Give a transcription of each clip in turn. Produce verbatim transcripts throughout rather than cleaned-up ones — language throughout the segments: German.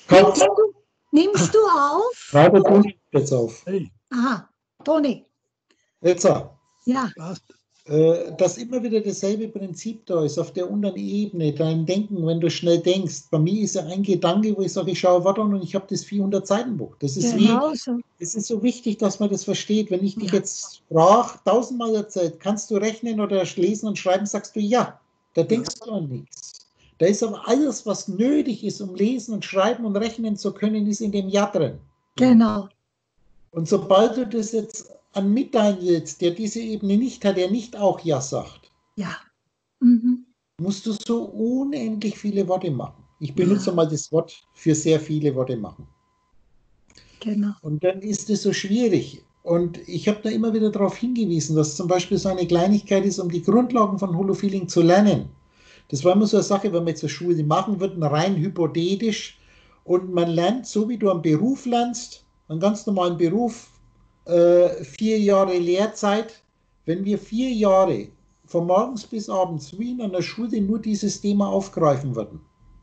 Nimmst du, nimmst du auf? Ja, der Toni nimmt jetzt auf. Hey, Aha, Toni. Jetzt, Ja, passt. äh, dass immer wieder dasselbe Prinzip da ist, auf der unteren Ebene, dein Denken, wenn du schnell denkst. Bei mir ist ja ein Gedanke, wo ich sage, ich schaue warte und ich habe das vierhundert Seiten Buch. Das ist genau wie, so. es ist so wichtig, dass man das versteht. Wenn ich dich Ja. jetzt sprach, tausendmal erzählt, kannst du rechnen oder lesen und schreiben, sagst du ja. Da denkst du an nichts. Da ist aber alles, was nötig ist, um lesen und schreiben und rechnen zu können, ist in dem Ja drin. Genau. Und sobald du das jetzt an mitteilen willst, der diese Ebene nicht hat, der nicht auch Ja sagt, Ja. Mhm. musst du so unendlich viele Worte machen. Ich benutze Ja. mal das Wort für sehr viele Worte machen. Genau. Und dann ist es so schwierig. Und ich habe da immer wieder darauf hingewiesen, dass zum Beispiel so eine Kleinigkeit ist, um die Grundlagen von Holofeeling zu lernen. Das war immer so eine Sache, wenn man jetzt zur Schule machen wird, rein hypothetisch. Und man lernt, so wie du einen Beruf lernst, einen ganz normalen Beruf, äh, vier Jahre Lehrzeit. Wenn wir vier Jahre von morgens bis abends wie in einer Schule nur dieses Thema aufgreifen würden,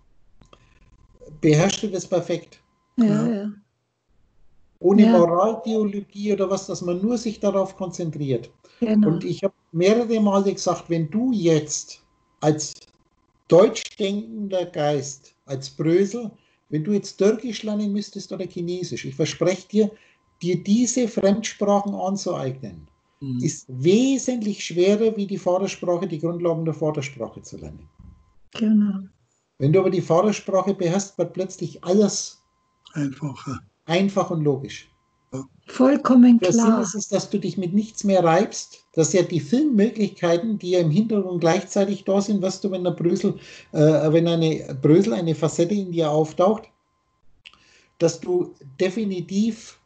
beherrscht du das perfekt. Ja, Ja. ja. Ohne Ja. Moraltheologie oder was, dass man nur sich darauf konzentriert. Genau. Und ich habe mehrere Male gesagt, wenn du jetzt als deutschdenkender Geist, als Brösel, wenn du jetzt Türkisch lernen müsstest oder Chinesisch, ich verspreche dir, dir diese Fremdsprachen anzueignen, Mhm. ist wesentlich schwerer wie die Vatersprache, die Grundlagen der Vatersprache zu lernen. Genau. Wenn du aber die Vatersprache beherrschst, wird plötzlich alles Einfacher. einfach und logisch. Vollkommen Der Sinn klar. ist es, dass du dich mit nichts mehr reibst, dass ja die Filmmöglichkeiten, die ja im Hintergrund gleichzeitig da sind, was du, wenn der Brösel, äh, wenn eine Brösel, eine Facette in dir auftaucht, dass du definitiv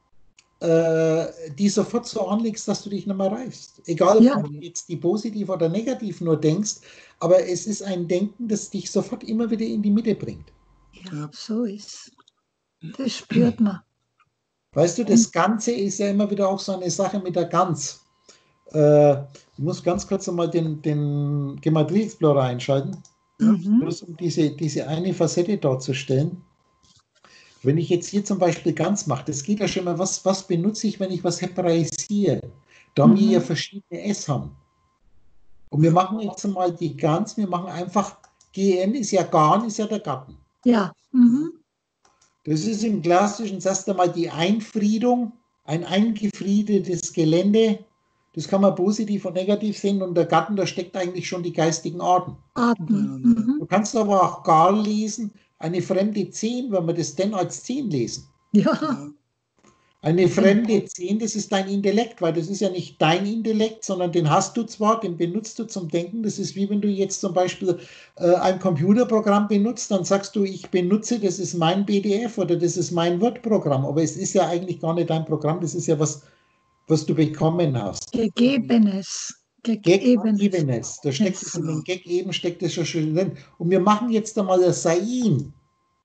äh, die sofort so anlegst, dass du dich nicht mehr reibst. Egal, Ja. ob du jetzt die positiv oder negativ nur denkst, aber es ist ein Denken, das dich sofort immer wieder in die Mitte bringt. Ja, Ja. so ist. Das spürt man. Weißt du, das Ganze ist ja immer wieder auch so eine Sache mit der Gans. Äh, ich muss ganz kurz einmal den, den Gematrie Explorer einschalten, Mhm. bloß um diese, diese eine Facette darzustellen. Wenn ich jetzt hier zum Beispiel Gans mache, das geht ja schon mal, was, was benutze ich, wenn ich was hebraisiere? Da Mhm. wir ja verschiedene S haben. Und wir machen jetzt mal die Gans, wir machen einfach, G N ist ja Garn, ist ja der Garten. Ja. Mhm. Das ist im Klassischen, sagst du mal, die Einfriedung, ein eingefriedetes Gelände. Das kann man positiv und negativ sehen. Und der Garten, da steckt eigentlich schon die geistigen Arten. Atmen. Mhm. Du kannst aber auch gar lesen, eine fremde Zehn, wenn wir das denn als Zehn lesen. Ja. Ja. Eine fremde Zehn, das ist dein Intellekt, weil das ist ja nicht dein Intellekt, sondern den hast du zwar, den benutzt du zum Denken. Das ist wie wenn du jetzt zum Beispiel äh, ein Computerprogramm benutzt, dann sagst du, ich benutze, das ist mein B D F oder das ist mein Word-Programm. Aber es ist ja eigentlich gar nicht dein Programm, das ist ja was, was du bekommen hast. Gegebenes. Gegebenes. Gag-Ebenes. Da steckt es in Genau. den Gag-Eben, steckt es schon schön drin. Und wir machen jetzt einmal das Sein.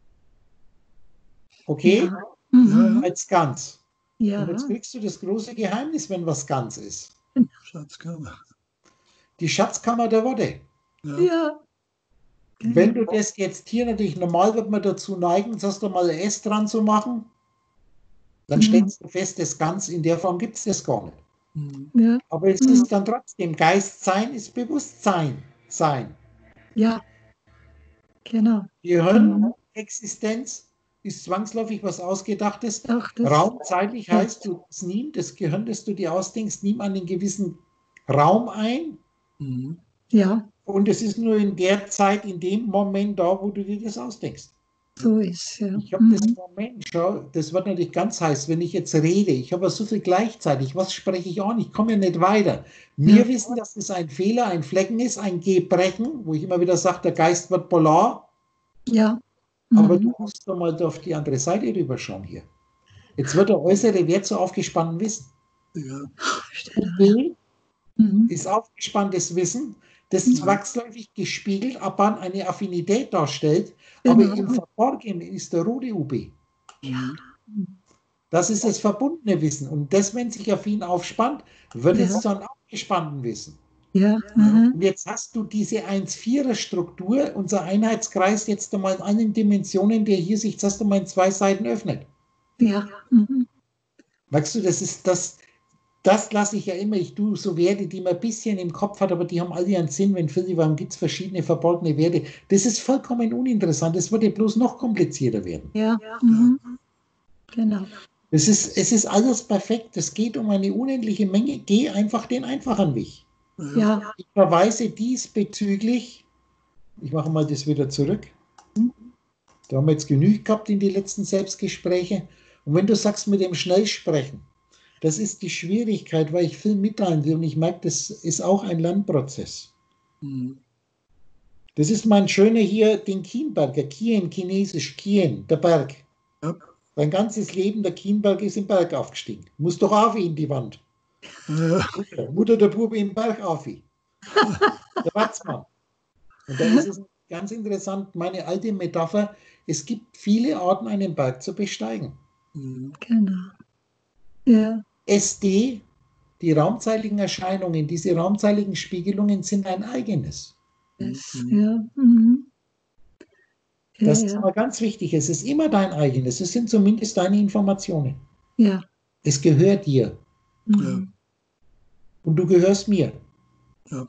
Okay? Ja. Mhm. Als Ganz. Ja. Und jetzt kriegst du das große Geheimnis, wenn was ganz ist. Schatzkammer. Die Schatzkammer der Worte. Ja. Ja. Wenn du das jetzt hier natürlich, normal wird man dazu neigen, sagst du mal S dran zu machen, dann Mhm. stellst du fest, das Ganz in der Form gibt es das gar nicht. Mhm. Ja. Aber es Mhm. ist dann trotzdem, Geistsein ist Bewusstsein. Sein. Ja. Genau. Gehirnexistenz ist zwangsläufig was Ausgedachtes. Auch das. Raumzeitlich Ja. heißt, du das nimm, das Gehirn, das du dir ausdenkst, nimm einen gewissen Raum ein. Mhm. Ja. Und es ist nur in der Zeit, in dem Moment da, wo du dir das ausdenkst. So ist ja. Ich habe das Mhm. Moment, schau, das wird natürlich ganz heiß, wenn ich jetzt rede. Ich habe so viel gleichzeitig. Was spreche ich an? Ich komme ja nicht weiter. Wir Ja. wissen, dass das ein Fehler, ein Flecken ist, ein Gebrechen, wo ich immer wieder sage, der Geist wird polar. Ja. Aber Mhm. du musst doch mal auf die andere Seite rüberschauen hier. Jetzt wird der äußere Wert zu aufgespanntem Wissen. Ja. B Mhm. ist aufgespanntes Wissen, das Mhm. zwangsläufig gespiegelt ab an eine Affinität darstellt, aber Genau. im Verborgenen ist der rote U B. Mhm. Das ist das verbundene Wissen. Und das, wenn sich affin aufspannt, wird Ja. es zu einem aufgespannten Wissen. Ja. Mhm. Und jetzt hast du diese eins Vierer Struktur, unser Einheitskreis jetzt einmal in allen Dimensionen, der hier sich, jetzt hast du mal in zwei Seiten öffnet. Ja. Mhm. Merkst du, das ist das, das lasse ich ja immer, ich tue so Werte, die man ein bisschen im Kopf hat, aber die haben alle einen Sinn, wenn Philipp, warum gibt es verschiedene verborgene Werte? Das ist vollkommen uninteressant, das würde bloß noch komplizierter werden. Ja. Mhm. Genau. Es ist, es ist alles perfekt, es geht um eine unendliche Menge, geh einfach den einfachen Weg. Ja. Ich verweise diesbezüglich, ich mache mal das wieder zurück, da haben wir jetzt genügend gehabt in die letzten Selbstgespräche. Und wenn du sagst mit dem Schnellsprechen, das ist die Schwierigkeit, weil ich viel mitteilen will und ich merke, das ist auch ein Lernprozess. Mhm. Das ist mein schöner hier, den Kienberger, Kien, chinesisch, Kien, der Berg. Ja. Sein ganzes Leben, der Kienberg ist im Berg aufgestiegen. Muss doch auf in die Wand. Ja. Mutter, Mutter der Bube im Berg auf. Der Watzmann. Und da ist es ganz interessant, meine alte Metapher, es gibt viele Arten, einen Berg zu besteigen. Mhm. Genau. Ja. S D, die raumzeitlichen Erscheinungen, diese raumzeitlichen Spiegelungen sind ein eigenes. Das, Mhm. ja. Mhm. Ja, Das ist ja. aber ganz wichtig, es ist immer dein eigenes, es sind zumindest deine Informationen. Ja. Es gehört dir Mhm. und du gehörst mir. Ja.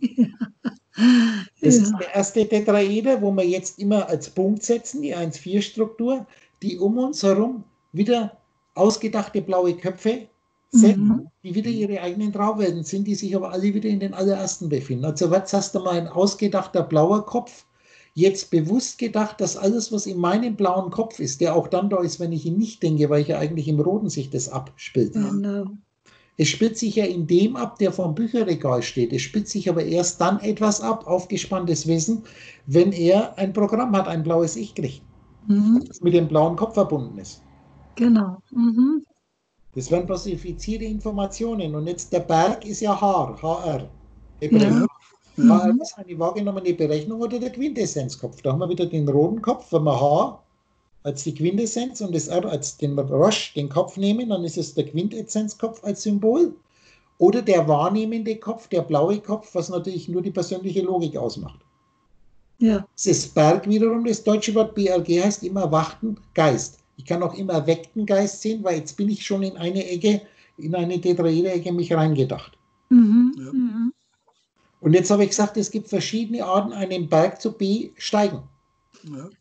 Das Ja. ist der erste Tetraeder, wo wir jetzt immer als Punkt setzen, die eins Vier Struktur, die um uns herum wieder ausgedachte blaue Köpfe setzen, Mhm. die wieder ihre eigenen Traumwelten sind, die sich aber alle wieder in den allerersten befinden. Also was hast du mal ein ausgedachter blauer Kopf, jetzt bewusst gedacht, dass alles, was in meinem blauen Kopf ist, der auch dann da ist, wenn ich ihn nicht denke, weil ich ja eigentlich im roten sich das abspielt. Genau. Es spielt sich ja in dem ab, der vor dem Bücherregal steht. Es spielt sich aber erst dann etwas ab, aufgespanntes Wissen, wenn er ein Programm hat, ein blaues Ich kriegt, Mhm. das mit dem blauen Kopf verbunden ist. Genau. Mhm. Das wären passifizierte Informationen. Und jetzt der Berg ist ja H R, H R. Ja. H R Mhm. ist eine wahrgenommene Berechnung oder der Quintessenzkopf. Da haben wir wieder den roten Kopf, wenn wir H als die Quintessenz und das R als den Roche, den Kopf nehmen, dann ist es der Quintessenzkopf als Symbol. Oder der wahrnehmende Kopf, der blaue Kopf, was natürlich nur die persönliche Logik ausmacht. Ja. Das ist Berg wiederum, das deutsche Wort B R G heißt immer erwachten Geist. Ich kann auch immer erweckten Geist sehen, weil jetzt bin ich schon in eine Ecke, in eine Tetraeder-Ecke mich reingedacht. Mhm. Ja. Mhm. Und jetzt habe ich gesagt, es gibt verschiedene Arten, einen Berg zu besteigen. Ja.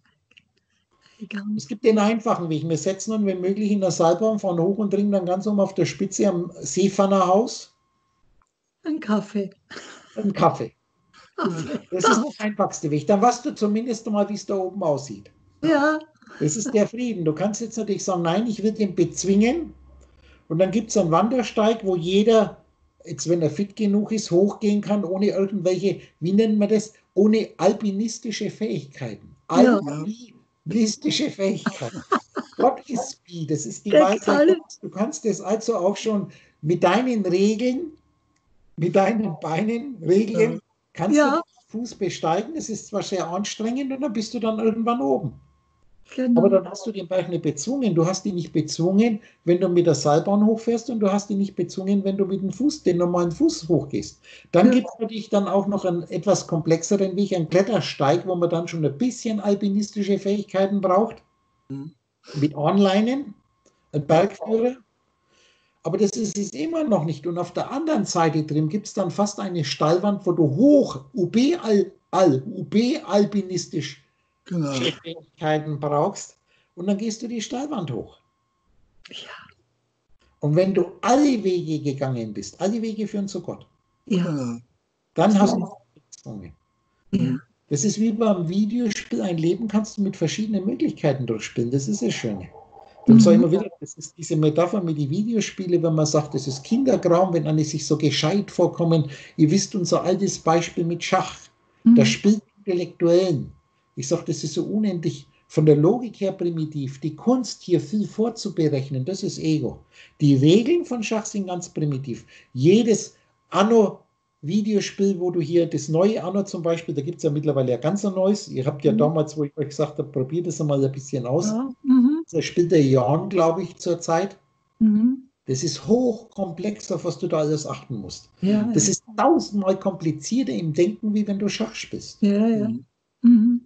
Egal. Es gibt den einfachen Weg. Wir setzen uns, wenn möglich, in der Seilbahn, fahren hoch und trinken dann ganz oben auf der Spitze am Seefannerhaus Ein Kaffee. einen Kaffee. Kaffee. Das ist der einfachste Weg. Dann weißt du zumindest mal, wie es da oben aussieht. Ja. Das ist der Frieden. Du kannst jetzt natürlich sagen, nein, ich will den bezwingen. Und dann gibt es einen Wandersteig, wo jeder, jetzt wenn er fit genug ist, hochgehen kann, ohne irgendwelche, wie nennt man das, ohne alpinistische Fähigkeiten. Ja. Alpinistische Fähigkeiten. What is Speed? Das ist die Der Weisheit. Knall. Du kannst das also auch schon mit deinen Regeln, mit deinen Beinen regeln, kannst Ja. du den Fuß besteigen. Das ist zwar sehr anstrengend und dann bist du dann irgendwann oben. Genau. Aber dann hast du den Berg nicht bezwungen. Du hast ihn nicht bezwungen, wenn du mit der Seilbahn hochfährst und du hast ihn nicht bezwungen, wenn du mit dem Fuß, den normalen Fuß hochgehst. Dann Ja. gibt es natürlich dann auch noch einen etwas komplexeren Weg, einen Klettersteig, wo man dann schon ein bisschen alpinistische Fähigkeiten braucht. Mhm. Mit Anleinen, ein Bergführer. Aber das ist es immer noch nicht. Und auf der anderen Seite drin gibt es dann fast eine Steilwand, wo du hoch, U B-Al, Al, U B-alpinistisch Genau. Fähigkeiten brauchst. Und dann gehst du die Steilwand hoch. Ja. Und wenn du alle Wege gegangen bist, alle Wege führen zu Gott, Ja. Genau. dann hast du gezwungen. Ja. Das ist wie beim Videospiel, ein Leben kannst du mit verschiedenen Möglichkeiten durchspielen. Das ist das Schöne. Darum sage ich immer wieder, das ist diese Metapher mit den Videospielen, wenn man sagt, das ist Kinderkram, wenn alle sich so gescheit vorkommen. Ihr wisst unser altes Beispiel mit Schach. Da Mhm. spielt Intellektuellen. Ich sage, das ist so unendlich von der Logik her primitiv. Die Kunst hier viel vorzuberechnen, das ist Ego. Die Regeln von Schach sind ganz primitiv. Jedes Anno-Videospiel, wo du hier das neue Anno zum Beispiel, da gibt es ja mittlerweile ja ganz ein neues. Ihr habt ja Mhm. damals, wo ich euch gesagt habe, probiert das einmal ein bisschen aus. Ja. Mhm. Da spielt der Jan, glaube ich, zurzeit. Mhm. Das ist hochkomplex, auf was du da alles achten musst. Ja, Das ja. ist tausendmal komplizierter im Denken, wie wenn du Schach spielst. Ja, ja. Mhm. Mhm.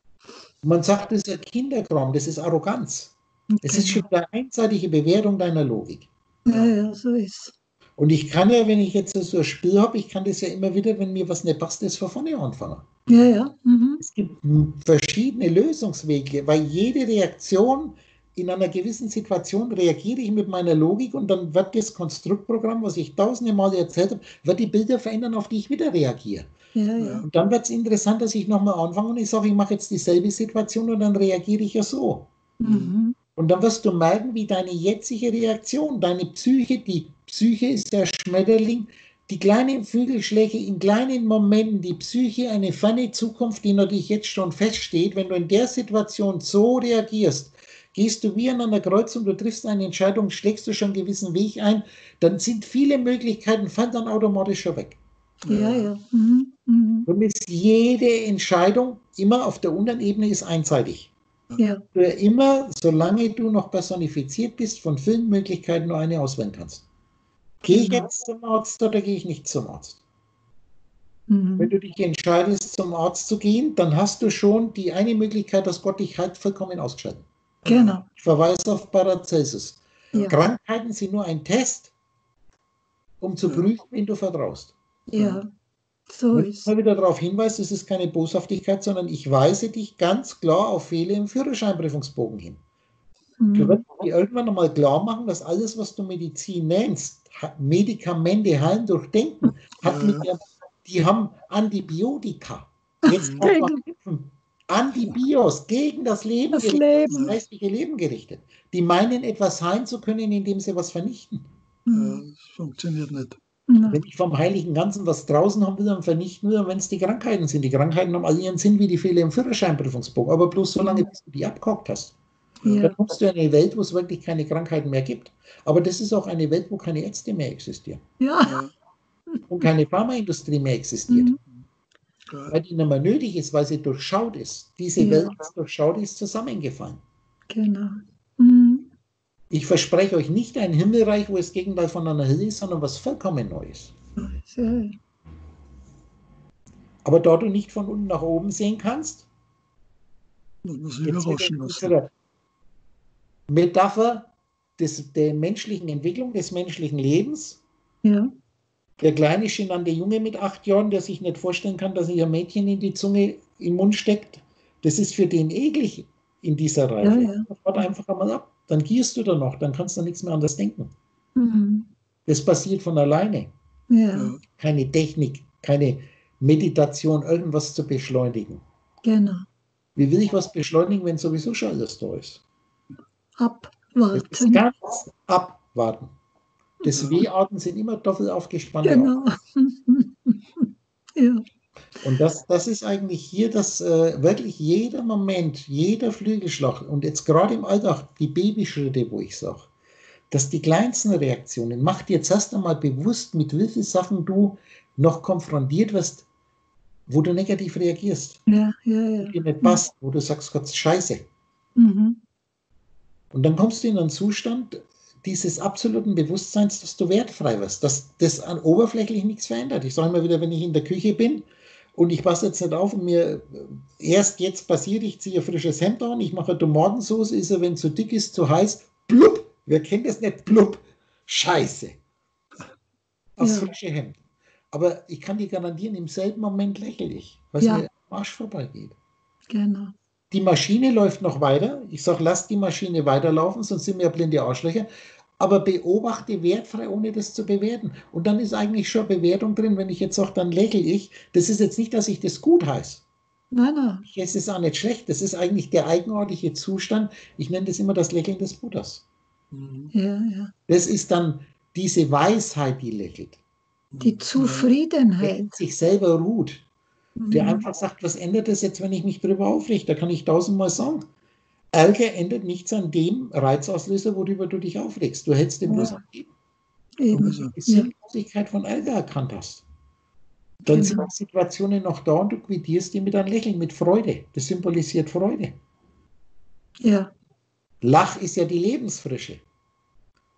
Man sagt, das ist ein Kinderkram, das ist Arroganz. Es ist schon Genau. eine einseitige Bewertung deiner Logik. Ja, ja, so ist. Und ich kann ja, wenn ich jetzt so ein Spiel habe, ich kann das ja immer wieder, wenn mir was nicht passt, das von vorne anfangen. Ja, ja. Mhm. Es gibt verschiedene Lösungswege, weil jede Reaktion in einer gewissen Situation reagiere ich mit meiner Logik und dann wird das Konstruktprogramm, was ich tausende Male erzählt habe, wird die Bilder verändern, auf die ich wieder reagiere. Ja, ja. Und dann wird es interessant, dass ich nochmal anfange und ich sage, ich mache jetzt dieselbe Situation und dann reagiere ich ja so. Mhm. Und dann wirst du merken, wie deine jetzige Reaktion, deine Psyche, die Psyche ist der Schmetterling, die kleinen Flügelschläge in kleinen Momenten, die Psyche, eine ferne Zukunft, die natürlich jetzt schon feststeht, wenn du in der Situation so reagierst, gehst du wie an einer Kreuzung, du triffst eine Entscheidung, schlägst du schon einen gewissen Weg ein, dann sind viele Möglichkeiten, fallen dann automatisch schon weg. Ja, ja. Mhm. Mhm. Und ist jede Entscheidung immer auf der unteren Ebene ist einseitig. Ja, Du immer, solange du noch personifiziert bist, von vielen Möglichkeiten nur eine auswählen kannst. Gehe ich Genau. jetzt zum Arzt oder gehe ich nicht zum Arzt? Wenn Mhm. du dich entscheidest, zum Arzt zu gehen, dann hast du schon die eine Möglichkeit, dass Gott dich halt vollkommen ausgeschaltet. Genau. Ich verweise auf Paracelsus. Ja, Krankheiten sind nur ein Test, um zu Ja. prüfen, wen du vertraust. ja. So Und ich ist. mal wieder darauf hinweise, das ist keine Boshaftigkeit, sondern ich weise dich ganz klar auf Fehler im Führerscheinprüfungsbogen hin. Du Mhm. wirst dir irgendwann einmal klar machen, dass alles, was du Medizin nennst, ha- Medikamente heilen durch Denken, hat Ja, mit ja. der, die haben Antibiotika. Jetzt Mhm. auch Gegen mal impfen. Antibios gegen das Leben das gerichtet, das Leben. geistige Leben gerichtet. Die meinen, etwas heilen zu können, indem sie was vernichten. Ja, Mhm. das funktioniert nicht. Na, Wenn ich vom Heiligen Ganzen was draußen haben will, dann vernichten wir, wenn es die Krankheiten sind. Die Krankheiten haben all ihren Sinn wie die Fehler im Führerscheinprüfungsbogen, aber bloß so lange, bis du die abgehakt hast. ja, Dann kommst du in eine Welt, wo es wirklich keine Krankheiten mehr gibt. Aber das ist auch eine Welt, wo keine Ärzte mehr existieren ja. Ja, und keine Pharmaindustrie mehr existiert, Mhm. klar. weil die nicht mehr nötig ist, weil sie durchschaut ist. Diese Ja. Welt, die durchschaut ist, zusammengefallen. Genau. Mhm. Ich verspreche euch nicht ein Himmelreich, wo das Gegenteil von einer Hölle ist, sondern was vollkommen Neues. So, ja. Aber da du nicht von unten nach oben sehen kannst, Muss man sich jetzt überraschen wieder lassen. unsere Metapher des, der menschlichen Entwicklung, des menschlichen Lebens. Ja. Der kleine genannte Junge mit acht Jahren, der sich nicht vorstellen kann, dass sich ein Mädchen in die Zunge im Mund steckt, das ist für den eklig in dieser Reife. Ja, ja. Warte einfach einmal ab, dann gierst du da noch, dann kannst du nichts mehr anderes denken. Mhm. Das passiert von alleine. Ja, Ja, Keine Technik, keine Meditation, irgendwas zu beschleunigen. genau. Wie will ich was beschleunigen, wenn sowieso schon alles da ist? Das ist Abwarten. ganz abwarten. Das Ja. W-Arten sind immer doppelt aufgespannte Arten. Genau. Ja. Und das, das ist eigentlich hier, dass äh, wirklich jeder Moment, jeder Flügelschlag und jetzt gerade im Alltag die Babyschritte, wo ich sage, dass die kleinsten Reaktionen, mach dir jetzt erst einmal bewusst, mit welchen Sachen du noch konfrontiert wirst, wo du negativ reagierst, Ja, ja, wo ja. dir nicht passt, wo du sagst, Gott, Scheiße. Mhm. Und dann kommst du in einen Zustand dieses absoluten Bewusstseins, dass du wertfrei wirst, dass das an oberflächlich nichts verändert. Ich sage immer wieder, wenn ich in der Küche bin und ich passe jetzt nicht auf und mir erst jetzt passiert, ich ziehe ein frisches Hemd an, ich mache eine Tomatensauce, ist er, wenn es zu dick ist, zu heiß, blub, wer kennt das nicht, blub, Scheiße. Aufs Ja. frische Hemd. Aber ich kann dir garantieren, im selben Moment lächle ich, weil es Ja. mir am Arsch vorbeigeht. Genau. Die Maschine läuft noch weiter. Ich sage, lass die Maschine weiterlaufen, sonst sind wir blinde Arschlöcher. Aber beobachte wertfrei, ohne das zu bewerten. Und dann ist eigentlich schon Bewertung drin, wenn ich jetzt sage, dann lächle ich. Das ist jetzt nicht, dass ich das gut heiße. Nein, nein. Es ist auch nicht schlecht. Das ist eigentlich der eigenartige Zustand. Ich nenne das immer das Lächeln des Buddhas. Mhm. Ja, ja. Das ist dann diese Weisheit, die lächelt. Die Der Zufriedenheit. in sich selber ruht. Der Mhm. einfach sagt, was ändert das jetzt, wenn ich mich drüber aufrege? Da kann ich tausendmal sagen. Ärger ändert nichts an dem Reizauslöser, worüber du dich aufregst. Du hältst den bloß Ja. am Leben. Eben. Und wenn du die Ja, Sinnlosigkeit von Ärger erkannt hast, dann sind genau. die Situationen noch da und du quittierst die mit einem Lächeln, mit Freude. Das symbolisiert Freude. Ja, Lach ist ja die Lebensfrische.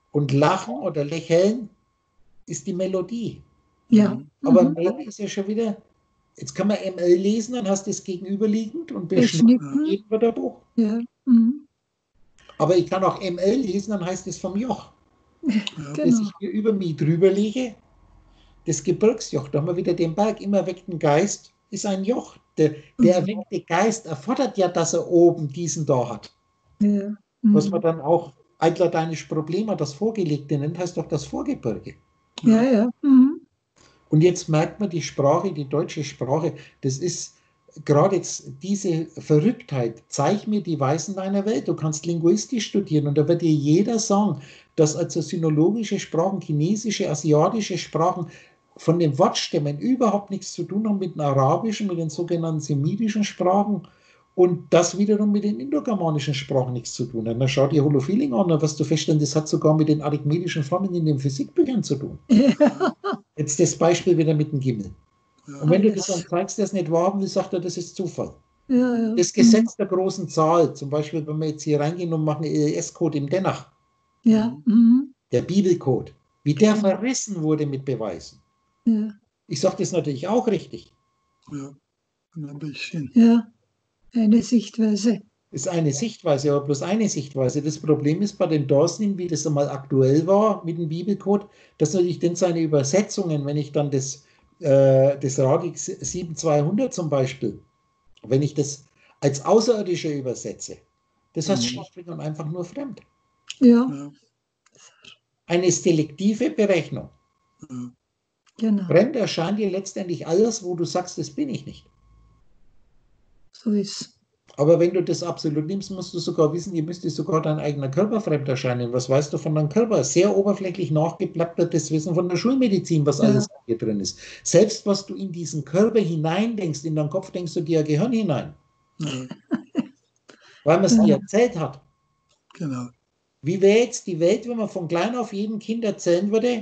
Und Lachen oder Lächeln ist die Melodie. Ja. Mhm. Aber Mhm. Mail ist ja schon wieder, jetzt kann man M L lesen, dann hast du es gegenüberliegend und beschnitten Beschnitten. jedem Wörterbuch. Ja. Mhm. Aber ich kann auch M L lesen, dann heißt es vom Joch, Ja. das Genau. ich hier über mich drüber lege. Das Gebirgsjoch, da haben wir wieder den Berg im erweckten Geist, ist ein Joch. Der, der Mhm. erweckte Geist erfordert ja, dass er oben diesen da hat. Ja. Was man Mhm. dann auch altlateinisch Problema, das Vorgelegte nennt, heißt doch das Vorgebirge. Ja, ja. Mhm. Und jetzt merkt man die Sprache, die deutsche Sprache, das ist gerade jetzt diese Verrücktheit. Zeig mir die Weisen deiner Welt. Du kannst linguistisch studieren und da wird dir jeder sagen, dass also sinologische Sprachen, chinesische, asiatische Sprachen von den Wortstämmen überhaupt nichts zu tun haben mit den arabischen, mit den sogenannten semitischen Sprachen und das wiederum mit den indogermanischen Sprachen nichts zu tun hat. Dann schau dir Holofeeling an, dann wirst du feststellen, das hat sogar mit den arithmetischen Formeln in den Physikbüchern zu tun. Ja. Jetzt das Beispiel wieder mit dem Gimmel. Ja. Und wenn du Alles. das dann zeigst, das nicht wahr haben will, sagt er, das ist Zufall. Ja, ja. Das Gesetz der großen Zahl, zum Beispiel, wenn wir jetzt hier reingehen und machen E L S-Code im Denach, Ja. Mhm. der Bibelcode, wie der Ja. verrissen wurde mit Beweisen. Ja. Ich sage das natürlich auch richtig. Ja. Ein bisschen. Ja. Eine Sichtweise. Ist eine Sichtweise, aber bloß eine Sichtweise. Das Problem ist bei den Dorslin, wie das einmal aktuell war mit dem Bibelcode, dass natürlich dann seine Übersetzungen, wenn ich dann das, äh, das Radix sieben zweihundert zum Beispiel, wenn ich das als Außerirdische übersetze, das heißt Mhm. schlichtweg und einfach nur fremd. Ja. Ja. Eine selektive Berechnung. Ja. Genau. Fremd erscheint dir letztendlich alles, wo du sagst, das bin ich nicht. So ist. Aber wenn du das absolut nimmst, musst du sogar wissen, dir müsste sogar dein eigener Körper fremd erscheinen. Was weißt du von deinem Körper? Sehr oberflächlich nachgeplappertes Wissen von der Schulmedizin, was Ja. alles hier drin ist. Selbst was du in diesen Körper hineindenkst, in deinen Kopf denkst du dir Gehirn hinein, Ja. weil man es Ja. dir erzählt hat. Genau. Wie wäre jetzt die Welt, wenn man von klein auf jedem Kind erzählen würde,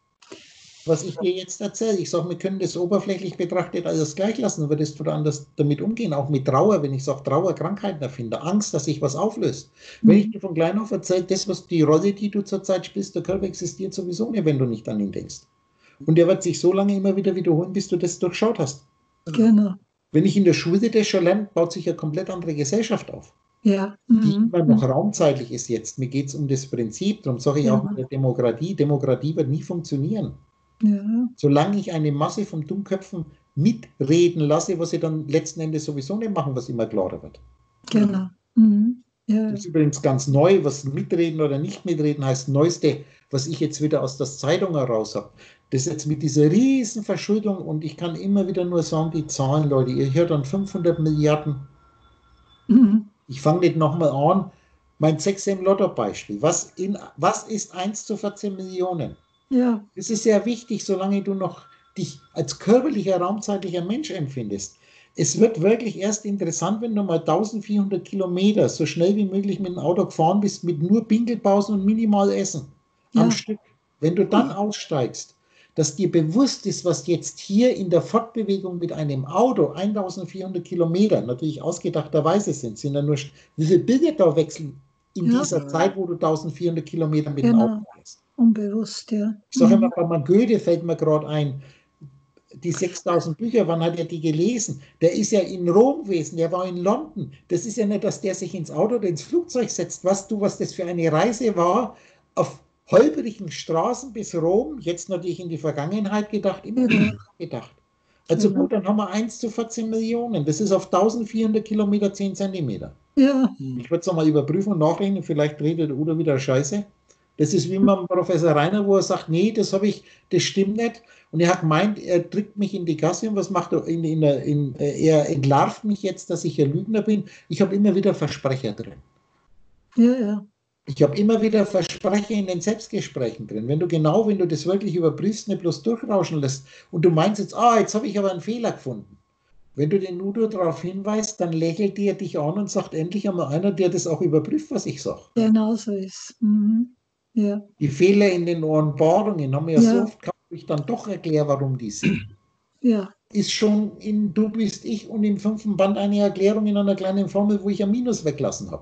was ich dir jetzt erzähle? Ich sage, wir können das oberflächlich betrachtet alles gleich lassen, würdest du anders damit umgehen, auch mit Trauer, wenn ich sage, Trauer, Krankheiten erfinde, Angst, dass sich was auflöst. Wenn ich Mhm. dir von klein auf erzähle, das, was die Rolle, die du zurzeit spielst, der Körper existiert sowieso nicht, wenn du nicht an ihn denkst. Und der wird sich so lange immer wieder wiederholen, bis du das durchschaut hast. Genau. Wenn ich in der Schule das schon lerne, baut sich eine komplett andere Gesellschaft auf, Ja. die Mhm. immer noch raumzeitlich ist jetzt. Mir geht es um das Prinzip, darum sage ich Ja. auch mit der Demokratie, Demokratie wird nie funktionieren. Ja. Solange ich eine Masse von Dummköpfen mitreden lasse, was sie dann letzten Endes sowieso nicht machen, was immer klarer wird. Genau. Mhm. Ja. Das ist übrigens ganz neu, was mitreden oder nicht mitreden heißt, neueste, was ich jetzt wieder aus der Zeitung heraus habe. Das jetzt mit dieser riesen Verschuldung und ich kann immer wieder nur sagen, die Zahlen, Leute, ihr hört dann fünfhundert Milliarden. Mhm. Ich fange nicht nochmal an. Mein sechs im Lotto-Beispiel. Was, in, was ist eins zu vierzehn Millionen? Ja. Das ist sehr wichtig, solange du noch dich als körperlicher, raumzeitlicher Mensch empfindest. Es wird wirklich erst interessant, wenn du mal eintausendvierhundert Kilometer so schnell wie möglich mit dem Auto gefahren bist, mit nur Pinkelpausen und minimal Essen am Ja. Stück. Wenn du dann aussteigst, dass dir bewusst ist, was jetzt hier in der Fortbewegung mit einem Auto eintausendvierhundert Kilometer, natürlich ausgedachterweise sind, sind ja nur, wie viele Bilder da wechseln in Ja. dieser Zeit, wo du eintausendvierhundert Kilometer mit dem Genau. Auto fährst. Unbewusst, ja. Ich sage Mhm. immer, bei Goethe fällt mir gerade ein, die sechstausend Bücher, wann hat er die gelesen? Der ist ja in Rom gewesen, der war in London. Das ist ja nicht, dass der sich ins Auto oder ins Flugzeug setzt. Weißt du, was das für eine Reise war? Auf holprigen Straßen bis Rom, jetzt natürlich in die Vergangenheit gedacht, immer Genau. wieder gedacht. Also Genau. gut, dann haben wir eins zu vierzehn Millionen. Das ist auf eintausendvierhundert Kilometer zehn Zentimeter. Ja. Ich würde es nochmal überprüfen und nachrechnen, vielleicht redet Udo wieder Scheiße. Das ist wie beim Professor Reiner, wo er sagt, nee, das habe ich, das stimmt nicht. Und er hat gemeint, er drückt mich in die Gasse und was macht er? In, in, in, er entlarvt mich jetzt, dass ich ein Lügner bin. Ich habe immer wieder Versprecher drin. Ja, ja. Ich habe immer wieder Versprecher in den Selbstgesprächen drin. Wenn du genau, wenn du das wirklich überprüfst, nicht bloß durchrauschen lässt und du meinst jetzt, ah, jetzt habe ich aber einen Fehler gefunden. Wenn du den Udo darauf hinweist, dann lächelt er dich an und sagt endlich einmal einer, der das auch überprüft, was ich sage. Genau so ist. Mhm. Ja. Die Fehler in den Offenbarungen haben wir ja, Ja. so oft gehabt, wo ich dann doch erkläre, warum die sind. Ja. Ist schon in Du bist ich und im fünften Band eine Erklärung in einer kleinen Formel, wo ich ein Minus weglassen habe. Ich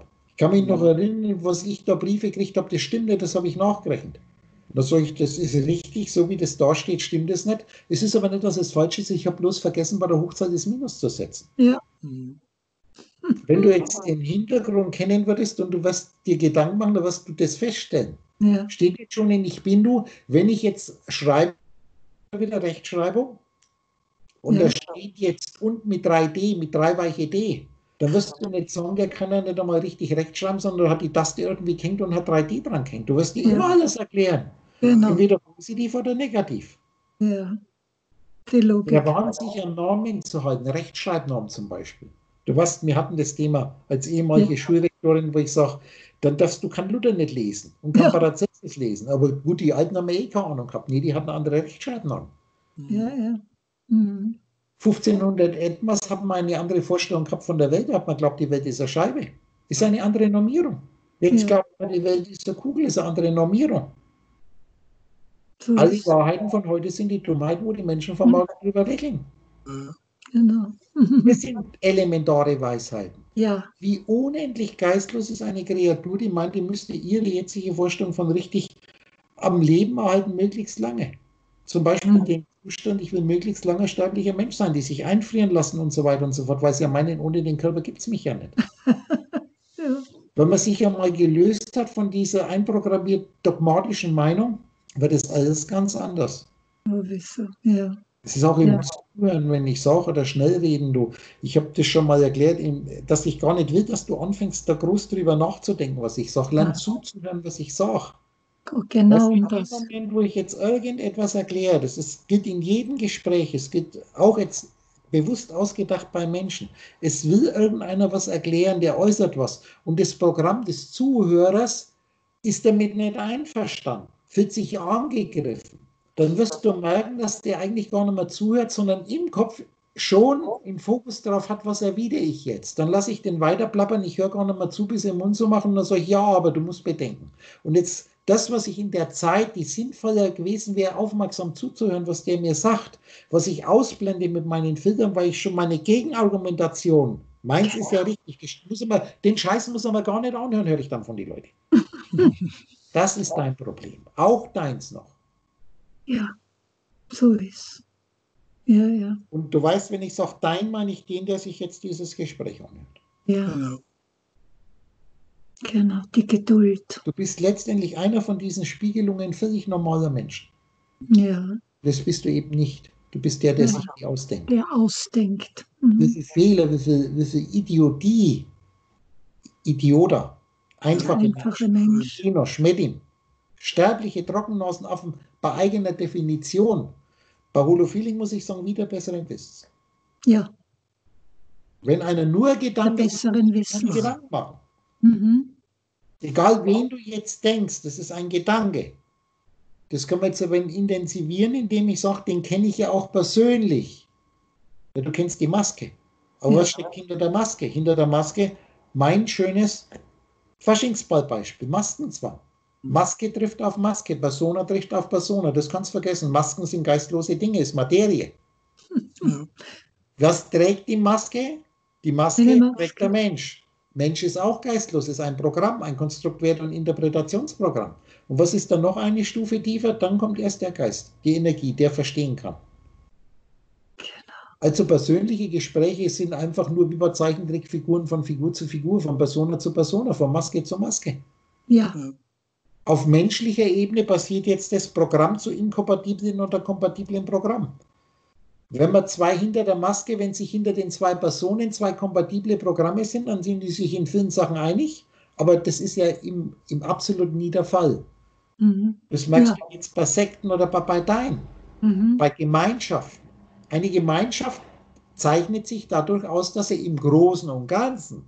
kann mich noch erinnern, was ich da Briefe gekriegt habe, das stimmt nicht, das habe ich nachgerechnet. Da sage ich, das ist richtig, so wie das da steht, stimmt das nicht. Es ist aber nicht, dass es falsch ist, ich habe bloß vergessen, bei der Hochzahl das Minus zu setzen. Ja. Mhm. Wenn du jetzt den Hintergrund kennen würdest und du wirst dir Gedanken machen, dann wirst du das feststellen. Ja. Steht jetzt schon in Ich bin du, wenn ich jetzt schreibe, wieder Rechtschreibung, und Ja. da steht jetzt und mit drei D, mit drei weiche D, dann wirst du nicht sagen, der kann ja nicht einmal richtig rechtschreiben, sondern hat die Taste irgendwie gehängt und hat drei D dran gehängt. Du wirst dir Ja. immer alles erklären. Genau. Entweder positiv oder negativ. Ja. Die Logik. Der Wahn, sich an Normen zu halten, Rechtschreibnormen zum Beispiel. Du weißt, wir hatten das Thema als ehemalige Ja. Schulrektorin, wo ich sage, dann darfst du kein Luther nicht lesen und kein Ja. Paracelsus lesen. Aber gut, die Alten haben eh keine Ahnung gehabt. Nee, die hatten andere Rechtschreibnormen. Ja, ja. Mhm. fünfzehnhundert etwas hat man eine andere Vorstellung gehabt von der Welt. Da hat man geglaubt, die Welt ist eine Scheibe. Ist eine andere Normierung. Jetzt Ja. glaubt man, die Welt ist eine Kugel, ist eine andere Normierung. So Alle ist. Wahrheiten von heute sind die Dummheiten, wo die Menschen von morgen drüber wickeln. Ja. Genau. Das sind elementare Weisheiten. Ja. Wie unendlich geistlos ist eine Kreatur, die meint, die müsste ihre jetzige Vorstellung von richtig am Leben erhalten, möglichst lange. Zum Beispiel Mhm. den Zustand, ich will möglichst langer sterblicher Mensch sein, die sich einfrieren lassen und so weiter und so fort, weil sie ja meinen, ohne den Körper gibt es mich ja nicht. Ja. Wenn man sich ja mal gelöst hat von dieser einprogrammiert dogmatischen Meinung, wird es alles ganz anders. Sowieso. Ja. Es ist auch im Ja. Zuhören, wenn ich sage oder schnell reden, du. Ich habe das schon mal erklärt, dass ich gar nicht will, dass du anfängst, da groß drüber nachzudenken, was ich sage. Lern Ja. zuzuhören, was ich sage. Genau in um dem das. Moment, wo ich jetzt irgendetwas erkläre, das ist, gilt in jedem Gespräch, es gilt auch jetzt bewusst ausgedacht bei Menschen. Es will irgendeiner was erklären, der äußert was. Und das Programm des Zuhörers ist damit nicht einverstanden, fühlt sich angegriffen. Dann wirst du merken, dass der eigentlich gar nicht mehr zuhört, sondern im Kopf schon im Fokus darauf hat, was erwidere ich jetzt. Dann lasse ich den weiter plappern, ich höre gar nicht mehr zu, bis er den Mund so machen und dann sage ich, ja, aber du musst bedenken. Und jetzt das, was ich in der Zeit, die sinnvoller gewesen wäre, aufmerksam zuzuhören, was der mir sagt, was ich ausblende mit meinen Filtern, weil ich schon meine Gegenargumentation, meins ist ja richtig, das muss immer, den Scheiß muss man gar nicht anhören, höre ich dann von den Leuten. Das ist dein Problem, auch deins noch. Ja. So ist. Ja, ja. Und du weißt, wenn ich sage, dein, meine ich den, der sich jetzt dieses Gespräch anhört. Ja. Genau. Genau. Die Geduld. Du bist letztendlich einer von diesen Spiegelungen völlig normaler Menschen. Ja. Das bist du eben nicht. Du bist der, der Ja. sich die ausdenkt. Der ausdenkt. Wie Mhm. viel Fehler, wie viel, wie viel Idiotie, Idiota, einfache Einfache Menschen, Mensch. Kino, Schmedin, sterbliche Trockennasenaffen bei eigener Definition. Bei Holofeeling muss ich sagen, wieder besseren Wissens. Ja. Wenn einer nur Der Gedanken ist, besseren kann Wissens. Gedanken machen. Mhm. Egal, wen du jetzt denkst, das ist ein Gedanke. Das können wir jetzt aber intensivieren, indem ich sage, den kenne ich ja auch persönlich. Ja, du kennst die Maske. Aber Ja. was steckt hinter der Maske? Hinter der Maske mein schönes Faschingsballbeispiel, Maskenzwang. Maske trifft auf Maske, Persona trifft auf Persona. Das kannst du vergessen. Masken sind geistlose Dinge, ist Materie. Ja. Was trägt die Maske? Die Maske Eine Maske. trägt der Mensch. Mensch ist auch geistlos, ist ein Programm, ein Konstruktwert- und Interpretationsprogramm. Und was ist dann noch eine Stufe tiefer? Dann kommt erst der Geist, die Energie, der verstehen kann. Also persönliche Gespräche sind einfach nur wie bei Zeichentrickfiguren von Figur zu Figur, von Persona zu Persona, von Maske zu Maske. Ja. Ja. Auf menschlicher Ebene passiert jetzt das Programm zu inkompatiblen oder kompatiblen Programm. Wenn man zwei hinter der Maske, wenn sich hinter den zwei Personen zwei kompatible Programme sind, dann sind die sich in vielen Sachen einig, aber das ist ja im, im absoluten nie der Fall. Mhm. Das merkst Ja. du jetzt bei Sekten oder bei Parteien, Mhm. bei Gemeinschaften. Eine Gemeinschaft zeichnet sich dadurch aus, dass sie im Großen und Ganzen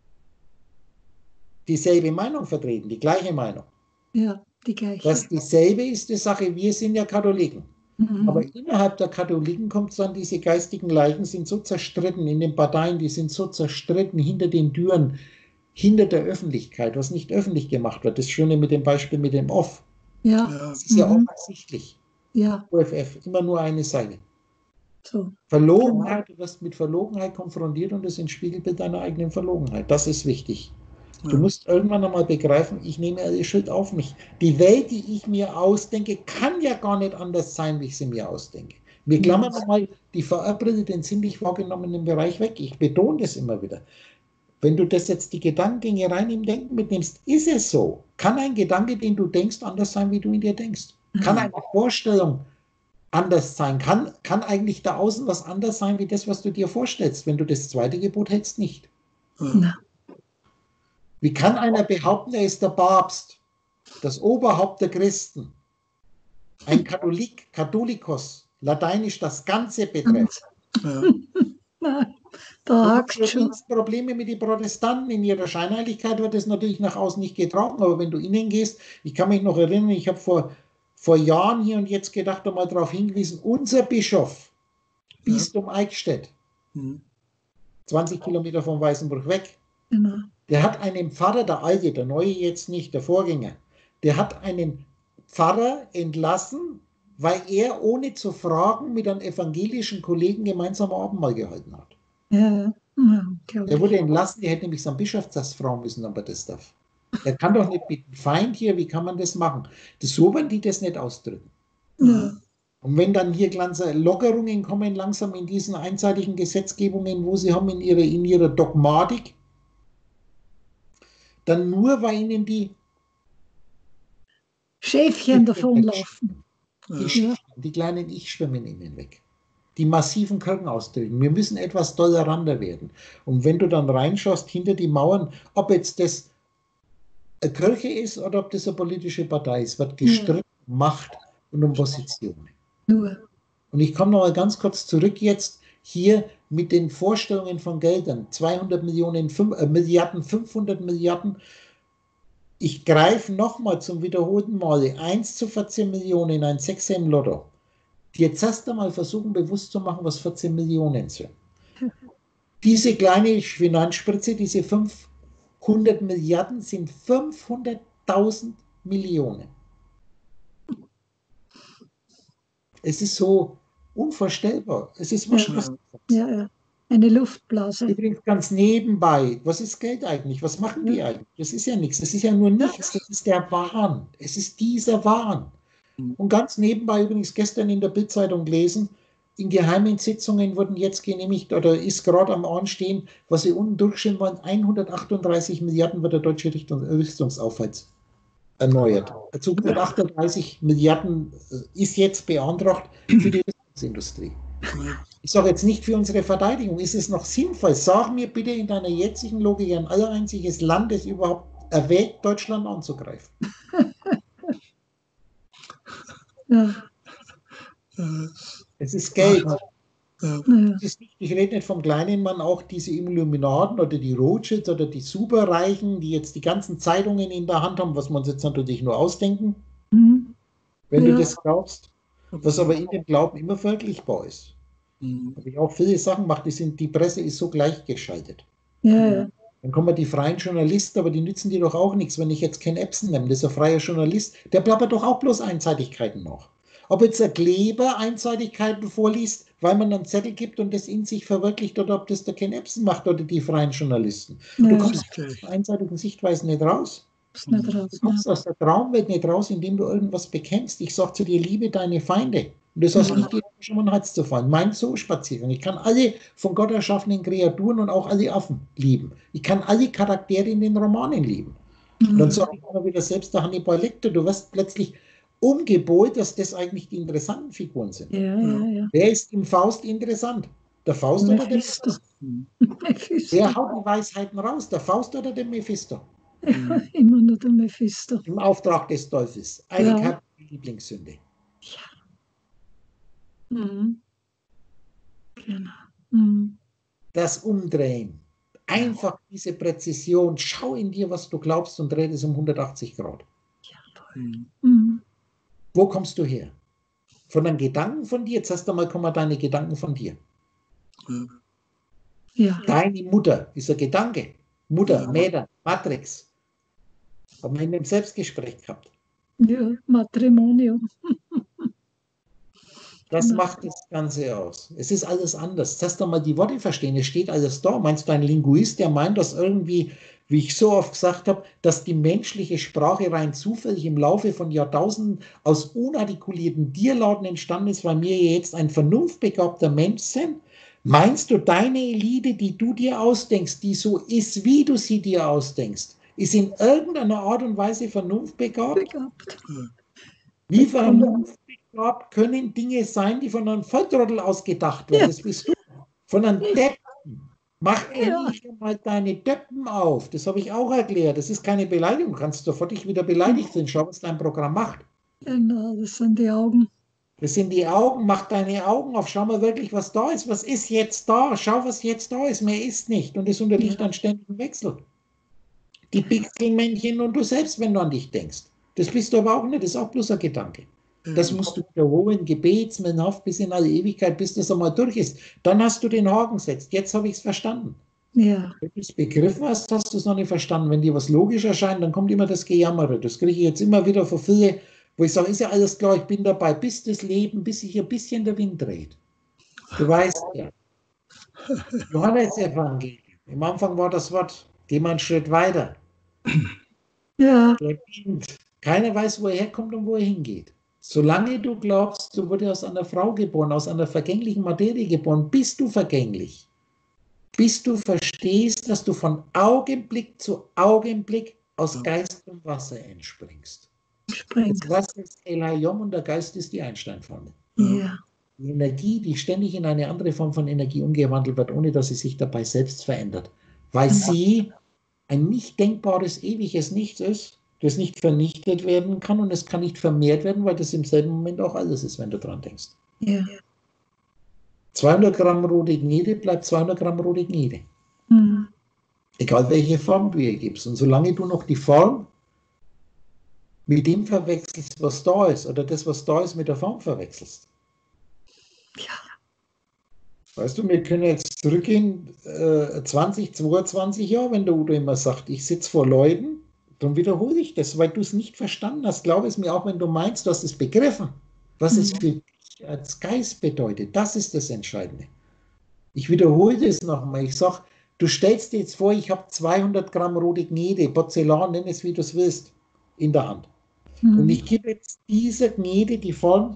dieselbe Meinung vertreten, die gleiche Meinung. Ja. Die gleiche. Das dieselbe ist die Sache, wir sind ja Katholiken. Mhm. Aber innerhalb der Katholiken kommt es dann, diese geistigen Leichen sind so zerstritten in den Parteien, die sind so zerstritten hinter den Türen, hinter der Öffentlichkeit, was nicht öffentlich gemacht wird. Das Schöne mit dem Beispiel mit dem Off. Ja. Ja. Das ist ja Mhm. offensichtlich. Ja. O F F, immer nur eine Seite. So. Verlogenheit, du wirst mit Verlogenheit konfrontiert und das entspiegelt mit deiner eigenen Verlogenheit. Das ist wichtig. Du musst irgendwann einmal begreifen, ich nehme die Schuld auf mich. Die Welt, die ich mir ausdenke, kann ja gar nicht anders sein, wie ich sie mir ausdenke. Wir klammern mal die Verabredung, den sinnlich wahrgenommenen Bereich weg. Ich betone das immer wieder. Wenn du das jetzt die Gedankengänge rein im Denken mitnimmst, ist es so. Kann ein Gedanke, den du denkst, anders sein, wie du in dir denkst? Kann eine Vorstellung anders sein? Kann, kann eigentlich da außen was anders sein, wie das, was du dir vorstellst? Wenn du das zweite Gebot hältst, nicht. Na, Wie kann einer behaupten, er ist der Papst, das Oberhaupt der Christen, ein Katholik, Katholikos, lateinisch das Ganze betrifft? Ja. na, da hakst Du schon. hast Probleme mit den Protestanten. In ihrer Scheinheiligkeit wird das natürlich nach außen nicht getragen, aber wenn du innen gehst, ich kann mich noch erinnern, ich habe vor, vor Jahren hier und jetzt gedacht, einmal darauf hingewiesen, unser Bischof, Bistum Eichstätt, Mhm. zwanzig Kilometer vom Weißenburg weg, Genau. der hat einen Pfarrer, der alte, der neue jetzt nicht, der Vorgänger, der hat einen Pfarrer entlassen, weil er ohne zu fragen mit einem evangelischen Kollegen gemeinsam Abendmahl gehalten hat. Ja, ja, glaube Der ich. wurde entlassen, der hätte nämlich seinen Bischofssatz fragen müssen, aber das darf. Der kann doch nicht mit dem Feind hier, wie kann man das machen? Das, so werden die das nicht ausdrücken. Ja, Und wenn dann hier ganze Lockerungen kommen langsam in diesen einseitigen Gesetzgebungen, wo sie haben in ihrer, in ihrer Dogmatik, dann nur, weil ihnen die, Schäfchen davonlaufen. die, Ja. Schäfchen, die kleinen Ich-Schwimmen ihnen weg. Die massiven Kirchen ausdrücken. Wir müssen etwas toleranter werden. Und wenn du dann reinschaust hinter die Mauern, ob jetzt das eine Kirche ist oder ob das eine politische Partei ist, wird gestritten um Macht und um Positionen. Nur. Und ich komme noch mal ganz kurz zurück jetzt hier mit den Vorstellungen von Geldern. zweihundert Millionen, fünf, äh, Milliarden, fünfhundert Milliarden. Ich greife nochmal zum wiederholten Male. eins zu vierzehn Millionen, ein Sechser im Lotto. Jetzt erst einmal versuchen, bewusst zu machen, was vierzehn Millionen sind. Diese kleine Finanzspritze, diese fünfhundert Milliarden, sind fünfhunderttausend Millionen. Es ist so unvorstellbar. Es ist was, was Ja, ja. Eine Luftblase. übrigens ganz nebenbei. Was ist Geld eigentlich? Was machen die eigentlich? Das ist ja nichts. Das ist ja nur nichts. Das ist der Wahn. Es ist dieser Wahn. Und ganz nebenbei übrigens gestern in der Bildzeitung gelesen, in geheimen Sitzungen wurden jetzt genehmigt oder ist gerade am Anstehen, was sie unten durchstehen wollen, hundertachtunddreißig Milliarden wird der deutsche Richtung, Rüstungsaufwärts erneuert. Dazu hundertachtunddreißig Milliarden ist jetzt beantragt für die Rüstungsindustrie. Ich sage jetzt nicht für unsere Verteidigung. Ist es noch sinnvoll? Sag mir bitte in deiner jetzigen Logik ein allereinziges Land, das überhaupt erwägt, Deutschland anzugreifen. Ja, Es ist Geld. Ja. ja. Es ist nicht, ich rede nicht vom kleinen Mann, auch diese Illuminaten oder die Rothschilds oder die Superreichen, die jetzt die ganzen Zeitungen in der Hand haben, was man jetzt natürlich nur ausdenken, Mhm. wenn Ja. du das glaubst, was aber in dem Glauben immer vergleichbar ist. Mhm. Habe ich auch viele Sachen gemacht, die, sind, die Presse ist so gleichgeschaltet. Ja, ja. Dann kommen die freien Journalisten, aber die nützen dir doch auch nichts, wenn ich jetzt Ken Epson nehme, das ist ein freier Journalist, der plappert doch auch bloß Einseitigkeiten noch. Ob jetzt ein Kleber Einseitigkeiten vorliest, weil man einen Zettel gibt und das in sich verwirklicht, oder ob das der Ken Epson macht oder die freien Journalisten. Du Ja, kommst Okay. aus der einseitigen Sichtweise nicht raus. ist nicht raus. Du kommst aus der Traumwelt nicht raus, indem du irgendwas bekämpfst. Ich sage zu dir, liebe deine Feinde. Und das heißt Ja. nicht, dir schon mal ein Herz zu fallen. Mein Zoo-Spaziergang. Ich kann alle von Gott erschaffenen Kreaturen und auch alle Affen lieben. Ich kann alle Charaktere in den Romanen lieben. Und dann Mhm. sage ich immer wieder selbst der Hannibal Lecter, du wirst plötzlich umgepolt, dass das eigentlich die interessanten Figuren sind. Ja, ja, ja. Wer ist im Faust interessant? Der Faust oder der Mephisto. Mephisto? Mephisto. Wer haut die Weisheiten raus? Der Faust oder der Mephisto? Ja, immer nur der Mephisto. Im Auftrag des Teufels. Eierkat, Ja. die Lieblingssünde. Mhm. Genau. Mhm. Das Umdrehen. Einfach diese Präzision. Schau in dir, was du glaubst, und dreh es um hundertachtzig Grad. Mhm. Mhm. Wo kommst du her? Von den Gedanken von dir? Jetzt erst einmal kommen deine Gedanken von dir. Ja. Ja. Deine Mutter ist ein Gedanke. Mutter, Ja. Mädern, Matrix. Haben wir in dem Selbstgespräch gehabt. Ja, Matrimonium. Das Genau. macht das Ganze aus. Es ist alles anders. Jetzt hast du mal die Worte verstehen. Es steht alles da. Meinst du ein Linguist, der meint, dass irgendwie wie ich so oft gesagt habe, dass die menschliche Sprache rein zufällig im Laufe von Jahrtausenden aus unartikulierten Tierlauten entstanden ist, weil wir jetzt ein vernunftbegabter Mensch sind? Meinst du, deine Elite, die du dir ausdenkst, die so ist, wie du sie dir ausdenkst, ist in irgendeiner Art und Weise vernunftbegabt? Begabt. Wie vernunftbegabt können Dinge sein, die von einem Volltrottel ausgedacht werden? Ja. Das bist du. Von einem Deppen. Mach Ja. endlich mal deine Deppen auf. Das habe ich auch erklärt. Das ist keine Beleidigung. Du kannst sofort dich wieder beleidigt sein. Schau, was dein Programm macht. Genau, das sind die Augen. Das sind die Augen. Mach deine Augen auf. Schau mal wirklich, was da ist. Was ist jetzt da? Schau, was jetzt da ist. Mehr ist nicht. Und es unterliegt Ja. an ständigem Wechsel. Die Pixelmännchen und du selbst, wenn du an dich denkst. Das bist du aber auch nicht. Das ist auch bloß ein Gedanke. Das musst du wiederholen, gebetsmannhaft bis in alle Ewigkeit, bis das einmal durch ist. Dann hast du den Haken gesetzt. Jetzt habe ich es verstanden. Ja. Wenn du es begriffen hast, hast du es noch nicht verstanden. Wenn dir was logisch erscheint, dann kommt immer das Gejammere. Das kriege ich jetzt immer wieder von vielen, wo ich sage, ist ja alles klar, ich bin dabei, bis das Leben, bis sich ein bisschen der Wind dreht. Du weißt ja. Johannes-Evangelium. Am Anfang war das Wort, geh mal einen Schritt weiter. Ja. Der Wind. Keiner weiß, wo er herkommt und wo er hingeht. Solange du glaubst, du wurdest aus einer Frau geboren, aus einer vergänglichen Materie geboren, bist du vergänglich. Bis du verstehst, dass du von Augenblick zu Augenblick aus Geist und Wasser entspringst. Springt. Das Wasser ist El Hayom und der Geist ist die Einstein-Formel. Ja. Die Energie, die ständig in eine andere Form von Energie umgewandelt wird, ohne dass sie sich dabei selbst verändert. Weil sie ein nicht denkbares, ewiges Nichts ist, das nicht vernichtet werden kann und es kann nicht vermehrt werden, weil das im selben Moment auch alles ist, wenn du dran denkst. Ja. zweihundert Gramm rote Gnede bleibt zweihundert Gramm rote Gnede. Mhm. Egal welche Form du ihr gibst. Und solange du noch die Form mit dem verwechselst, was da ist, oder das, was da ist, mit der Form verwechselst. Ja. Weißt du, wir können jetzt zurückgehen, äh, zwanzig, zweiundzwanzig Jahre, wenn der Udo immer sagt, ich sitze vor Leuten, dann wiederhole ich das, weil du es nicht verstanden hast. Glaube es mir auch, wenn du meinst, du hast es begriffen, was Mhm. es für dich als Geist bedeutet. Das ist das Entscheidende. Ich wiederhole das nochmal. Ich sage, du stellst dir jetzt vor, ich habe zweihundert Gramm rote Gnede, Porzellan, nenn es wie du es willst, in der Hand. Mhm. Und ich gebe jetzt dieser Gnede die Form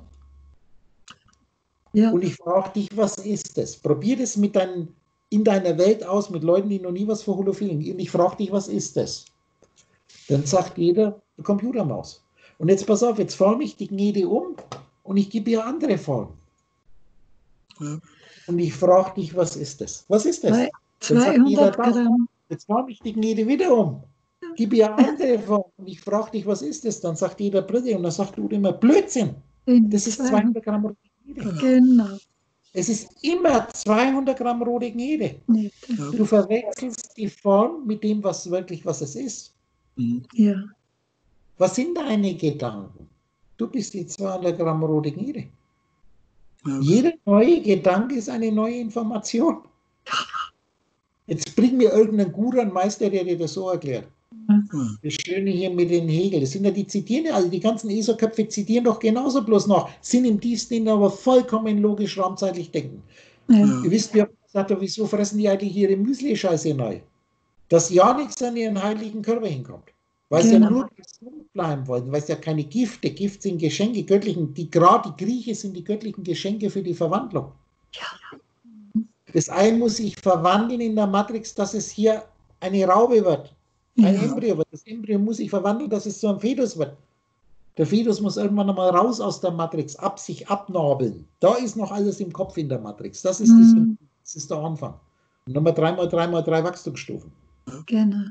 Ja. und ich frage dich, was ist das? Probier das mit deinen, in deiner Welt aus, mit Leuten, die noch nie was von Holophilen. Und ich frage dich, was ist das? Dann sagt jeder, eine Computermaus. Und jetzt pass auf, jetzt forme ich die Gnede um und ich gebe ihr andere Form. Ja. Und ich frage dich, was ist das? Was ist das? Zwei- Dann sagt jeder zweihundert das. Gramm. Jetzt forme ich die Gnede wieder um. Gib ihr andere Form. Und ich frage dich, was ist das? Dann sagt jeder Brille und dann sagt du immer Blödsinn. In Das ist zweihundert. zweihundert Gramm rote Gnede. Genau. Es ist immer zweihundert Gramm rote Gnede. Nee, Ja. Du verwechselst die Form mit dem, was wirklich was es ist. Mhm. ja. Was sind deine Gedanken? Du bist die zweihundert Gramm rote Gnede. Ja. Jeder neue Gedanke ist eine neue Information. Jetzt bring mir irgendeinen Guru, einen Meister, der dir das so erklärt. Ja. Das Schöne hier mit den Hegel, das sind ja die zitieren, also die ganzen E S O-Köpfe zitieren doch genauso bloß noch, sind im tiefsten Innen aber vollkommen logisch raumzeitlich denken. Ja. Ja. Ihr wisst, wir gesagt haben, wieso fressen die eigentlich ihre Müsli-Scheiße neu? Dass ja nichts an ihren heiligen Körper hinkommt. Weil sie Genau. ja nur gesund bleiben wollen, weil es ja keine Gifte, Gift sind Geschenke, göttlichen, die gerade die Grieche sind die göttlichen Geschenke für die Verwandlung. Das Ei muss sich verwandeln in der Matrix, dass es hier eine Raube wird, ein Ja. Embryo wird. Das Embryo muss sich verwandeln, dass es zu einem Fetus wird. Der Fetus muss irgendwann einmal raus aus der Matrix, ab sich abnabeln. Da ist noch alles im Kopf in der Matrix. Das ist, das, Mhm. das ist der Anfang. Und nochmal drei mal drei mal drei Wachstumsstufen. Genau.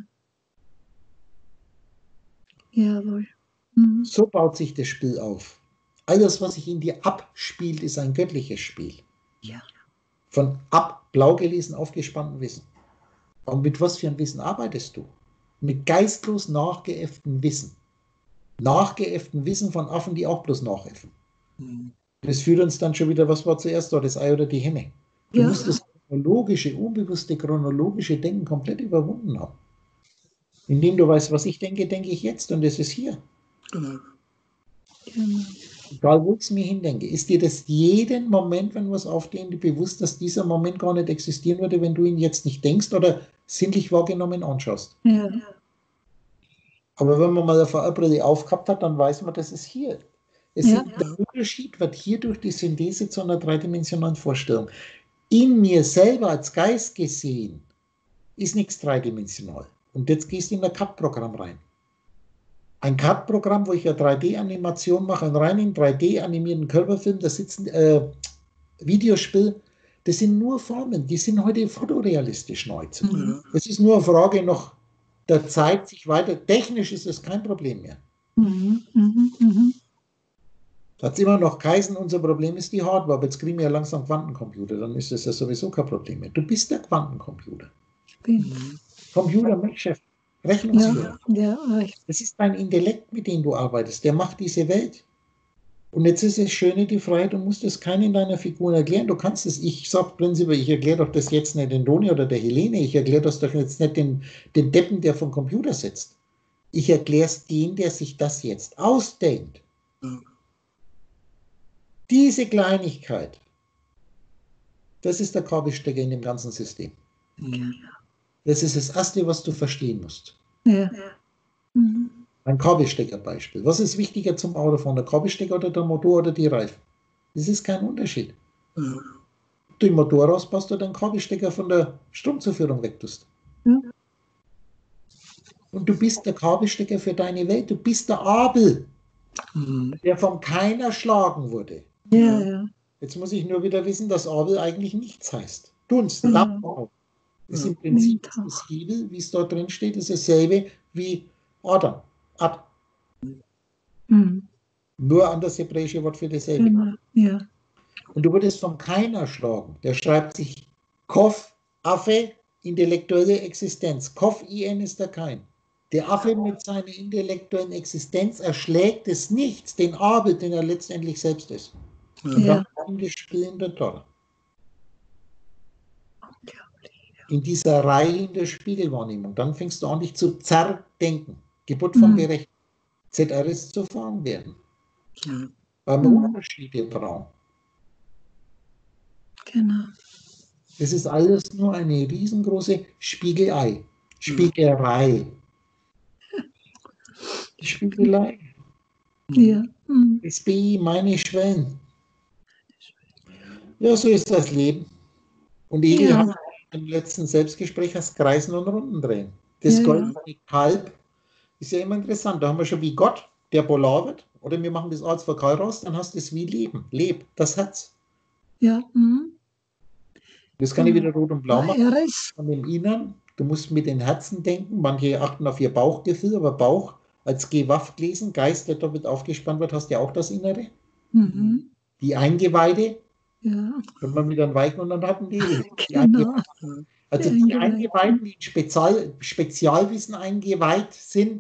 Jawohl. Mhm. So baut sich das Spiel auf. Alles, was sich in dir abspielt, ist ein göttliches Spiel. Ja. Von ab, blau gelesen, aufgespannten Wissen. Und mit was für ein Wissen arbeitest du? Mit geistlos nachgeäfftem Wissen. Nachgeäfftem Wissen von Affen, die auch bloß nachäffen. Mhm. Das führt uns dann schon wieder, was war zuerst da, das Ei oder die Henne? Du Ja. musst das chronologische, unbewusste chronologische Denken komplett überwunden haben. Indem du weißt, was ich denke, denke ich jetzt und es ist hier. Genau. Genau. egal wo ich mir hindenke, ist dir das jeden Moment, wenn was aufstehen, dir bewusst, dass dieser Moment gar nicht existieren würde, wenn du ihn jetzt nicht denkst oder sinnlich wahrgenommen anschaust. Ja. Aber wenn man mal eine V R-Brille aufgehabt hat, dann weiß man, das ist hier. Es Ja. ist, der Unterschied wird hier durch die Synthese zu einer dreidimensionalen Vorstellung. In mir selber als Geist gesehen ist nichts dreidimensional. Und jetzt gehst du in ein C A D-Programm rein. Ein C A D-Programm, wo ich eine drei D-Animation mache, einen reinen drei D-animierten Körperfilm, da sitzen äh, Videospiel, das sind nur Formen, die sind heute fotorealistisch neu zu tun. Ja. Es ist nur eine Frage noch der Zeit, sich weiter, technisch ist es kein Problem mehr. Mhm. Mhm. Mhm. Da hat es immer noch geheißen, unser Problem ist die Hardware, aber jetzt kriegen wir ja langsam Quantencomputer, dann ist das ja sowieso kein Problem mehr. Du bist der Quantencomputer. Ich bin. Mhm. Computer, Chef, Rechnungsführer. Ja, ja, ich, Das ist dein Intellekt, mit dem du arbeitest. Der macht diese Welt. Und jetzt ist das Schöne, die Freiheit, du musst es keinen deiner Figuren erklären. Du kannst es, ich sage prinzipiell, ich erkläre doch das jetzt nicht den Doni oder der Helene, ich erkläre das doch jetzt nicht den, den Deppen, der vom Computer sitzt. Ich erkläre es dem, der sich das jetzt ausdenkt. Ja. Diese Kleinigkeit, das ist der Kabelstecker in dem ganzen System. Mhm. Das ist das Erste, was du verstehen musst. ja. Mhm. Ein Kabelsteckerbeispiel. Was ist wichtiger zum Autofahren, der Kabelstecker oder der Motor oder die Reifen? Das ist kein Unterschied. Ja. Du den Motor rauspasst oder den Kabelstecker von der Stromzuführung wegtust. Ja. Und du bist der Kabelstecker für deine Welt. Du bist der Abel, Mhm. der von keiner schlagen wurde. Ja, ja. Jetzt muss ich nur wieder wissen, dass Abel eigentlich nichts heißt. Dunst, Ja. Dampf. Das ist Ja. im Prinzip Windhauch. das Hebel, wie es da drin steht, ist dasselbe wie Adam. Ad. Mhm. Nur an das hebräische Wort für dasselbe. Genau. Ja. Und du würdest von keiner schlagen. Der schreibt sich Kof, Affe, intellektuelle Existenz. Kof, I N ist der Kein. Der Affe mit seiner intellektuellen Existenz erschlägt es Nichts, den Abel, den er letztendlich selbst ist. Ja. Und Ja. dann kommt das Spiel in der Tor. In dieser Reihe in der Spiegelwahrnehmung. Dann fängst du an, dich zu zerdenken. Geburt von Mhm. Berechtigung. Z R ist zu erfahren werden. Ja. Beim Mhm. Unterschied im Traum. Genau. Das ist alles nur eine riesengroße Spiegelei. Spiegelei. Die Spiegelei. Ja. Mhm. Das B I, meine Schwellen. Ja, so ist das Leben. Und Egel Ja. hat im letzten Selbstgespräch das Kreisen und Runden drehen. Das Ja, goldene Kalb ist ja immer interessant. Da haben wir schon wie Gott, der polar wird. Oder wir machen das als Vokal raus, dann hast du es wie Leben. Leb, das Herz. Ja. Mhm. Das kann ich Genau. wieder rot und blau Ja, machen. er ist. Von dem Innern. Du musst mit den Herzen denken. Manche achten auf ihr Bauchgefühl, aber Bauch als Gewaff lesen, Geist, der doppelt aufgespannt wird, hast ja auch das Innere. Mhm. Die Eingeweide, Ja. wenn man mit einem Weichen und dann hatten die. die Genau. Eingeweiden. Also Die die Eingeweiden. Eingeweiden, die in Spezial, Spezialwissen eingeweiht sind,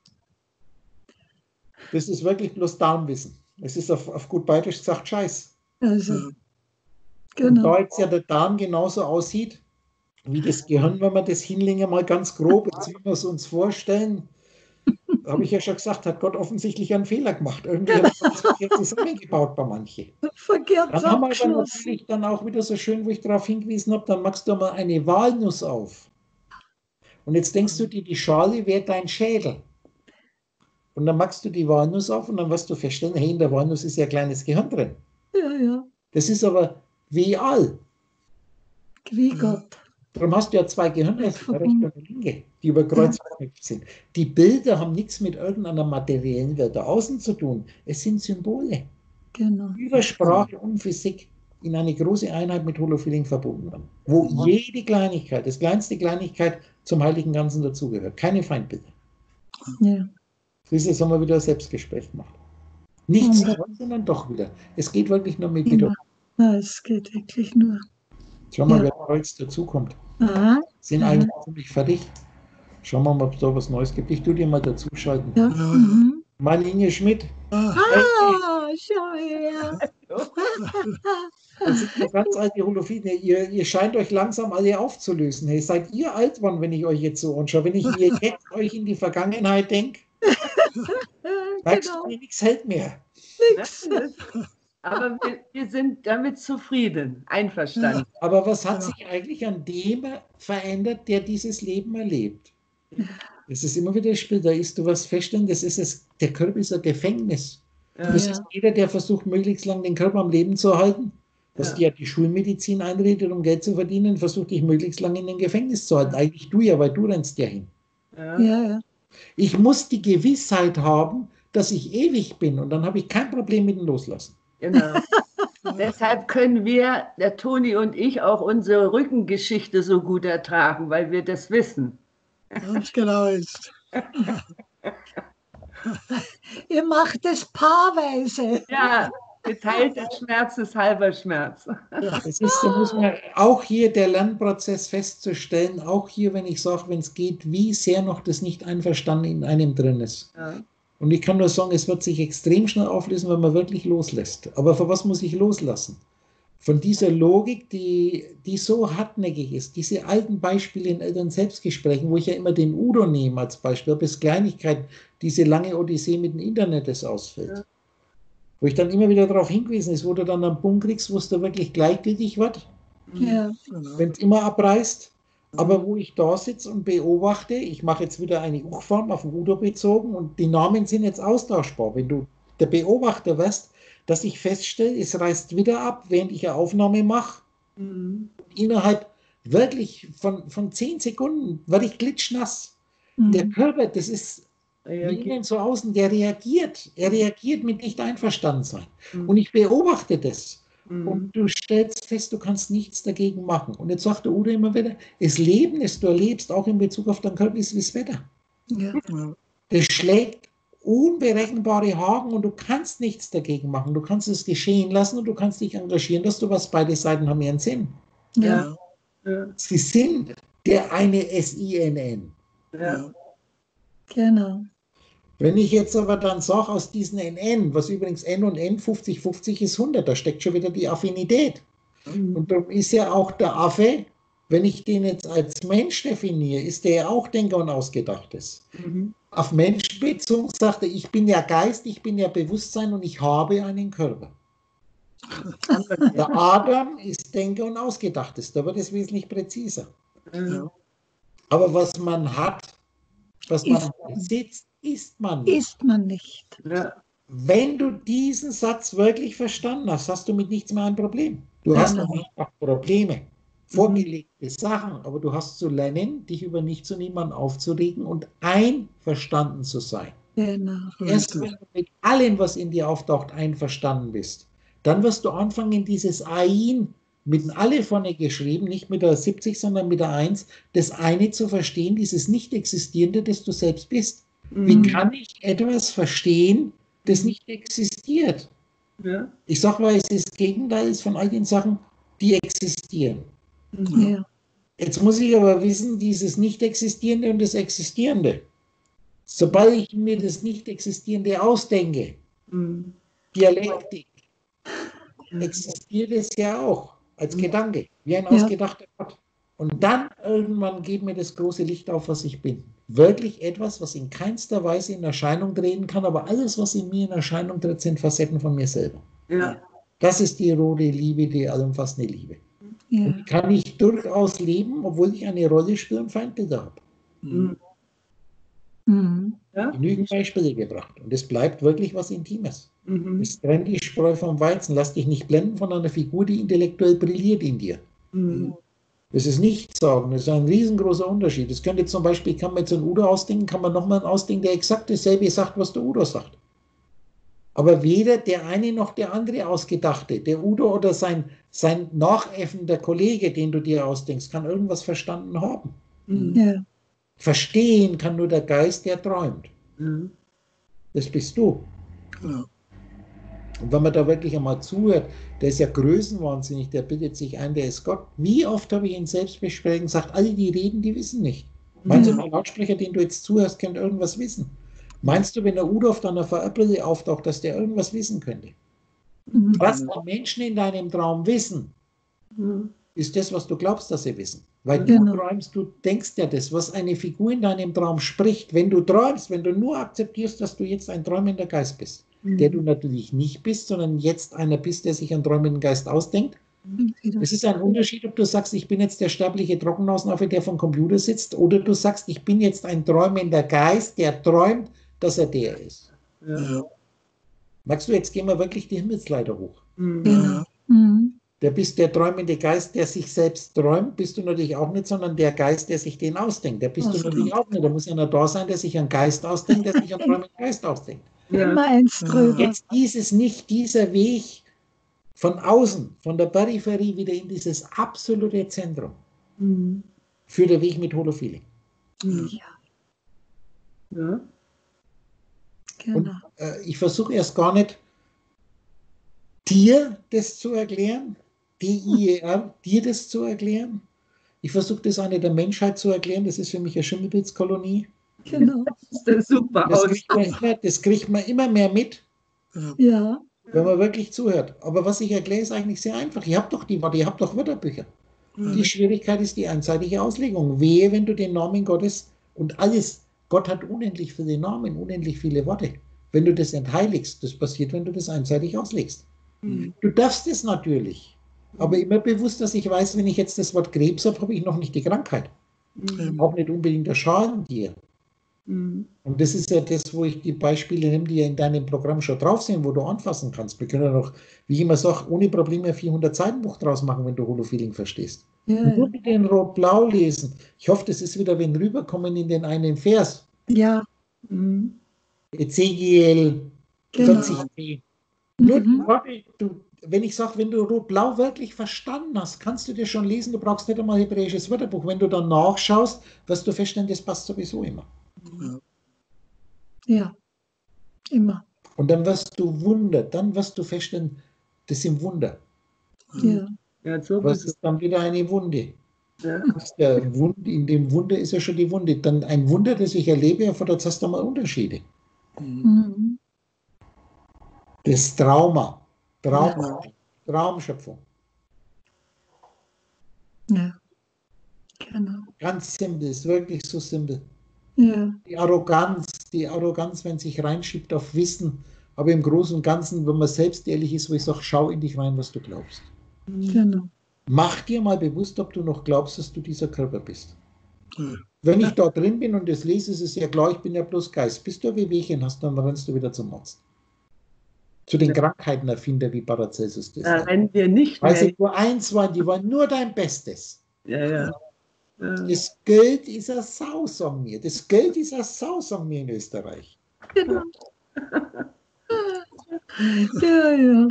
das ist wirklich bloß Downwissen. Es ist auf, auf gut Bayerisch gesagt Scheiß. Also. Ja. Und Genau. da jetzt ja der Darm genauso aussieht, wie das Gehirn, wenn wir das hinlegen, mal ganz grob, jetzt wie wir es uns vorstellen, habe ich ja schon gesagt, hat Gott offensichtlich einen Fehler gemacht. Irgendwie hat er es verkehrt zusammengebaut bei manchen. Verkehrt Dann haben wir aber abgeschlossen. natürlich dann auch wieder so schön, wo ich darauf hingewiesen habe, dann machst du mal eine Walnuss auf. Und jetzt denkst du dir, die Schale wäre dein Schädel. Und dann machst du die Walnuss auf und dann wirst du feststellen, hey, in der Walnuss ist ja ein kleines Gehirn drin. Ja, ja. Das ist aber real. Wie Gott. Darum hast du ja zwei Gehirnhälften, eine Verbunden. rechte und eine linke, die über Kreuz verknüpft sind. Die Bilder haben nichts mit irgendeiner materiellen Welt da außen zu tun. Es sind Symbole. Genau. Über Sprache und Physik in eine große Einheit mit Holofeeling verbunden werden. Wo jede Kleinigkeit, das kleinste Kleinigkeit zum heiligen Ganzen dazugehört. Keine Feindbilder. Ja. Siehst du, jetzt haben wir wieder ein Selbstgespräch gemacht. Nichts, Ja. sondern doch wieder. Es geht wirklich nur mit Immer. Wiederholung. Ja, es geht wirklich nur. Schau mal, Ja. wer da jetzt dazukommt. Ah, Sind ja. eigentlich ziemlich fertig. Schauen wir mal, ob es da was Neues gibt. Ich tue dir mal dazuschalten. Ja. Ja, ja. Mhm. Marlene Schmidt. Ah, Ah, schau her. Das sind so ganz alte Holophine. Ihr, ihr scheint euch langsam alle aufzulösen. Hey, seid ihr alt geworden, wenn ich euch jetzt so anschaue? Wenn ich mir jetzt euch in die Vergangenheit denke, merkst Genau. du, nichts hält mehr. nichts. Aber wir, wir sind damit zufrieden, einverstanden. Aber was hat Ja. sich eigentlich an dem verändert, der dieses Leben erlebt? Es ist immer wieder das Spiel, da ist du was feststellen, das ist es, der Körper ist ein Gefängnis. Ja. Das Ja. ist jeder, der versucht, möglichst lang den Körper am Leben zu halten, was Ja. dir ja die Schulmedizin einredet, um Geld zu verdienen, versucht dich möglichst lange in den Gefängnis zu halten. Eigentlich du ja, weil du rennst ja hin. Ja. Ja, ja. Ich muss die Gewissheit haben, dass ich ewig bin und dann habe ich kein Problem mit dem Loslassen. Genau. Deshalb können wir, der Toni und ich, auch unsere Rückengeschichte so gut ertragen, weil wir das wissen. Ganz genau ist. Ihr macht es paarweise. Ja, geteilter Schmerz ist halber Schmerz. Das ist, da muss man auch hier der Lernprozess festzustellen, auch hier, wenn ich sage, wenn es geht, wie sehr noch das Nicht-Einverstanden in einem drin ist. Ja. Und ich kann nur sagen, es wird sich extrem schnell auflösen, wenn man wirklich loslässt. Aber für was muss ich loslassen? Von dieser Logik, die, die so hartnäckig ist, diese alten Beispiele in Eltern-Selbstgesprächen, wo ich ja immer den Udo nehme als Beispiel, bis Kleinigkeit, diese lange Odyssee mit dem Internet, das ausfällt. Ja. Wo ich dann immer wieder darauf hingewiesen ist, wo du dann einen Punkt kriegst, wo es da wirklich gleichgültig wird, Ja. Genau. wenn es immer abreißt. Aber wo ich da sitze und beobachte, ich mache jetzt wieder eine U-Form auf den Udo bezogen und die Namen sind jetzt austauschbar. Wenn du der Beobachter wirst, dass ich feststelle, es reißt wieder ab, während ich eine Aufnahme mache. Mhm. Innerhalb wirklich von, von zehn Sekunden werde ich glitschnass. Mhm. Der Körper, das ist wie innen so außen, der reagiert. Er reagiert mit nicht einverstanden sein. Und ich beobachte das. Mhm. Und du stellst fest, du kannst nichts dagegen machen. Und jetzt sagt der Udo immer wieder, das Leben, das du erlebst, auch in Bezug auf deinen Körper, ist wie das Wetter. Ja. Ja. Das schlägt unberechenbare Haken und du kannst nichts dagegen machen. Du kannst es geschehen lassen und du kannst dich engagieren, dass du was, beide Seiten haben ihren Sinn. Ja. Ja. Sie sind der eine S I N N. Ja. Genau. Wenn ich jetzt aber dann sage, aus diesen N N, was übrigens N und N fünfzig fünfzig ist hundert, da steckt schon wieder die Affinität. Mhm. Und darum ist ja auch der Affe, wenn ich den jetzt als Mensch definiere, ist der ja auch Denker und Ausgedachtes. Mhm. Auf Mensch bezogen sagt er, ich bin ja Geist, ich bin ja Bewusstsein und ich habe einen Körper. Der Adam ist Denker und Ausgedachtes, da wird es wesentlich präziser. Ja. Aber was man hat, was man Ist- besitzt, ist man nicht. Ist man nicht. Ja. Wenn du diesen Satz wirklich verstanden hast, hast du mit nichts mehr ein Problem. Du hast Genau. einfach Probleme, vorgelegte Sachen, aber du hast zu lernen, dich über nichts und niemanden aufzuregen und einverstanden zu sein. Genau. Erst wenn du mit allem, was in dir auftaucht, einverstanden bist, dann wirst du anfangen, dieses Ein, mit einem Alle vorne geschrieben, nicht mit der siebzig, sondern mit der eins, das eine zu verstehen, dieses Nicht-Existierende, das du selbst bist. Wie Mhm. kann ich etwas verstehen, das nicht existiert? Ja. Ich sage mal, es ist das Gegenteil von all den Sachen, die existieren. Ja. Jetzt muss ich aber wissen, dieses Nicht-Existierende und das Existierende. Sobald ich mir das Nicht-Existierende ausdenke, Mhm. Dialektik, existiert es ja auch als Gedanke, wie ein Ja. ausgedachter Gott. Und dann irgendwann geht mir das große Licht auf, was ich bin. Wirklich etwas, was in keinster Weise in Erscheinung treten kann, aber alles, was in mir in Erscheinung tritt, sind Facetten von mir selber. Ja. Das ist die rote Liebe, die allumfassende Liebe. Ja. Und die kann ich durchaus leben, obwohl ich eine Rolle spiele und Feindbilder habe. Mhm. Mhm. Ja. Genügend Beispiele gebracht. Und es bleibt wirklich was Intimes. Mhm. Es trennt die Spreu vom Weizen. Lass dich nicht blenden von einer Figur, die intellektuell brilliert in dir. Mhm. Das ist nicht sagen, das ist ein riesengroßer Unterschied. Das könnte zum Beispiel, kann man jetzt einen Udo ausdenken, kann man nochmal einen ausdenken, der exakt dasselbe sagt, was der Udo sagt. Aber weder der eine noch der andere Ausgedachte, der Udo oder sein, sein nachäffender Kollege, den du dir ausdenkst, kann irgendwas verstanden haben. Mhm. Ja. Verstehen kann nur der Geist, der träumt. Mhm. Das bist du. Ja. Und wenn man da wirklich einmal zuhört, der ist ja größenwahnsinnig, der bildet sich ein, der ist Gott. Wie oft habe ich in Selbstbesprechungen gesagt, alle, die reden, die wissen nicht. Meinst du, Ja. der Lautsprecher, den du jetzt zuhörst, könnte irgendwas wissen? Meinst du, wenn der Udo auf deiner V R-Brille auftaucht, dass der irgendwas wissen könnte? Mhm. Was die Menschen in deinem Traum wissen, Mhm. ist das, was du glaubst, dass sie wissen. Weil Genau. du träumst, du denkst ja das, was eine Figur in deinem Traum spricht. Wenn du träumst, wenn du nur akzeptierst, dass du jetzt ein träumender Geist bist, der du natürlich nicht bist, sondern jetzt einer bist, der sich einen träumenden Geist ausdenkt. Es ist ein Unterschied, ob du sagst, ich bin jetzt der sterbliche Trockenhausnaffe, der vom Computer sitzt, oder du sagst, ich bin jetzt ein träumender Geist, der träumt, dass er der ist. Ja. Ja. Magst du, jetzt gehen wir wirklich die Himmelsleiter hoch. Mhm. Ja. Mhm. Der bist der träumende Geist, der sich selbst träumt, bist du natürlich auch nicht, sondern der Geist, der sich den ausdenkt. Der bist Das du natürlich stimmt. auch nicht. Da muss einer da sein, der sich einen Geist ausdenkt, der sich einen träumenden Geist ausdenkt. Ja. Immer eins Ja. drüber. Jetzt dieses nicht, dieser Weg von außen, von der Peripherie wieder in dieses absolute Zentrum, Mhm. führt der Weg mit Holofeeling. Mhm. Ja, Ja. Und genau. äh, ich versuche erst gar nicht, dir das zu erklären, D I E R, dir das zu erklären. Ich versuche das auch nicht der Menschheit zu erklären, das ist für mich eine Schimmelpilzkolonie. Genau. Das ist ein super Das Aus. kriegt man immer, das kriegt man immer mehr mit, Ja. Ja, wenn man wirklich zuhört. Aber was ich erkläre, ist eigentlich sehr einfach. Ihr habt doch die Worte, ihr habt doch Wörterbücher. Die Schwierigkeit ist die einseitige Auslegung. Wehe, wenn du den Namen Gottes und alles, Gott hat unendlich viele Namen, unendlich viele Worte. Wenn du das entheiligst, das passiert, wenn du das einseitig auslegst. Mhm. Du darfst es natürlich, aber immer bewusst, dass ich weiß, wenn ich jetzt das Wort Krebs habe, habe ich noch nicht die Krankheit. Mhm. Auch nicht unbedingt der Schaden dir. Mhm. Und das ist ja das, wo ich die Beispiele nehme, die ja in deinem Programm schon drauf sind, wo du anfassen kannst. Wir können ja noch, wie ich immer sage, ohne Probleme ein vierhundert Seiten Buch draus machen, wenn du Holofeeling verstehst. ja, Nur ja. mit den Rot-Blau lesen. Ich hoffe, das ist wieder, wenn rüberkommen in den einen Vers. Ja, Mhm. Ezekiel genau. vierzig b. Nur die Mhm. Worte, du, wenn ich sage, wenn du Rot-Blau wirklich verstanden hast, kannst du dir schon lesen, du brauchst nicht einmal hebräisches Wörterbuch. Wenn du dann nachschaust, wirst du feststellen, das passt sowieso immer. Ja, immer. Und dann wirst du Wunder, dann wirst du feststellen, das sind Wunder. Ja, Ja, Was sowieso. ist dann wieder eine Wunde? Ja. Ist der Wund, in dem Wunder ist ja schon die Wunde. Dann ein Wunder, das ich erlebe, erfordert erst einmal Unterschiede. mhm. Das Trauma, Traum, Ja. Traumschöpfung. Ja, genau. Ganz simpel, ist wirklich so simpel. Ja, Die Arroganz, die Arroganz, wenn sich reinschiebt auf Wissen, aber im Großen und Ganzen, wenn man selbst ehrlich ist, wo ich sage, schau in dich rein, was du glaubst. genau. Mach dir mal bewusst, ob du noch glaubst, dass du dieser Körper bist. Ja. Wenn ich da drin bin und das lese, ist es ja klar, ich bin ja bloß Geist. Bis du ein Wehwehchen hast, dann rennst du wieder zum Arzt. Zu den Ja. Krankheitenerfinder, wie Paracelsus das Da sagt. rennen wir nicht Weil mehr. sie nur eins waren, die waren nur dein Bestes. Ja, ja. Ja. Das Geld ist eine Sau, sagen wir. Das Geld ist eine Sau, sagen wir in Österreich. Genau. Ja, ja.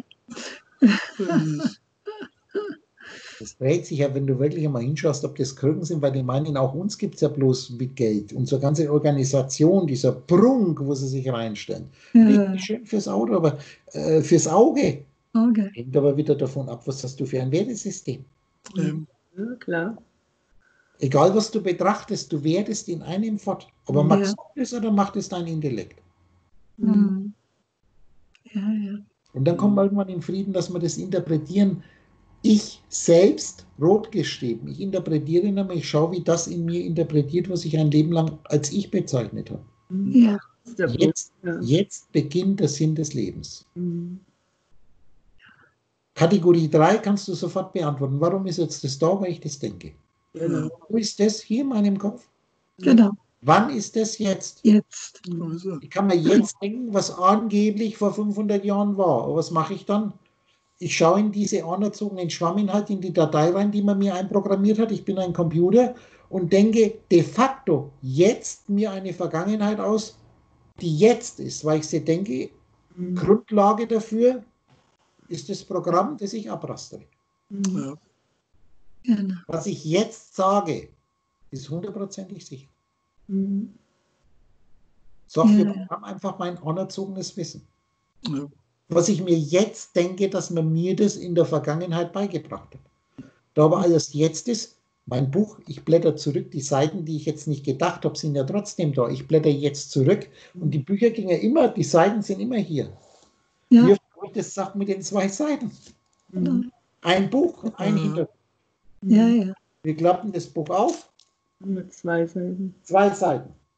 Das dreht sich ja, wenn du wirklich einmal hinschaust, ob das Krücken sind, weil die meinen, auch uns gibt es ja bloß mit Geld. Unsere ganze Organisation, dieser Prunk, wo sie sich reinstellen. Ja, Nicht schön fürs Auto, aber äh, fürs Auge. okay. Hängt aber wieder davon ab, was hast du für ein Wertesystem. Ähm, Ja, klar. Egal, was du betrachtest, du wertest in einem fort. Aber Ja. machst du das oder macht es dein Intellekt? Mhm. Ja, ja. Und dann kommt man irgendwann in Frieden, dass wir das interpretieren. Ich selbst, rot geschrieben, ich interpretiere nämlich, ich schaue, wie das in mir interpretiert, was ich ein Leben lang als ich bezeichnet habe. Ja, Das ist der Punkt. Jetzt, Ja. jetzt beginnt der Sinn des Lebens. Mhm. Kategorie drei kannst du sofort beantworten. Warum ist jetzt das da, weil ich das denke? Genau. Wo ist das hier in meinem Kopf? genau. Wann ist das jetzt? Jetzt. also, Ich kann mir jetzt denken, was angeblich vor fünfhundert Jahren war. Aber was mache ich dann? Ich schaue in diese anerzogenen Schwamminhalte, in die Datei rein, die man mir einprogrammiert hat. Ich bin ein Computer und denke de facto jetzt mir eine Vergangenheit aus, die jetzt ist, weil ich sie denke, Mhm. Grundlage dafür ist das Programm, das ich abrastere. Mhm. ja. Genau. Was ich jetzt sage, ist hundertprozentig sicher. Mhm. Sag, wir Ja. haben einfach mein anerzogenes Wissen. Ja. Was ich mir jetzt denke, dass man mir das in der Vergangenheit beigebracht hat. Da aber alles jetzt ist, mein Buch, ich blätter zurück, die Seiten, die ich jetzt nicht gedacht habe, sind ja trotzdem da. Ich blätter jetzt zurück und die Bücher gingen immer, die Seiten sind immer hier. Ja, Wie oft habe ich das sagt mit den zwei Seiten? Mhm. Ein Buch, ein Ja. Hintergrund. ja, ja. Wir klappen das Buch auf, Mit zwei Seiten. zwei Seiten.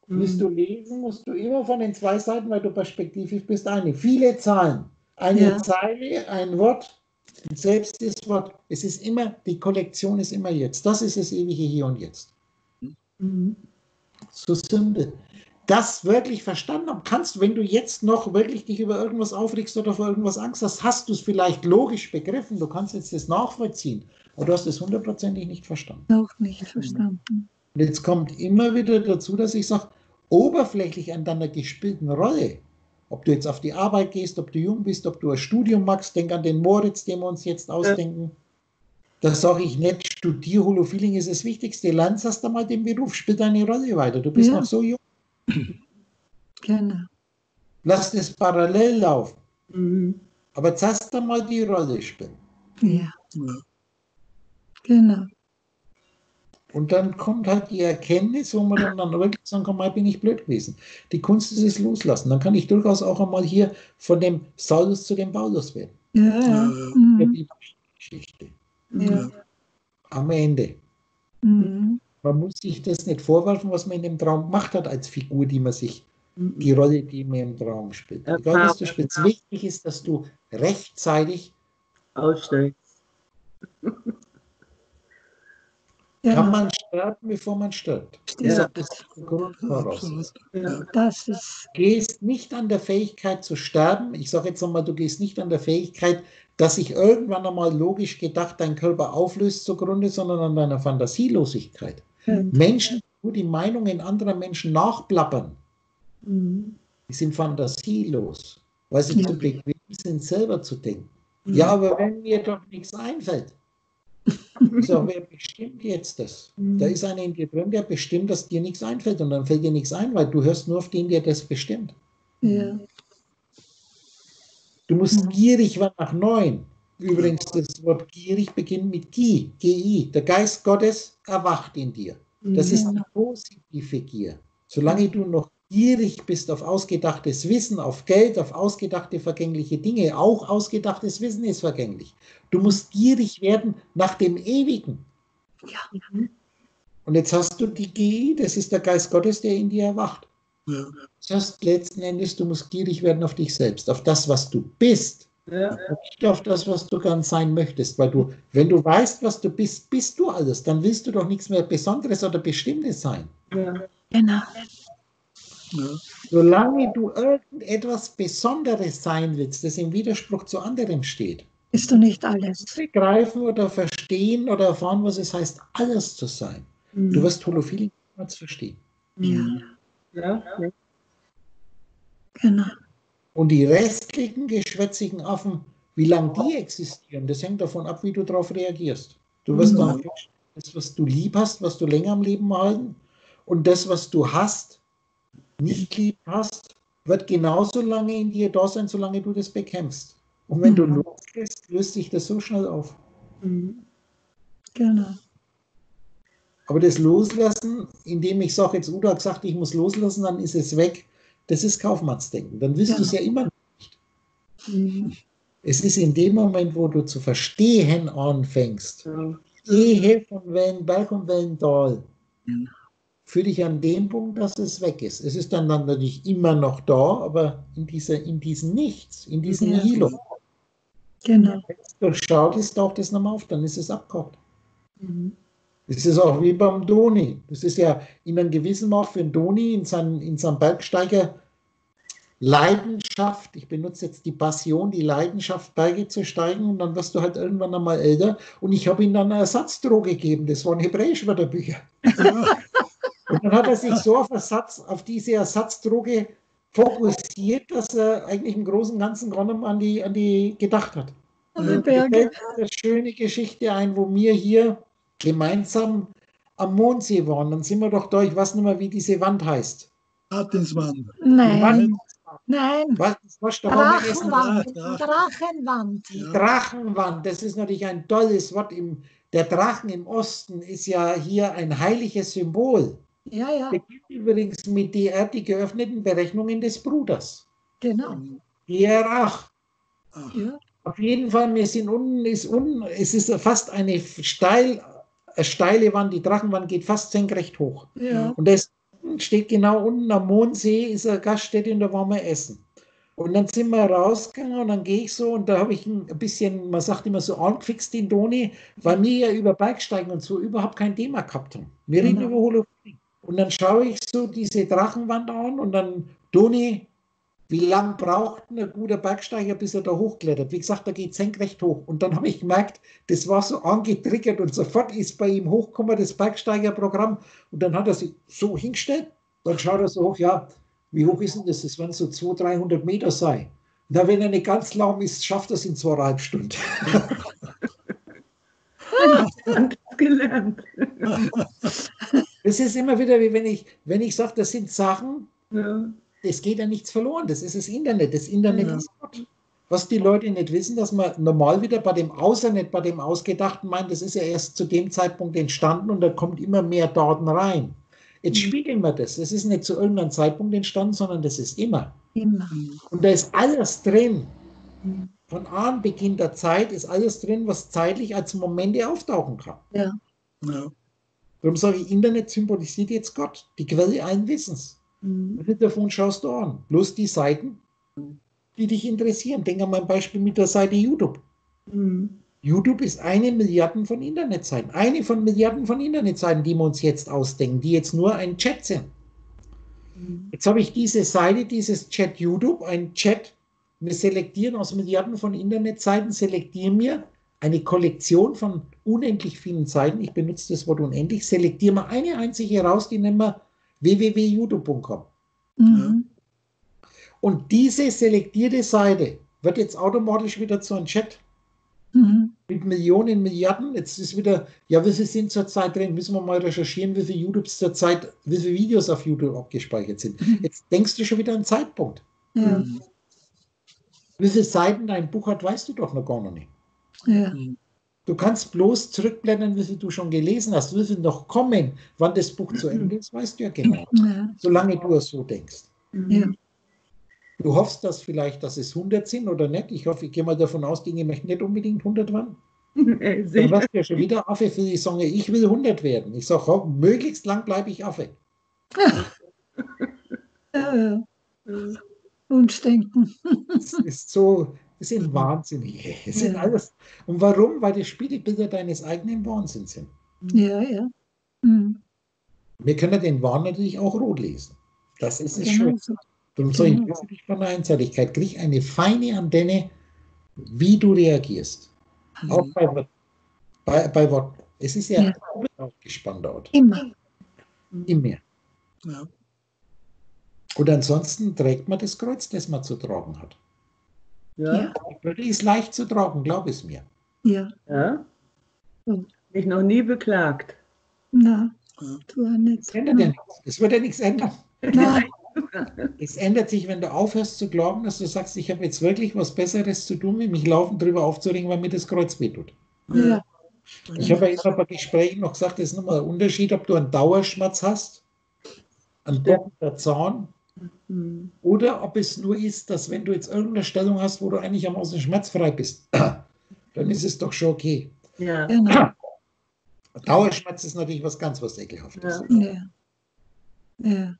Willst du lesen, musst du immer von den zwei Seiten, weil du perspektivisch bist, eine. Viele Zahlen. Eine Ja. Zeile, ein Wort, und selbst das Wort. Es ist immer, die Kollektion ist immer jetzt. Das ist das ewige Hier und Jetzt. Mhm. So simpel. Das wirklich verstanden haben kannst, wenn du jetzt noch wirklich dich über irgendwas aufregst oder vor irgendwas Angst hast, hast du es vielleicht logisch begriffen. Du kannst jetzt das nachvollziehen. Aber du hast es hundertprozentig nicht verstanden. Auch nicht verstanden. Und jetzt kommt immer wieder dazu, dass ich sage, oberflächlich an deiner gespielten Rolle, ob du jetzt auf die Arbeit gehst, ob du jung bist, ob du ein Studium machst, denk an den Moritz, den wir uns jetzt ausdenken. Da sage ich nicht, studier Holofeeling ist das Wichtigste. Lernst erst einmal den Beruf, spiel deine Rolle weiter. Du bist Ja. noch so jung. Genau. Lass das parallel laufen. Mhm. Aber zuerst einmal die Rolle spielen. Ja, Ja. genau. Und dann kommt halt die Erkenntnis, wo man dann, dann wirklich sagen kann, mal bin ich blöd gewesen. Die Kunst ist es loslassen. Dann kann ich durchaus auch einmal hier von dem Saulus zu dem Paulus werden. Ja, ja. Ja, Ja, Mhm. die Geschichte. Ja. Am Ende. Mhm. Man muss sich das nicht vorwerfen, was man in dem Traum gemacht hat als Figur, die man sich, Mhm. die Rolle, die man im Traum spielt. Ja, Egal, was du klar. spielst. Wichtig ist, dass du rechtzeitig, Aussteigen. kann Genau. man sterben, bevor man stirbt. Ja. Das ist die Grundvoraussetzung. Absolut. Ja. Das ist, Du gehst nicht an der Fähigkeit zu sterben. Ich sage jetzt einmal, du gehst nicht an der Fähigkeit, dass sich irgendwann einmal logisch gedacht dein Körper auflöst zugrunde, sondern an deiner Fantasielosigkeit. Mhm. Menschen, die nur die Meinungen anderer Menschen nachplappern, Mhm. die sind fantasielos, weil sie Ja. zu bequem sind, selber zu denken. Mhm. Ja, aber wenn mir doch nichts einfällt. Ich sage, wer bestimmt jetzt das? Mhm. Da ist einer in dir drin, der bestimmt, dass dir nichts einfällt und dann fällt dir nichts ein, weil du hörst nur auf den, der das bestimmt. ja. Du musst Mhm. gierig werden nach Neuen. Übrigens, das Wort gierig beginnt mit Gi, G I. Der Geist Gottes erwacht in dir. Das ist die positive Gier. Solange du noch gierig bist auf ausgedachtes Wissen, auf Geld, auf ausgedachte vergängliche Dinge, auch ausgedachtes Wissen ist vergänglich. Du musst gierig werden nach dem Ewigen. Mhm. Und jetzt hast du die G I, das ist der Geist Gottes, der in dir erwacht. Ja. Das heißt, letzten Endes, du musst gierig werden auf dich selbst, auf das, was du bist. Ja. Und nicht auf das, was du gern sein möchtest. Weil du, wenn du weißt, was du bist, bist du alles. Dann willst du doch nichts mehr Besonderes oder Bestimmtes sein. Ja. Genau. Ja. Solange du irgendetwas Besonderes sein willst, das im Widerspruch zu anderem steht, Bist du nicht alles? begreifen oder verstehen oder erfahren, was es heißt, alles zu sein. Mhm. Du wirst Holofeeling niemals verstehen. Ja, Ja. Ja. genau. Und die restlichen geschwätzigen Affen, wie lange die existieren, das hängt davon ab, wie du darauf reagierst. Du wirst Mhm. dann das, was du lieb hast, was du länger am Leben halten, und das, was du hast, nicht lieb hast, wird genauso lange in dir da sein, solange du das bekämpfst. Und wenn du Mhm. loslässt, löst sich das so schnell auf. Mhm. Genau. Aber das Loslassen, indem ich sage, jetzt Udo hat gesagt, ich muss loslassen, dann ist es weg, das ist Kaufmannsdenken. Dann willst Ja. du es ja immer nicht. Mhm. Es ist in dem Moment, wo du zu verstehen anfängst, Ja. Ehe von Wellenberg und Wellental, Mhm. führe dich an dem Punkt, dass es weg ist. Es ist dann, dann natürlich immer noch da, aber in, dieser, in diesem Nichts, in diesem Ja. Nihilo. Genau. Wenn es durchschaut ist, taucht es nochmal auf, dann ist es abgehakt. Mhm. Das ist auch wie beim Doni. Das ist ja in einem gewissen Maß für den Doni in seinem, in seinem Bergsteiger Leidenschaft, ich benutze jetzt die Passion, die Leidenschaft, Berge zu steigen, und dann wirst du halt irgendwann einmal älter, und ich habe ihm dann eine Ersatzdroge gegeben, das waren Hebräisch-Wörterbücher. Ja. Und dann hat er sich so auf, Ersatz, auf diese Ersatzdroge fokussiert, dass er eigentlich im Großen und Ganzen gar nicht mehr an die, an die gedacht hat. Und Ja. die Berge. Mir fällt eine schöne Geschichte ein, wo wir hier gemeinsam am Mondsee waren. Dann sind wir doch da, ich weiß nicht mehr, wie diese Wand heißt. Martinsmann. Nein. Nein. Was, was, da waren wir essen. Drachenwand. Ja, Drachenwand. Die Ja. Drachenwand, das ist natürlich ein tolles Wort. Im, der Drachen im Osten ist ja hier ein heiliges Symbol. Ja, ja. Beginnt übrigens mit der die geöffneten Berechnungen des Bruders. Genau. Gerach. Ach, Ja. Auf jeden Fall, wir sind unten, ist unten, es ist fast eine steil, eine steile Wand, die Drachenwand geht fast senkrecht hoch. Ja. Und das unten, steht genau unten am Mondsee, ist eine Gaststätte und da waren wir essen. Und dann sind wir rausgegangen und dann gehe ich so und da habe ich ein bisschen, man sagt immer so angefixt den Toni, weil wir ja über Bergsteigen und so überhaupt kein Thema gehabt haben. Wir reden Genau. über Holofilling. Und dann schaue ich so diese Drachenwand an und dann, Toni, wie lange braucht ein guter Bergsteiger, bis er da hochklettert? Wie gesagt, da geht es senkrecht hoch. Und dann habe ich gemerkt, das war so angetriggert und sofort ist bei ihm hochgekommen, das Bergsteigerprogramm. Und dann hat er sich so hingestellt, dann schaut er so hoch, ja, wie hoch ist denn das? Das werden so zweihundert, dreihundert Meter sein. Na, wenn er nicht ganz lahm ist, schafft er es in zweieinhalb Stunden. Gelernt. Das ist immer wieder, wie wenn ich, wenn ich sage, das sind Sachen, Ja. es geht ja nichts verloren. Das ist das Internet. Das Internet Ja. ist Gott. Was die Leute nicht wissen, dass man normal wieder bei dem Außernet, bei dem Ausgedachten meint, das ist ja erst zu dem Zeitpunkt entstanden und da kommt immer mehr Daten rein. Jetzt Mhm. spiegeln wir das. Das ist nicht zu irgendeinem Zeitpunkt entstanden, sondern das ist immer. Immer. Und da ist alles drin. Mhm. Von Anbeginn der Zeit ist alles drin, was zeitlich als Momente auftauchen kann. Ja. Ja. Darum sage ich, Internet symbolisiert jetzt Gott, die Quelle allen Wissens. Mhm. Wie viel davon schaust du an? Bloß die Seiten, die dich interessieren. Denk an mein Beispiel mit der Seite YouTube. Mhm. YouTube ist eine Milliarde von Internetseiten. Eine von Milliarden von Internetseiten, die wir uns jetzt ausdenken, die jetzt nur ein Chat sind. Mhm. Jetzt habe ich diese Seite, dieses Chat YouTube, ein Chat. Wir selektieren aus Milliarden von Internetseiten, selektieren wir eine Kollektion von unendlich vielen Seiten. Ich benutze das Wort unendlich. Selektieren wir eine einzige raus, die nennen wir w w w punkt youtube punkt com. Mhm. Und diese selektierte Seite wird jetzt automatisch wieder zu einem Chat Mhm. mit Millionen, Milliarden. Jetzt ist wieder, ja, wie viele sind zurzeit drin? Müssen wir mal recherchieren, wie viele YouTubes zurzeit, wie viele Videos auf YouTube abgespeichert sind. Jetzt denkst du schon wieder an Zeitpunkt. Ja. Mhm. Wie viele Seiten dein Buch hat, weißt du doch noch gar noch nicht. Ja. Du kannst bloß zurückblättern, wie viel du schon gelesen hast, wie viel noch kommen. Wann das Buch zu Ende ist, weißt du ja genau. Ja. Solange du es so denkst. Ja. Du hoffst, dass vielleicht, dass es hundert sind oder nicht. Ich hoffe, ich gehe mal davon aus, Dinge möchten nicht unbedingt hundert werden. Äh, Dann sicher. wirst du ja schon wieder Affe für die Songe, ich will hundert werden. Ich sage, möglichst lang bleibe ich Affe. Ja, ja. Wunschdenken. Das ist so, das sind Wahnsinnige. Das sind Ja. alles. Und warum? Weil das Spiegelbilder deines eigenen Wahnsinns sind. Ja, ja. Mhm. Wir können den Wahn natürlich auch rot lesen. Das ist es Genau schön. so. Darum soll ich Genau. löse dich von der Einseitigkeit. Krieg eine feine Antenne, wie du reagierst. Auch bei, Wort- bei, bei Worten. Es ist ja, Ja. auch gespannt dort. Immer. Immer. Ja. Und ansonsten trägt man das Kreuz, das man zu tragen hat. Ja. Ja. Die Würde ist leicht zu tragen, glaub es mir. Ja. Ja. So. Mich noch nie beklagt. Na, Ja. tu auch nicht. Es ändert ja nichts. Es wird ja nichts ändern. Nein. Es ändert sich, wenn du aufhörst zu glauben, dass du sagst, ich habe jetzt wirklich was Besseres zu tun, wie mich laufen drüber aufzuregen, weil mir das Kreuz wehtut. Ja. Ich habe ja immer bei Gesprächen noch gesagt, das ist nochmal ein Unterschied, ob du einen Dauerschmerz hast, einen bockender Zahn, Mhm. oder ob es nur ist, dass wenn du jetzt irgendeine Stellung hast, wo du eigentlich am außen schmerzfrei bist, dann ist es doch schon okay. Ja. Genau. Dauerschmerz ist natürlich was ganz was Ekelhaftes. Ja. Ja. Ja.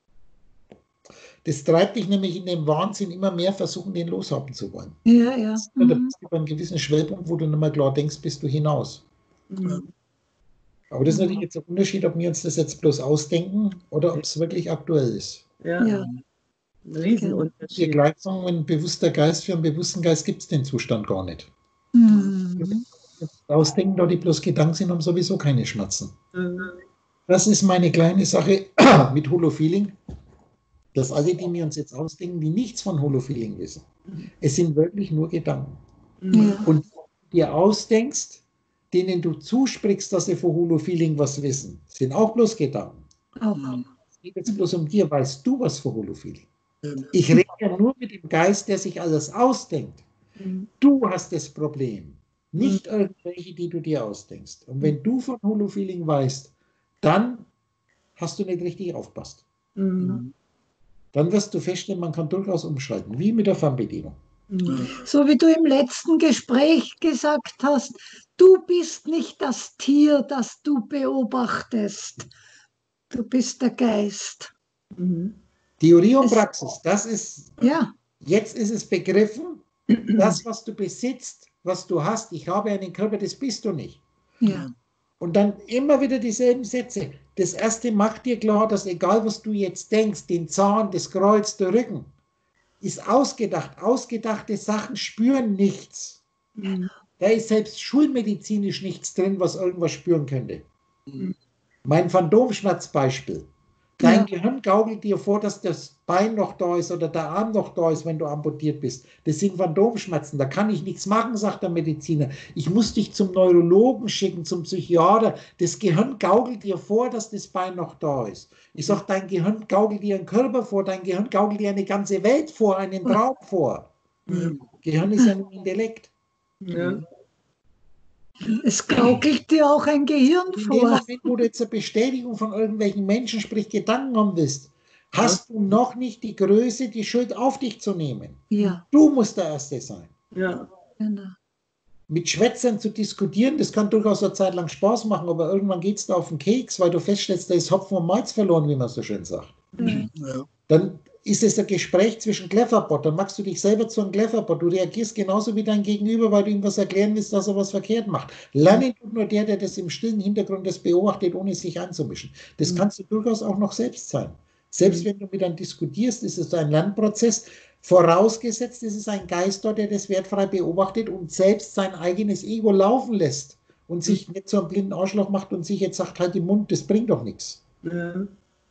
Das treibt dich nämlich in den Wahnsinn, immer mehr versuchen, den loshaben zu wollen. Ja, ja. Da Mhm. bist du bei einem gewissen Schwellpunkt, wo du nicht mehr klar denkst, bist du hinaus. Mhm. Aber das ist natürlich jetzt ein Unterschied, ob wir uns das jetzt bloß ausdenken oder ob es wirklich aktuell ist. Ja. Ja. Ein Wir Riesenunterschied. gleich sagen, ein bewusster Geist, für einen bewussten Geist gibt es den Zustand gar nicht. Mhm. Ausdenken, da die bloß Gedanken sind, haben sowieso keine Schmerzen. Mhm. Das ist meine kleine Sache mit Holofeeling, dass alle, die wir uns jetzt ausdenken, die nichts von Holofeeling wissen, es sind wirklich nur Gedanken. Ja. Und dir ausdenkst, denen du zusprichst, dass sie von Holofeeling was wissen, sind auch bloß Gedanken. Auch. Es geht jetzt bloß um dir, weißt du was von Holofeeling? Ja. Ich rede ja nur mit dem Geist, der sich alles ausdenkt. Mhm. Du hast das Problem, nicht irgendwelche, die du dir ausdenkst. Und wenn du von Holofeeling weißt, dann hast du nicht richtig aufpasst. Mhm. Dann wirst du feststellen, man kann durchaus umschalten, wie mit der Fernbedienung. Mhm. So wie du im letzten Gespräch gesagt hast, du bist nicht das Tier, das du beobachtest. Du bist der Geist. Mhm. Theorie und Es- Praxis, das ist, Ja, jetzt ist es begriffen, das, was du besitzt, was du hast, ich habe einen Körper, das bist du nicht. ja, Und dann immer wieder dieselben Sätze. Das erste macht dir klar, dass egal was du jetzt denkst, den Zahn, das Kreuz, der Rücken, ist ausgedacht. Ausgedachte Sachen spüren nichts. Mhm. Da ist selbst schulmedizinisch nichts drin, was irgendwas spüren könnte. Mhm. Mein Phantomschmerzbeispiel. Dein Ja. Gehirn gaukelt dir vor, dass das Bein noch da ist oder der Arm noch da ist, wenn du amputiert bist. Das sind Phantomschmerzen. Da kann ich nichts machen, sagt der Mediziner. Ich muss dich zum Neurologen schicken, zum Psychiater. Das Gehirn gaukelt dir vor, dass das Bein noch da ist. Ich sage, dein Gehirn gaukelt dir einen Körper vor, dein Gehirn gaukelt dir eine ganze Welt vor, einen Traum vor. Mhm. Gehirn ist ja ein Intellekt. Ja. es gaukelt dir auch ein Gehirn In dem vor. Moment, wo du jetzt eine Bestätigung von irgendwelchen Menschen, sprich Gedanken haben willst, hast du noch nicht die Größe, die Schuld auf dich zu nehmen. Ja, Du musst der Erste sein. Ja. genau. Mit Schwätzern zu diskutieren, das kann durchaus eine Zeit lang Spaß machen, aber irgendwann geht es da auf den Keks, weil du feststellst, da ist Hopfen und Malz verloren, wie man so schön sagt. Ja. Ja. Dann ist es ein Gespräch zwischen Cleverbot, dann machst du dich selber zu einem Cleverbot. Du reagierst genauso wie dein Gegenüber, weil du ihm was erklären willst, dass er was verkehrt macht. Lernen tut nur der, der das im stillen Hintergrund das beobachtet, ohne sich einzumischen. Das kannst du durchaus auch noch selbst sein. Selbst wenn du mit einem diskutierst, ist es ein Lernprozess. Vorausgesetzt, es ist ein Geist dort, der das wertfrei beobachtet und selbst sein eigenes Ego laufen lässt und sich nicht so einen blinden Arschloch macht und sich jetzt sagt, halt den Mund, das bringt doch nichts. Ja.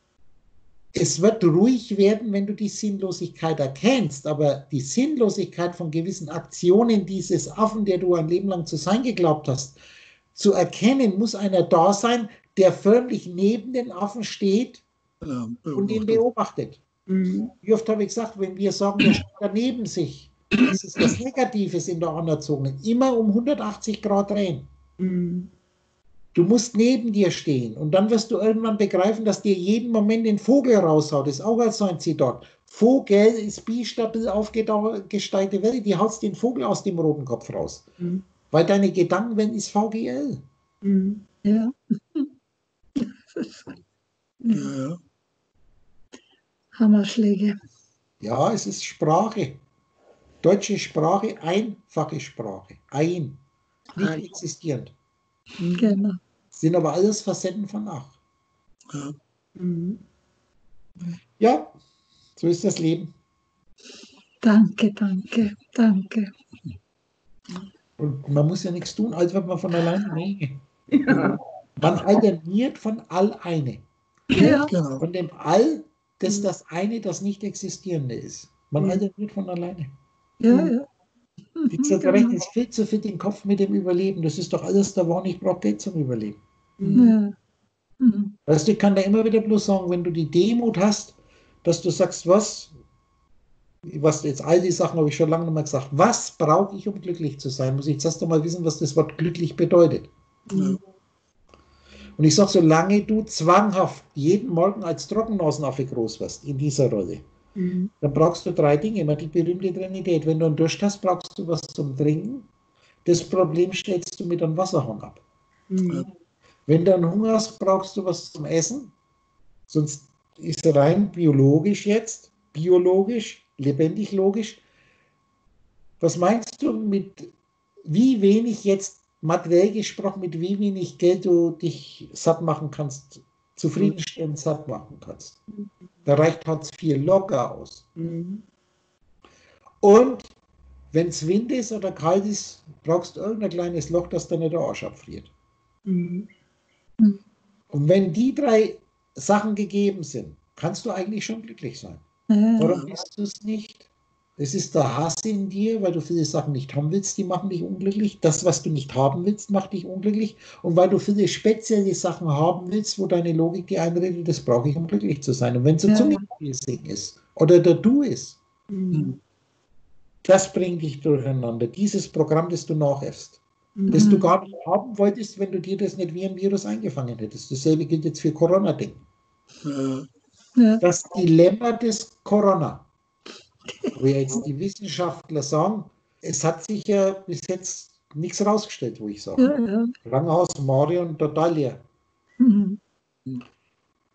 Es wird ruhig werden, wenn du die Sinnlosigkeit erkennst, aber die Sinnlosigkeit von gewissen Aktionen dieses Affen, der du ein Leben lang zu sein geglaubt hast, zu erkennen, muss einer da sein, der förmlich neben den Affen steht Ja, und ihn beobachtet. beobachtet. Mhm. Wie oft habe ich gesagt, wenn wir sagen, der steht daneben sich, das ist was Negatives in der Anerzogenen, immer um hundertachtzig Grad drehen. Mhm. Du musst neben dir stehen und dann wirst du irgendwann begreifen, dass dir jeden Moment den Vogel raushaut. Das ist auch als so ein Zitat. Vogel ist bistabil aufgesteigte Welle, die haut den Vogel aus dem roten Kopf raus. Mhm. Weil deine Gedankenwelt ist V G L. Mhm. Ja. Ja, ja. Hammerschläge. Ja, es ist Sprache. Deutsche Sprache, einfache Sprache. Ein. Nicht Ein. existierend. Genau. Sind aber alles Facetten von Ach. Ja. Mhm. Ja, so ist das Leben. Danke, danke, danke. Und man muss ja nichts tun, als wird man von alleine. Nee. Ja. Man alterniert von All-Eine. Ja, Genau. Von dem All, das das eine, das nicht existierende ist. Man Mhm. alterniert von alleine. ja, ja. Wie gesagt, der Rechner ist viel zu fit im Kopf mit dem Überleben. Das ist doch alles da war, ich brauche Geld zum Überleben. Mhm. Ja. Mhm. Weißt du, ich kann da immer wieder bloß sagen, wenn du die Demut hast, dass du sagst, was, was jetzt all die Sachen habe ich schon lange nicht mehr gesagt, was brauche ich, um glücklich zu sein? Muss ich jetzt erst einmal wissen, was das Wort glücklich bedeutet. Ja. Und ich sage, solange du zwanghaft jeden Morgen als Trockennasenaffe groß wirst, in dieser Rolle, Mhm. dann brauchst du drei Dinge. Immer die berühmte Trinität. Wenn du einen Durst hast, brauchst du was zum Trinken. Das Problem stellst du mit einem Wasserhahn ab. Mhm. Wenn du einen Hunger hast, brauchst du was zum Essen. Sonst ist rein biologisch jetzt, biologisch, lebendig logisch. Was meinst du mit wie wenig jetzt materiell gesprochen, mit wie wenig Geld du dich satt machen kannst, zufriedenstellend satt machen kannst? Da reicht Hartz vier locker aus. Mhm. Und wenn es Wind ist oder kalt ist, brauchst du irgendein kleines Loch, das dann nicht der Arsch abfriert. Mhm. Und wenn die drei Sachen gegeben sind, kannst du eigentlich schon glücklich sein. Ja. Warum bist du es nicht? Es ist der Hass in dir, weil du viele Sachen nicht haben willst, die machen dich unglücklich. Das, was du nicht haben willst, macht dich unglücklich. Und weil du viele spezielle Sachen haben willst, wo deine Logik dir einredet, das brauche ich, um glücklich zu sein. Und wenn es ein Ja. Zungenpiercing ist oder der Du ist, Mhm. das bringt dich durcheinander. Dieses Programm, das du nachäffst, Mhm. das du gar nicht haben wolltest, wenn du dir das nicht wie ein Virus eingefangen hättest. Dasselbe gilt jetzt für Corona-Ding. Ja. Ja. Das Dilemma des Corona, wo ja jetzt die Wissenschaftler sagen, es hat sich ja bis jetzt nichts rausgestellt, wo ich sage. Ja, ja. Krankenhaus, Marion, total leer. Mhm. Und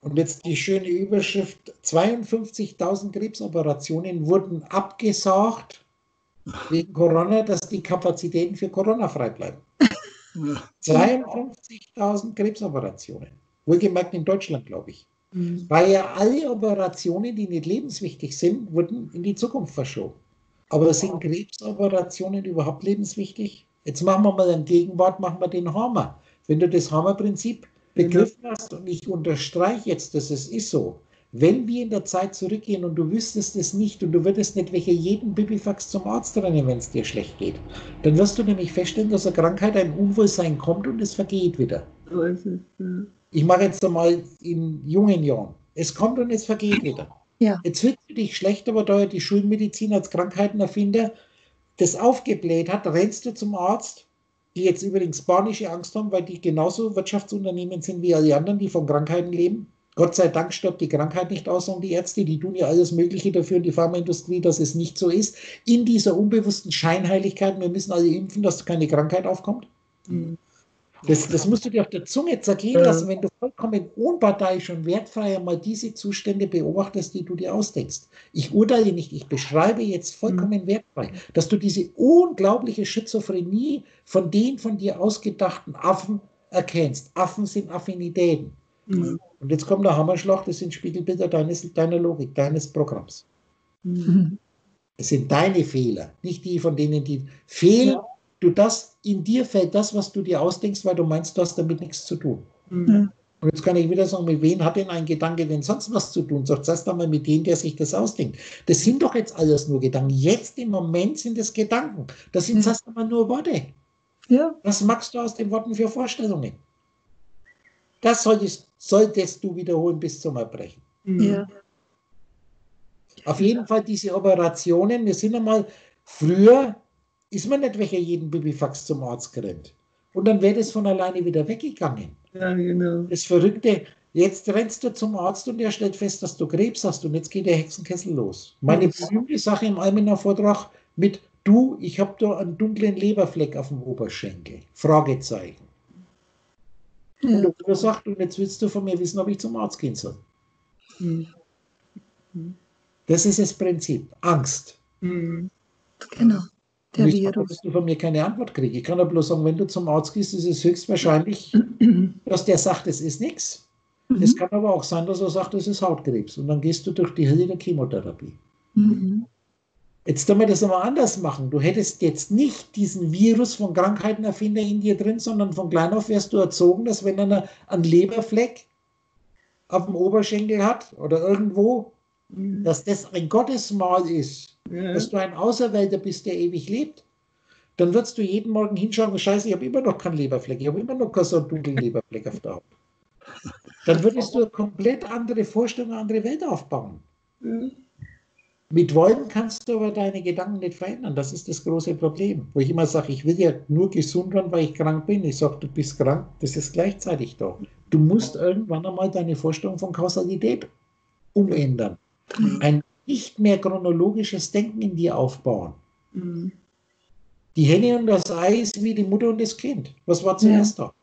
Und jetzt die schöne Überschrift, zweiundfünfzigtausend Krebsoperationen wurden abgesagt wegen Corona, dass die Kapazitäten für Corona frei bleiben. Ja. zweiundfünfzigtausend Krebsoperationen. Wohlgemerkt in Deutschland, glaube ich. Mhm. Weil ja alle Operationen, die nicht lebenswichtig sind, wurden in die Zukunft verschoben. Aber sind Krebsoperationen überhaupt lebenswichtig? Jetzt machen wir mal ein Gegenwart, machen wir den Hammer. Wenn du das Hammerprinzip begriffen hast, und ich unterstreiche jetzt, dass es ist so, wenn wir in der Zeit zurückgehen und du wüsstest es nicht und du würdest nicht welche jeden Bibifax zum Arzt rennen, wenn es dir schlecht geht, dann wirst du nämlich feststellen, dass eine Krankheit, ein Unwohlsein kommt und es vergeht wieder. So ist es. Ja. Ich mache jetzt einmal in jungen Jahren. Es kommt und es vergeht wieder. Ja. Jetzt fühlst du dich schlecht, aber da ja die Schulmedizin als Krankheitenerfinder das aufgebläht hat, rennst du zum Arzt, die jetzt übrigens panische Angst haben, weil die genauso Wirtschaftsunternehmen sind wie alle anderen, die von Krankheiten leben. Gott sei Dank stirbt die Krankheit nicht aus, sagen die Ärzte, die tun ja alles Mögliche dafür in die Pharmaindustrie, dass es nicht so ist. In dieser unbewussten Scheinheiligkeit, wir müssen alle impfen, dass keine Krankheit aufkommt. Mhm. Das, das musst du dir auf der Zunge zergehen lassen, wenn du vollkommen unparteiisch und wertfrei einmal diese Zustände beobachtest, die du dir ausdenkst. Ich urteile nicht, ich beschreibe jetzt vollkommen wertfrei, dass du diese unglaubliche Schizophrenie von den von dir ausgedachten Affen erkennst. Affen sind Affinitäten. Mhm. Und jetzt kommt der Hammerschlag, das sind Spiegelbilder deines, deiner Logik, deines Programms. Mhm. Es sind deine Fehler, nicht die von denen, die fehlen. Ja. Du das, in dir fällt das, was du dir ausdenkst, weil du meinst, du hast damit nichts zu tun. Mhm. Und jetzt kann ich wieder sagen, mit wem hat denn ein Gedanke denn sonst was zu tun? Sagt erst einmal mit dem, der sich das ausdenkt. Das sind doch jetzt alles nur Gedanken. Jetzt im Moment sind es Gedanken. Das sind Ja. erst einmal nur Worte. Ja. Was machst du aus den Worten für Vorstellungen? Das solltest, solltest du wiederholen bis zum Erbrechen. Mhm. Ja. Auf jeden Fall diese Operationen, wir sind einmal, früher ist man nicht welcher jeden Bibifax zum Arzt gerannt. Und dann wäre das von alleine wieder weggegangen. Ja, genau. Das Verrückte, jetzt rennst du zum Arzt und er stellt fest, dass du Krebs hast und jetzt geht der Hexenkessel los. Meine berühmte Sache im Almener Vortrag mit du, ich habe da einen dunklen Leberfleck auf dem Oberschenkel. Fragezeichen. Und Ja. er sagt, und jetzt willst du von mir wissen, ob ich zum Arzt gehen soll. Mhm. Das ist das Prinzip. Angst. Mhm. Genau. Der Und ich sage, Virus. dass du von mir keine Antwort kriegst. Ich kann ja bloß sagen, wenn du zum Arzt gehst, ist es höchstwahrscheinlich, dass der sagt, es ist nichts. Es Mhm. kann aber auch sein, dass er sagt, es ist Hautkrebs. Und dann gehst du durch die Hölle der Chemotherapie. Mhm. Jetzt können wir das aber anders machen. Du hättest jetzt nicht diesen Virus von Krankheitenerfinder in dir drin, sondern von klein auf wärst du erzogen, dass wenn einer einen Leberfleck auf dem Oberschenkel hat oder irgendwo, Mhm. dass das ein Gottesmahl ist, Ja. dass du ein Auserwählter bist, der ewig lebt. Dann würdest du jeden Morgen hinschauen, scheiße, ich habe immer noch keinen Leberfleck, ich habe immer noch keinen so einen dunklen Leberfleck auf der Haut. Dann würdest du eine komplett andere Vorstellung, eine andere Welt aufbauen. Mhm. Mit Wollen kannst du aber deine Gedanken nicht verändern. Das ist das große Problem. Wo ich immer sage, ich will ja nur gesund werden, weil ich krank bin. Ich sage, du bist krank, das ist gleichzeitig da. Du musst irgendwann einmal deine Vorstellung von Kausalität umändern. Ein nicht mehr chronologisches Denken in dir aufbauen. Mhm. Die Henne und das Ei ist wie die Mutter und das Kind. Was war zuerst da?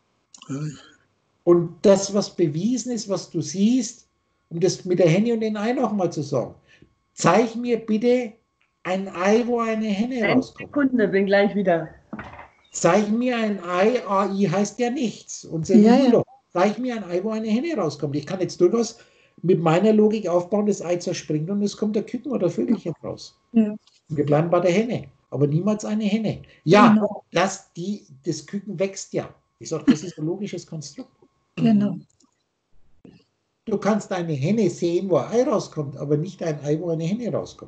Und das, was bewiesen ist, was du siehst, um das mit der Henne und den Ei nochmal zu sagen, zeig mir bitte ein Ei, wo eine Henne Eine rauskommt. Sekunde, bin gleich wieder. Zeig mir ein Ei, A I heißt ja nichts. Und Ja, ja. zeig mir ein Ei, wo eine Henne rauskommt. Ich kann jetzt durchaus mit meiner Logik aufbauen, das Ei zerspringt und es kommt der Küken oder Vögelchen raus. Ja. Wir bleiben bei der Henne, aber niemals eine Henne. Ja, Genau. das, die, das Küken wächst ja. Ich sage, das ist ein logisches Konstrukt. Genau. Du kannst eine Henne sehen, wo ein Ei rauskommt, aber nicht ein Ei, wo eine Henne rauskommt.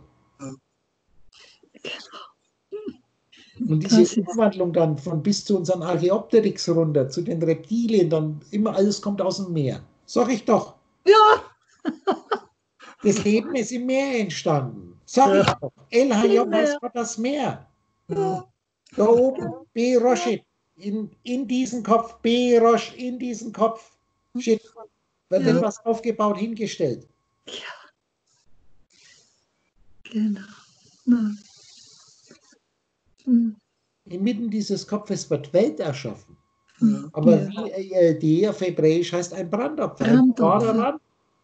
Und Das diese ist- Umwandlung dann von bis zu unseren Archaeopteryx runter, zu den Reptilien, dann immer alles kommt aus dem Meer. Sag ich doch. Ja. Das Leben ist im Meer entstanden. Sag ich doch. El Hayom heißt Gott das Meer. Da oben, B. Roshit, in, in diesen Kopf, B. Rosh, in diesen Kopf. Shit. Wird Ja. etwas aufgebaut, hingestellt. Genau. Ja. Hm. Inmitten dieses Kopfes wird Welt erschaffen. Hm. Aber Ja. wie äh, die auf Hebräisch heißt ein Brandopfer. Ein Brandopfer. Vorderrand,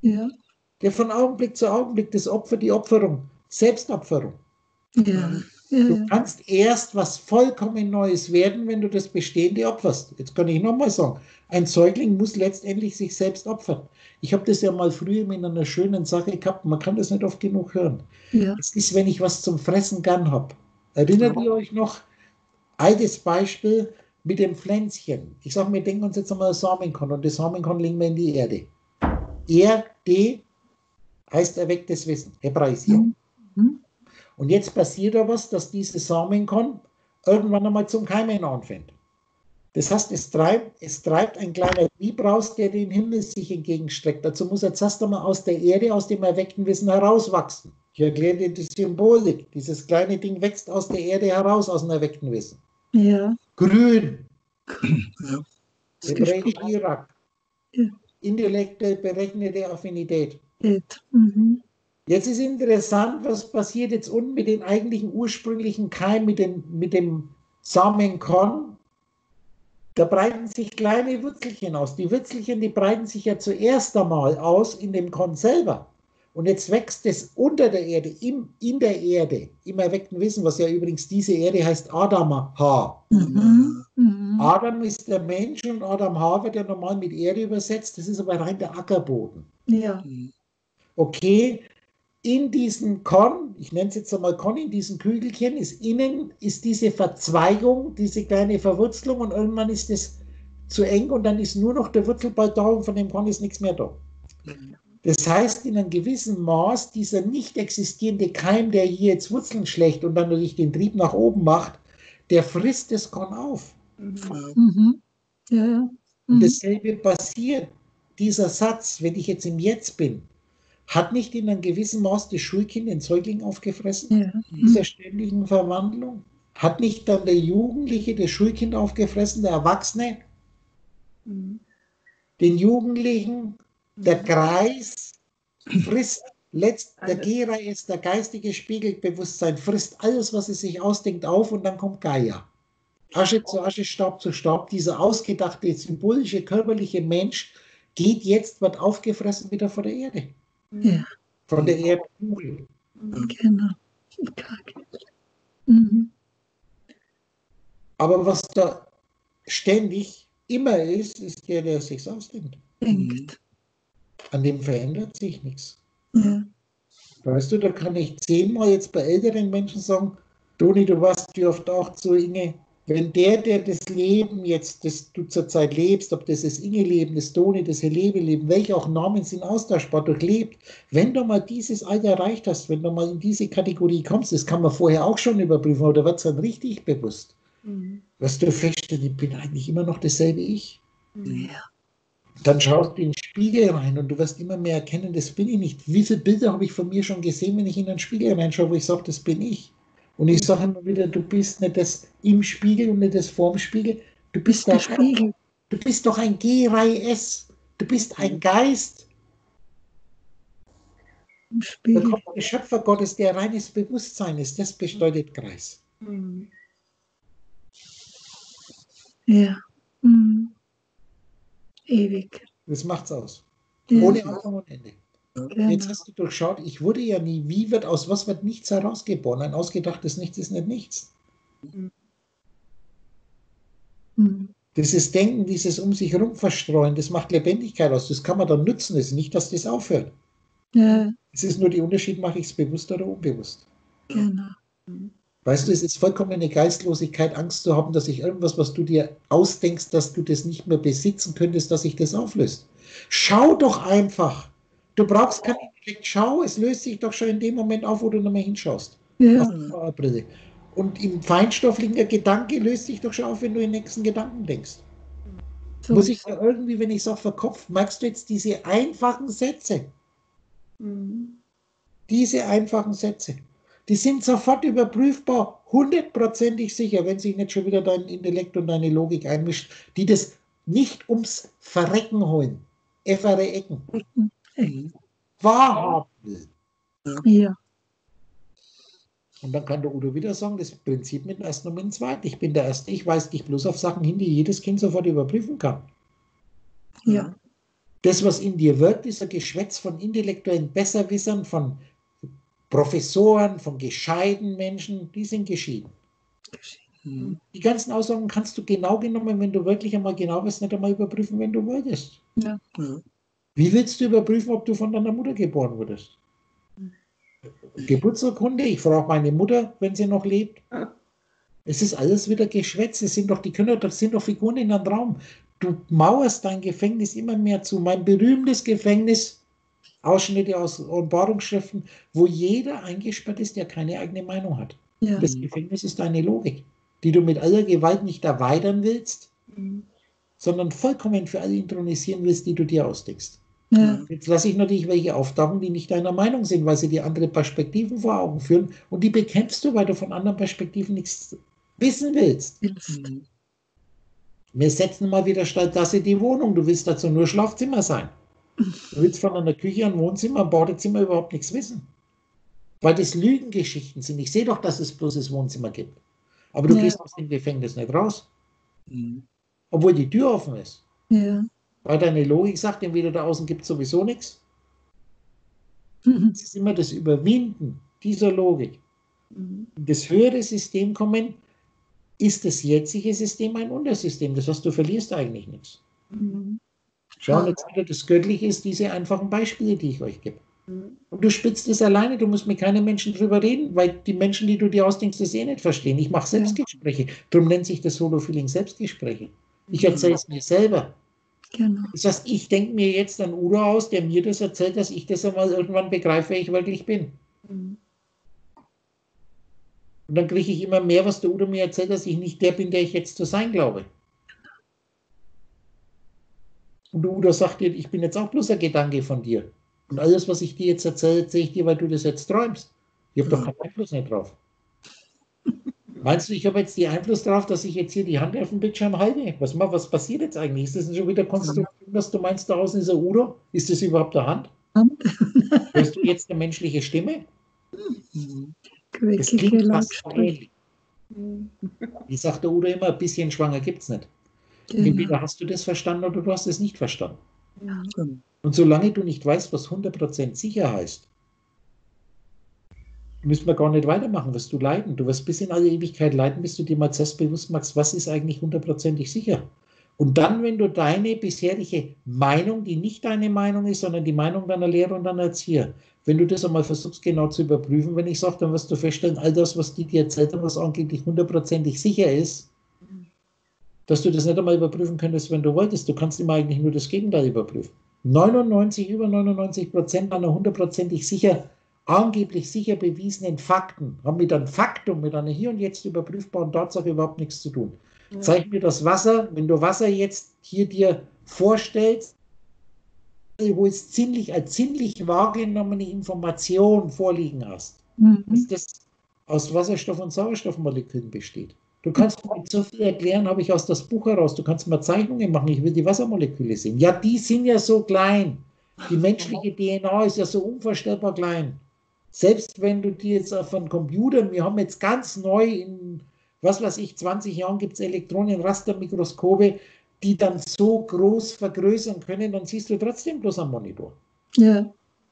Ja. Der von Augenblick zu Augenblick, das Opfer, die Opferung, Selbstopferung. Ja. Ja. Du Ja. kannst erst was vollkommen Neues werden, wenn du das Bestehende opferst. Jetzt kann ich nochmal sagen, ein Säugling muss letztendlich sich selbst opfern. Ich habe das ja mal früher mit einer schönen Sache gehabt, man kann das nicht oft genug hören. Ja. Es ist, wenn ich was zum Fressen gern habe. Erinnert ihr euch noch? Altes Beispiel mit dem Pflänzchen. Ich sage, wir denken uns jetzt einmal ein Samenkorn und das Samenkorn legen wir in die Erde. Erde heißt erwecktes Wissen, hebräisiert. Mhm. Und jetzt passiert da was, dass dieses Samenkorn irgendwann einmal zum Keimen anfängt. Das heißt, es treibt, es treibt ein kleiner Trieb raus, der den Himmel sich entgegenstreckt. Dazu muss er zuerst einmal aus der Erde, aus dem erweckten Wissen herauswachsen. Ich erkläre dir die Symbolik. Dieses kleine Ding wächst aus der Erde heraus, aus dem erweckten Wissen. Ja. Grün, Ja. Das hebräisch Gespräch Irak, Ja. intellektuell berechnete Affinität. geht. Mhm. Jetzt ist interessant, was passiert jetzt unten mit dem eigentlichen ursprünglichen Keim, mit dem, mit dem Samenkorn. Da breiten sich kleine Wurzelchen aus. Die Wurzelchen, die breiten sich ja zuerst einmal aus in dem Korn selber. Und jetzt wächst es unter der Erde, im, in der Erde, im erweckten Wissen, was ja übrigens diese Erde heißt Adamah. Mhm. Mhm. Adam ist der Mensch und Adam Ha wird ja normal mit Erde übersetzt. Das ist aber rein der Ackerboden. Ja. Okay, in diesem Korn, ich nenne es jetzt einmal Korn, in diesem Kügelchen ist innen ist diese Verzweigung, diese kleine Verwurzelung und irgendwann ist es zu eng und dann ist nur noch der Wurzelball da und von dem Korn ist nichts mehr da. Das heißt, in einem gewissen Maß, dieser nicht existierende Keim, der hier jetzt Wurzeln schlägt und dann natürlich den Trieb nach oben macht, der frisst das Korn auf. Mhm. Ja. Ja. Und Mhm. dasselbe passiert, dieser Satz, wenn ich jetzt im Jetzt bin, hat nicht in einem gewissen Maß das Schulkind den Säugling aufgefressen, Ja. dieser ständigen Verwandlung? Hat nicht dann der Jugendliche das Schulkind aufgefressen, der Erwachsene, den Jugendlichen, der Kreis frisst, letzt, der Gera ist der geistige Spiegelbewusstsein, frisst alles, was es sich ausdenkt, auf und dann kommt Gaia. Asche zu Asche, Staub zu Staub, dieser ausgedachte, symbolische, körperliche Mensch geht jetzt, wird aufgefressen wieder von der Erde. Ja. Von der Erdkugel. Genau. Mhm. Aber was da ständig immer ist, ist der, der es sich ausdenkt. Denkt. An dem verändert sich nichts. Ja. Weißt du, da kann ich zehnmal jetzt bei älteren Menschen sagen, Toni, du warst wie oft auch zu Inge, wenn der, der das Leben jetzt, das du zurzeit lebst, ob das das Inge-Leben, das Toni, das Helebe-Leben, welche auch Namen sind austauschbar durchlebt, wenn du mal dieses Alter erreicht hast, wenn du mal in diese Kategorie kommst, das kann man vorher auch schon überprüfen, aber da wird es dann richtig bewusst. Mhm. Was du feststellst, ich bin eigentlich immer noch dasselbe Ich. Ja. Dann schaust du in den Spiegel rein und du wirst immer mehr erkennen, das bin ich nicht. Wie viele Bilder habe ich von mir schon gesehen, wenn ich in den Spiegel reinschaue, wo ich sage, das bin ich. Und ich sage immer wieder, du bist nicht das im Spiegel und nicht das vorm Spiegel. Du bist Der der Spiegel. Du bist doch ein G-Reihe S. Du bist ein Geist. Im Da Spiegel. kommt der Schöpfer Gottes, der reines Bewusstsein ist. Das bedeutet Kreis. Ja. Mhm. Ewig. Das macht's aus. Ja. Ohne Anfang und Ende. Genau. Jetzt hast du durchschaut, ich wurde ja nie, wie wird aus was wird nichts herausgeboren? Ein ausgedachtes Nichts ist nicht nichts. Mhm. Dieses Denken, dieses um sich herum verstreuen, das macht Lebendigkeit aus. Das kann man dann nutzen, es ist nicht, dass das aufhört. Ja, Es ist nur der Unterschied, mache ich es bewusst oder unbewusst. genau. Weißt du, es ist vollkommen eine Geistlosigkeit, Angst zu haben, dass sich irgendwas, was du dir ausdenkst, dass du das nicht mehr besitzen könntest, dass sich das auflöst. Schau doch einfach. Du brauchst kein Intellekt. Schau, es löst sich doch schon in dem Moment auf, wo du nochmal hinschaust. Ja. Auf die Brille. Und im feinstofflichen Gedanke löst sich doch schon auf, wenn du den nächsten Gedanken denkst. So. Muss ich da irgendwie, wenn ich sage verkopft, merkst du jetzt diese einfachen Sätze? Mhm. Diese einfachen Sätze. Die sind sofort überprüfbar, hundertprozentig sicher, wenn sich nicht schon wieder dein Intellekt und deine Logik einmischt, die das nicht ums Verrecken holen. Effere Ecken. Wahrhaben will. Ja. Und dann kann der Udo wieder sagen, das Prinzip mit dem ersten und mit dem zweiten. Ich bin der Erste, ich weise dich bloß auf Sachen hin, die jedes Kind sofort überprüfen kann. Ja. Das, was in dir wirkt, ist ein Geschwätz von intellektuellen Besserwissern, von Professoren, von gescheiten Menschen, die sind geschieden. Mhm. Die ganzen Aussagen kannst du genau genommen, wenn du wirklich einmal genau bist, nicht einmal überprüfen, wenn du wolltest. Ja. Ja. Wie willst du überprüfen, ob du von deiner Mutter geboren wurdest? Geburtsurkunde, ich frage meine Mutter, wenn sie noch lebt. Es ist alles wieder Geschwätz, es sind doch, die können, das sind doch Figuren in einem Raum. Du mauerst dein Gefängnis immer mehr zu. Mein berühmtes Gefängnis, Ausschnitte aus Offenbarungsschriften, wo jeder eingesperrt ist, der keine eigene Meinung hat. Ja. Das Gefängnis ist deine Logik, die du mit aller Gewalt nicht erweitern willst, sondern vollkommen für alle intronisieren willst, die du dir ausdenkst. Ja. Jetzt lasse ich natürlich welche auftauchen, die nicht deiner Meinung sind, weil sie dir andere Perspektiven vor Augen führen und die bekämpfst du, weil du von anderen Perspektiven nichts wissen willst. Mhm. Wir setzen mal wieder statt das in die Wohnung. Du willst dazu nur Schlafzimmer sein. Du willst von einer Küche, einem Wohnzimmer, einem Badezimmer überhaupt nichts wissen. Weil das Lügengeschichten sind. Ich sehe doch, dass es bloß das Wohnzimmer gibt. Aber du Ja. gehst aus dem Gefängnis nicht raus, Mhm. obwohl die Tür offen ist. Ja. Weil deine Logik sagt, entweder da außen gibt es sowieso nichts. Mhm. Es ist immer das Überwinden dieser Logik. In das höhere System kommen, ist das jetzige System ein Untersystem. Das heißt, du verlierst eigentlich nichts. Schau, und jetzt wieder das Göttliche ist diese einfachen Beispiele, die ich euch gebe. Und du spitzt es alleine, du musst mit keinem Menschen drüber reden, weil die Menschen, die du dir ausdenkst, das eh nicht verstehen. Ich mache Selbstgespräche. Darum nennt sich das Solo-Feeling Selbstgespräche. Ich erzähle es mir selber. Genau. Das heißt, ich denke mir jetzt einen Udo aus, der mir das erzählt, dass ich das einmal irgendwann begreife, wer ich wirklich bin. Und dann kriege ich immer mehr, was der Udo mir erzählt, dass ich nicht der bin, der ich jetzt zu sein glaube. Und der Udo sagt dir, ich bin jetzt auch bloß ein Gedanke von dir. Und alles, was ich dir jetzt erzähle, erzähle ich dir, weil du das jetzt träumst. Ich habe doch keinen Einfluss nicht drauf. Meinst du, ich habe jetzt den Einfluss drauf, dass ich jetzt hier die Hand auf den Bildschirm halte? Was, was passiert jetzt eigentlich? Ist das schon wieder Konstruktion, dass du meinst, da außen ist ein Udo? Ist das überhaupt eine Hand? Hörst du jetzt eine menschliche Stimme? Mhm. Es Quäkige klingt fast so Lautsprecher. ähnlich. Wie sagt der Udo immer, ein bisschen schwanger gibt es nicht. Genau. Entweder hast du das verstanden oder du hast es nicht verstanden. Genau. Und solange du nicht weißt, was hundert Prozent sicher heißt, müssen wir gar nicht weitermachen, wirst du leiden. Du wirst bis in alle Ewigkeit leiden, bis du dir mal selbst bewusst machst, was ist eigentlich hundertprozentig sicher. Und dann, wenn du deine bisherige Meinung, die nicht deine Meinung ist, sondern die Meinung deiner Lehrer und deiner Erzieher, wenn du das einmal versuchst genau zu überprüfen, wenn ich sage, dann wirst du feststellen, all das, was die dir erzählt haben, was angeblich hundertprozentig sicher ist, dass du das nicht einmal überprüfen könntest, wenn du wolltest. Du kannst immer eigentlich nur das Gegenteil überprüfen. neunundneunzig, über neunundneunzig Prozent einer hundertprozentig sicher, angeblich sicher bewiesenen Fakten haben mit einem Faktum, mit einer hier und jetzt überprüfbaren Tatsache überhaupt nichts zu tun. Ja. Zeig mir das Wasser, wenn du Wasser jetzt hier dir vorstellst, wo es ziemlich, als ziemlich wahrgenommene Information vorliegen hast, mhm. dass das aus Wasserstoff- und Sauerstoffmolekülen besteht. Du kannst mir so viel erklären, habe ich aus das Buch heraus. Du kannst mal Zeichnungen machen, ich will die Wassermoleküle sehen. Ja, die sind ja so klein. Die menschliche D N A ist ja so unvorstellbar klein. Selbst wenn du die jetzt auf einen Computer, wir haben jetzt ganz neu in, was weiß ich, zwanzig Jahren gibt es Elektronenrastermikroskope, die dann so groß vergrößern können, dann siehst du trotzdem bloß am Monitor. Ja.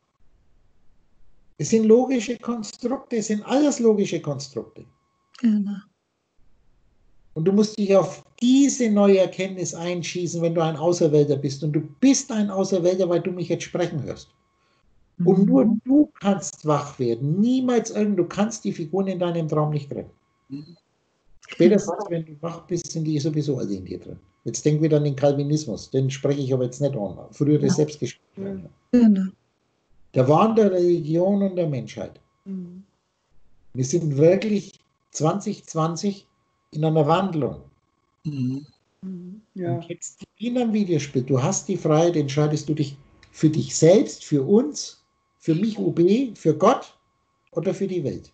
Es sind logische Konstrukte, es sind alles logische Konstrukte. Genau. Und du musst dich auf diese neue Erkenntnis einschießen, wenn du ein Auserwählter bist. Und du bist ein Auserwählter, weil du mich jetzt sprechen hörst. Mhm. Und nur du kannst wach werden. Niemals irgend, du kannst die Figuren in deinem Traum nicht retten. Mhm. Spätestens, wenn du wach bist, sind die sowieso alle in dir drin. Jetzt denk wieder an den Calvinismus, den spreche ich aber jetzt nicht an. Frühere ja. Selbstgespräche. Genau. Der Wahn der Religion und der Menschheit. Mhm. Wir sind wirklich zwanzig zwanzig in einer Wandlung. Mhm. Ja. Und jetzt in einem Videospiel, du hast die Freiheit, entscheidest du dich für dich selbst, für uns, für mich U B, für Gott oder für die Welt.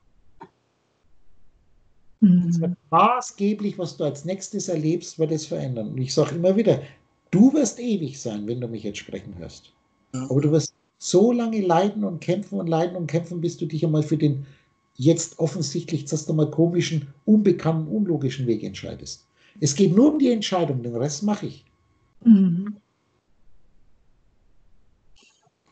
Mhm. Das wird maßgeblich, was du als nächstes erlebst, wird es verändern. Und ich sage immer wieder, du wirst ewig sein, wenn du mich jetzt sprechen hörst. Ja. Aber du wirst so lange leiden und kämpfen und leiden und kämpfen, bis du dich einmal für den jetzt offensichtlich, zuerst einmal komischen, unbekannten, unlogischen Weg entscheidest. Es geht nur um die Entscheidung, den Rest mache ich. Mhm.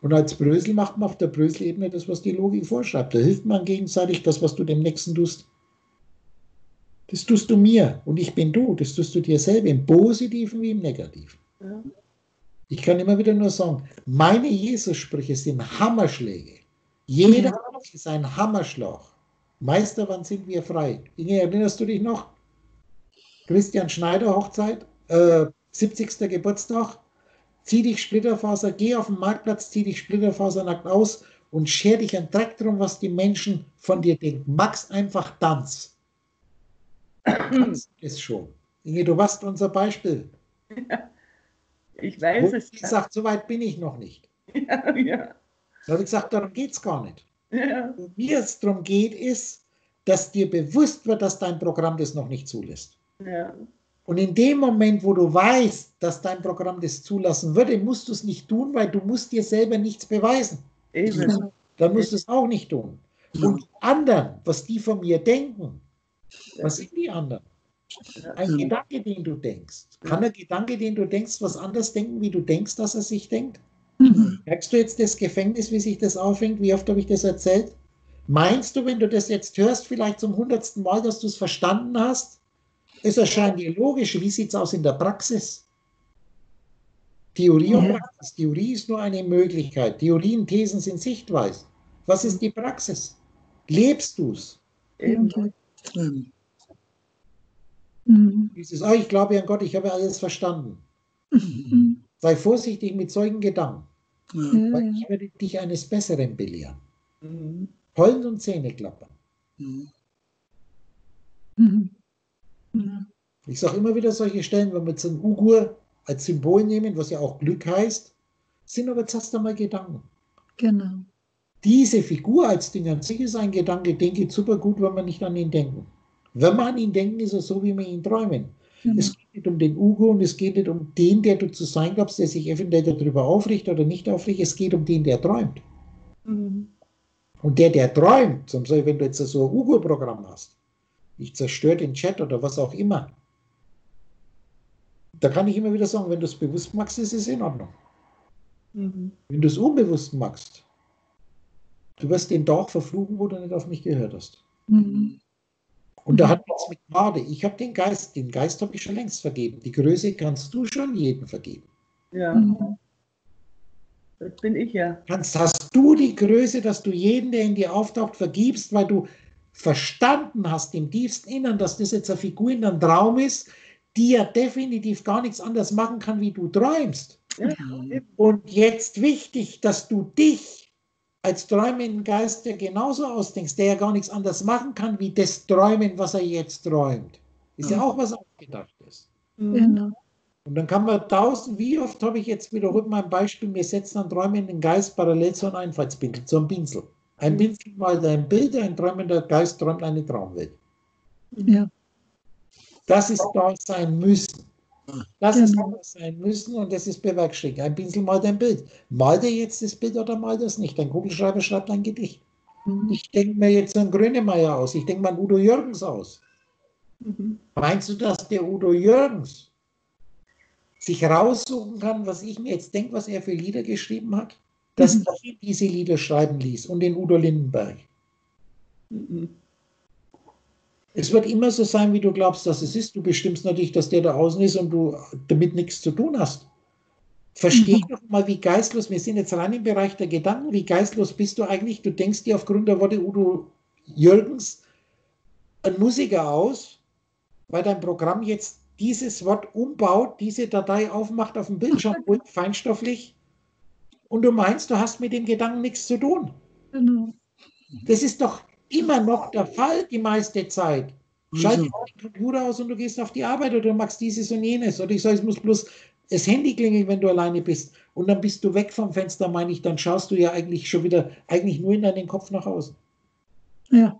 Und als Brösel macht man auf der Brösel-Ebene das, was die Logik vorschreibt. Da hilft man gegenseitig das, was du dem Nächsten tust. Das tust du mir und ich bin du. Das tust du dir selber im Positiven wie im Negativen. Ja. Ich kann immer wieder nur sagen, meine Jesus-Sprüche sind Hammerschläge. Jeder Ja. ist ein Hammerschlag. Meister, wann sind wir frei? Inge, erinnerst du dich noch? Christian Schneider Hochzeit, äh, siebzigster Geburtstag. Zieh dich Splitterfaser, geh auf den Marktplatz, zieh dich Splitterfasernackt aus und scher dich einen Dreck drum, was die Menschen von dir denken. Max einfach Tanz. Tanz ist schon. Inge, du warst unser Beispiel. Ich weiß Wo es. ich gesagt, so weit bin ich noch nicht. Ja, ja. Da habe ich gesagt, darum geht es gar nicht. Ja. Wo mir es darum geht, ist, dass dir bewusst wird, dass dein Programm das noch nicht zulässt. Ja. Und in dem Moment, wo du weißt, dass dein Programm das zulassen würde, musst du es nicht tun, weil du musst dir selber nichts beweisen. Eben. Dann musst du es auch nicht tun. Und die anderen, was die von mir denken, was sind die anderen? Ein Ja. Gedanke, den du denkst. Kann der Gedanke, den du denkst, was anders denken, wie du denkst, dass er sich denkt? Mhm. Merkst du jetzt das Gefängnis, wie sich das aufhängt? Wie oft habe ich das erzählt? Meinst du, wenn du das jetzt hörst, vielleicht zum hundertsten Mal, dass du es verstanden hast? Es erscheint dir logisch. Wie sieht es aus in der Praxis? Theorie und Ja. Praxis. Theorie ist nur eine Möglichkeit. Theorien, Thesen sind Sichtweisen. Was ist die Praxis? Lebst du es? Eben. Ähm, Mhm. Dieses, oh, ich glaube an Gott, ich habe alles verstanden. Mhm. Sei vorsichtig mit solchen Gedanken, ja. Ja, weil ja. ich werde dich eines Besseren belehren. Mhm. Heulen und Zähne klappern. Mhm. Mhm. Ja. Ich sage immer wieder solche Stellen, wenn wir jetzt einen Ugur als Symbol nehmen, was ja auch Glück heißt, sind aber jetzt hast du mal Gedanken. Genau. Diese Figur als Ding an sich ist ein Gedanke, den geht super gut, wenn wir nicht an ihn denken. Wenn wir an ihn denken, ist er so, wie wir ihn träumen. Genau. Es geht nicht um den Ugo und es geht nicht um den, der du zu sein glaubst, der sich eventuell darüber aufrichtet oder nicht aufrichtet. Es geht um den, der träumt. Mhm. Und der, der träumt, zum Beispiel, wenn du jetzt so ein Ugo-Programm hast, ich zerstöre den Chat oder was auch immer, da kann ich immer wieder sagen, wenn du es bewusst machst, ist es in Ordnung. Mhm. Wenn du es unbewusst machst, du wirst den Tag verfluchen, wo du nicht auf mich gehört hast. Mhm. Und da hat nichts mit Gnade. Ich habe den Geist, den Geist habe ich schon längst vergeben. Die Größe kannst du schon jedem vergeben. Ja, Mhm. das bin ich ja. Kannst, hast du die Größe, dass du jeden, der in dir auftaucht, vergibst, weil du verstanden hast im tiefsten Innern, dass das jetzt eine Figur in einem Traum ist, die ja definitiv gar nichts anderes machen kann, wie du träumst. Ja, Mhm. eben. Und jetzt wichtig, dass du dich als träumenden Geist ja genauso ausdenkst, der ja gar nichts anderes machen kann, wie das Träumen, was er jetzt träumt. Ist ja auch was Ausgedachtes. Mhm. Genau. Und dann kann man tausend, wie oft habe ich jetzt wiederholt mein Beispiel, wir setzen einen träumenden Geist parallel zu einem Einfallspinsel, zu einem Pinsel. Ein Pinsel malt ein Bild, ein träumender Geist träumt eine Traumwelt. Ja. Das ist da sein müssen. Das ist Genau. da sein müssen und das ist bewerkstelligt. Ein Pinsel malt ein Bild. Malt er jetzt das Bild oder malt er es nicht? Ein Kugelschreiber schreibt ein Gedicht. Mhm. Ich denke mir jetzt einen Grönemeyer aus. Ich denke mir einen Udo Jürgens aus. Mhm. Meinst du, dass der Udo Jürgens sich raussuchen kann, was ich mir jetzt denke, was er für Lieder geschrieben hat? Dass Mhm. ich ihm diese Lieder schreiben ließ und den Udo Lindenberg. Mhm. Es wird immer so sein, wie du glaubst, dass es ist. Du bestimmst natürlich, dass der da außen ist und du damit nichts zu tun hast. Versteh Mhm. doch mal, wie geistlos, wir sind jetzt rein im Bereich der Gedanken, wie geistlos bist du eigentlich? Du denkst dir aufgrund der Worte Udo Jürgens einen Musiker aus, weil dein Programm jetzt dieses Wort umbaut, diese Datei aufmacht, auf dem Bildschirm holt, feinstofflich, und du meinst, du hast mit dem Gedanken nichts zu tun. Genau. Das ist doch immer noch der Fall die meiste Zeit. Schalte den Computer aus und du gehst auf die Arbeit oder du machst dieses und jenes. Oder ich sage, es muss bloß das Handy klingeln, wenn du alleine bist. Und dann bist du weg vom Fenster, meine ich, dann schaust du ja eigentlich schon wieder, eigentlich nur in deinen Kopf nach außen. Ja.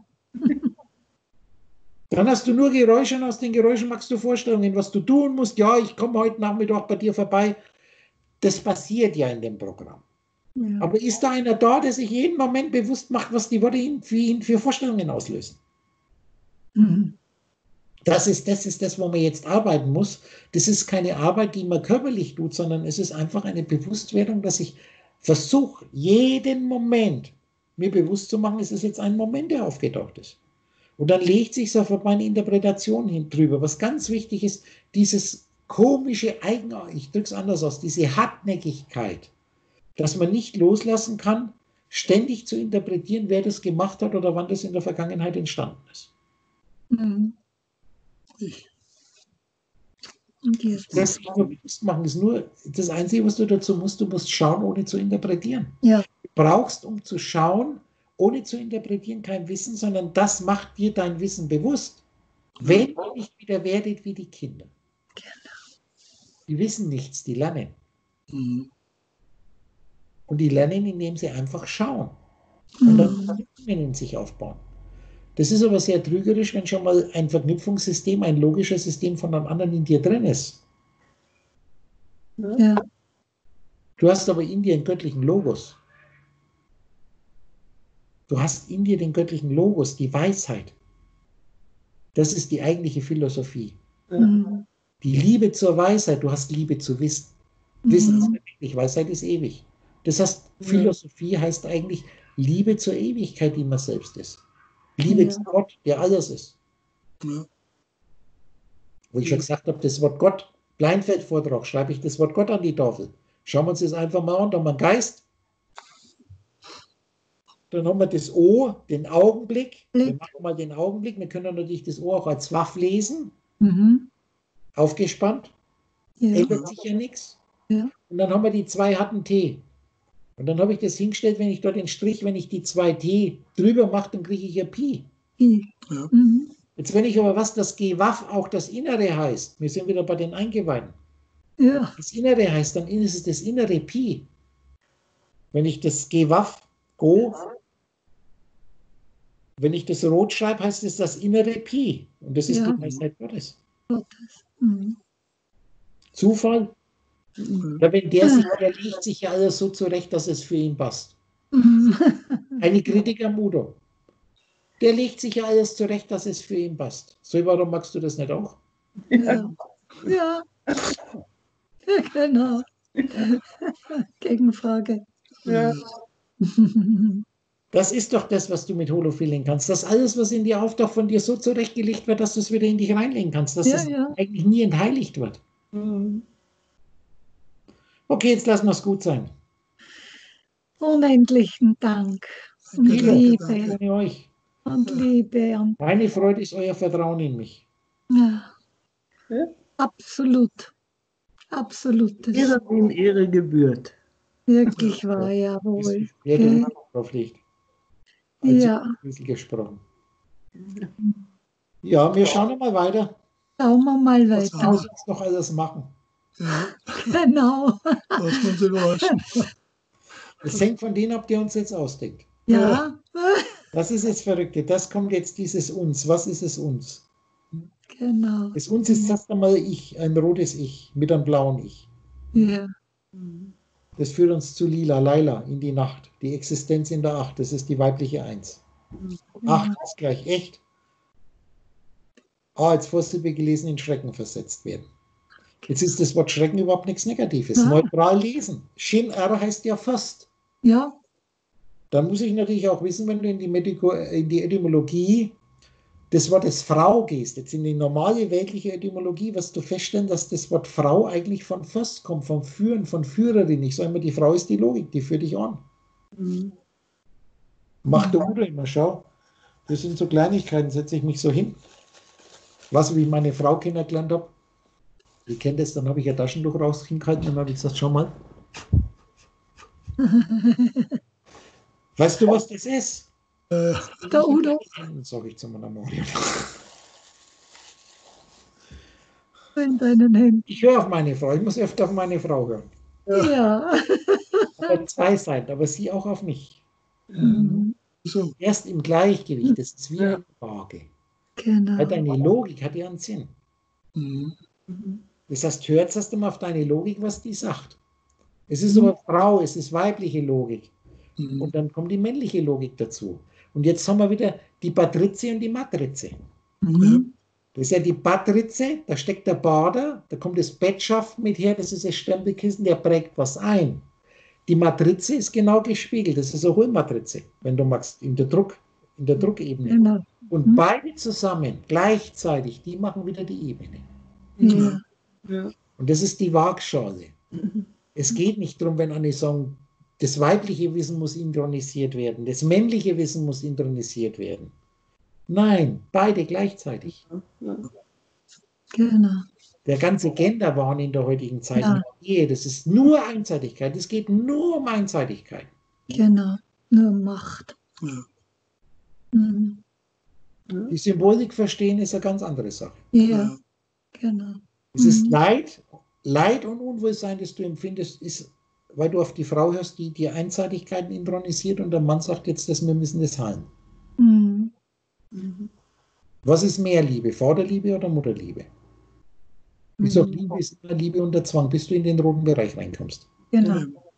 Dann hast du nur Geräusche und aus den Geräuschen machst du Vorstellungen, was du tun musst. Ja, ich komme heute Nachmittag bei dir vorbei. Das passiert ja in dem Programm. Ja. Aber ist da einer da, der sich jeden Moment bewusst macht, was die Worte für ihn für Vorstellungen auslösen? Mhm. Das ist, das ist das, wo man jetzt arbeiten muss. Das ist keine Arbeit, die man körperlich tut, sondern es ist einfach eine Bewusstwerdung, dass ich Versuch jeden Moment mir bewusst zu machen, es ist jetzt ein Moment, der aufgetaucht ist. Und dann legt sich sofort meine Interpretation hin drüber. Was ganz wichtig ist, dieses komische Eigen, ich drücke es anders aus, diese Hartnäckigkeit, dass man nicht loslassen kann, ständig zu interpretieren, wer das gemacht hat oder wann das in der Vergangenheit entstanden ist. Mhm. Und jetzt? Das nur bewusst machen ist nur das Einzige, was du dazu musst, du musst schauen, ohne zu interpretieren. Ja. Du brauchst, um zu schauen, ohne zu interpretieren, kein Wissen, sondern das macht dir dein Wissen bewusst. Wenn ihr nicht wieder werdet wie die Kinder. Die wissen nichts, die lernen. Mhm. Und die lernen, indem sie einfach schauen. Und dann Verknüpfungen in sich aufbauen. Das ist aber sehr trügerisch, wenn schon mal ein Verknüpfungssystem, ein logisches System von einem anderen in dir drin ist. Ja. Du hast aber in dir einen göttlichen Logos. Du hast in dir den göttlichen Logos, die Weisheit. Das ist die eigentliche Philosophie. Mhm. Die Liebe zur Weisheit, du hast Liebe zu Wissen. Wissen ist ewig, Weisheit ist ewig. Das heißt, Philosophie heißt eigentlich Liebe zur Ewigkeit, die man selbst ist. Liebe Ja. zu Gott, der alles ist. Ja. Wo ich schon gesagt habe, das Wort Gott, Kleinfeldvortrag, schreibe ich das Wort Gott an die Tafel. Schauen wir uns das einfach mal an, da haben wir einen Geist. Dann haben wir das O, den Augenblick. Wir machen mal den Augenblick. Wir können natürlich das O auch als Waff lesen. Mhm. Aufgespannt. Ja. Ändert sich ja nichts. Ja. Und dann haben wir die zwei harten T. Und dann habe ich das hingestellt, wenn ich dort den Strich, wenn ich die zwei T drüber mache, dann kriege ich ja Pi. I. Ja. Mhm. Jetzt, wenn ich aber was das G-Waff auch das Innere heißt, wir sind wieder bei den Eingeweiden. Ja. Das Innere heißt, dann ist es das innere Pi. Wenn ich das G-Waff, Go, wenn ich das rot schreibe, heißt es das innere Pi. Und das ist Ja. die Weisheit Gottes. Mhm. Zufall? Mhm. Ja, wenn der sich, der legt sich ja alles so zurecht, dass es für ihn passt. Mhm. Eine Kritikermutung. Der legt sich ja alles zurecht, dass es für ihn passt. So, warum magst du das nicht auch? Ja. Ja. Ja, genau. Gegenfrage. Ja. Das ist doch das, was du mit Holofeeling kannst. Dass alles, was in dir auftaucht, von dir so zurechtgelegt wird, dass du es wieder in dich reinlegen kannst. Dass Ja, es ja. eigentlich nie entheiligt wird. Mhm. Okay, jetzt lassen wir es gut sein. Unendlichen Dank und Danke, danke, Liebe danke. Ohne euch. und Liebe und Meine Freude ist euer Vertrauen in mich. ja, Ja. absolut, absolutes, Ehre, wem Ehre gebührt. wirklich wahr, Bis jawohl. die Schwerte Gell? drauf liegt. Also Ja, ein bisschen gesprochen. Ja, wir schauen mal weiter. schauen wir mal Was weiter. muss uns noch alles machen? Ja, Genau. lassen wir uns überraschen. Das hängt von denen ab, der uns jetzt ausdenkt. Ja, Das ist jetzt Verrückte. Das kommt jetzt dieses Uns. Was ist es uns? genau. Das Uns ist erst einmal Ich, ein rotes Ich mit einem blauen Ich. Ja, Das führt uns zu Lila, Laila, in die Nacht. Die Existenz in der Acht. Das ist die weibliche Eins. Acht ist gleich echt. A als Vorsilbe gelesen, in Schrecken versetzt werden. Jetzt ist das Wort Schrecken überhaupt nichts Negatives. Ja. Neutral lesen. Shin R heißt ja fast. ja, Dann muss ich natürlich auch wissen, wenn du in die, Mediko, in die Etymologie des Wortes Frau gehst, jetzt in die normale weltliche Etymologie, wirst du feststellen, dass das Wort Frau eigentlich von First kommt, vom Führen, von Führerin. Ich sage immer, die Frau ist die Logik, die führt dich an. Mhm. Macht der Udo immer, schau. Das sind so Kleinigkeiten, setze ich mich so hin. Weißt du, wie ich meine Frau kennengelernt habe? Ihr kennt das, dann habe ich ein Taschentuch rausgehalten und dann habe ich gesagt, schau mal. Weißt du, was das ist? Äh, der Udo Sage ich zu meiner Marion. in deinen Händen. Ich höre auf meine Frau, ich muss öfter auf meine Frau hören. Ja. Aber zwei Seiten, aber sie auch auf mich. Mhm. so. Erst im Gleichgewicht, das ist wie eine Waage. Genau. Weil deine Logik hat ja einen Sinn. Mhm. Das heißt, hört erst einmal auf deine Logik, was die sagt. Es ist aber Frau, es ist weibliche Logik. Mhm. Und dann kommt die männliche Logik dazu. Und jetzt haben wir wieder die Patrize und die Matrize. Mhm. Das ist ja die Patrize, da steckt der Bader, da kommt das Bettschaft mit her, das ist das Stempelkissen, der prägt was ein. Die Matrize ist genau gespiegelt. Das ist eine Hohlmatrize, wenn du magst, in der, Druck, in der Druckebene. Genau. Und Mhm. beide zusammen, gleichzeitig, die machen wieder die Ebene. Ja. Ja. Und das ist die Waagschale. Es geht nicht darum, wenn eine sagen, das weibliche Wissen muss intronisiert werden, das männliche Wissen muss intronisiert werden. Nein, beide gleichzeitig. Genau. Der ganze Genderwahn in der heutigen Zeit, Ja. mit der Ehe, das ist nur Einseitigkeit. Es geht nur um Einseitigkeit. Genau. Nur Macht. Ja. Mhm. Die Symbolik verstehen ist eine ganz andere Sache. Ja, Ja. genau. Es ist Mhm. Leid, Leid und Unwohlsein, das du empfindest, ist, weil du auf die Frau hörst, die die Einseitigkeiten intronisiert und der Mann sagt jetzt, dass wir müssen das heilen. Mhm. Was ist mehr Liebe, Vaterliebe oder Mutterliebe? Ich sage, Liebe ist immer Liebe unter Zwang, bis du in den roten Bereich reinkommst. Genau.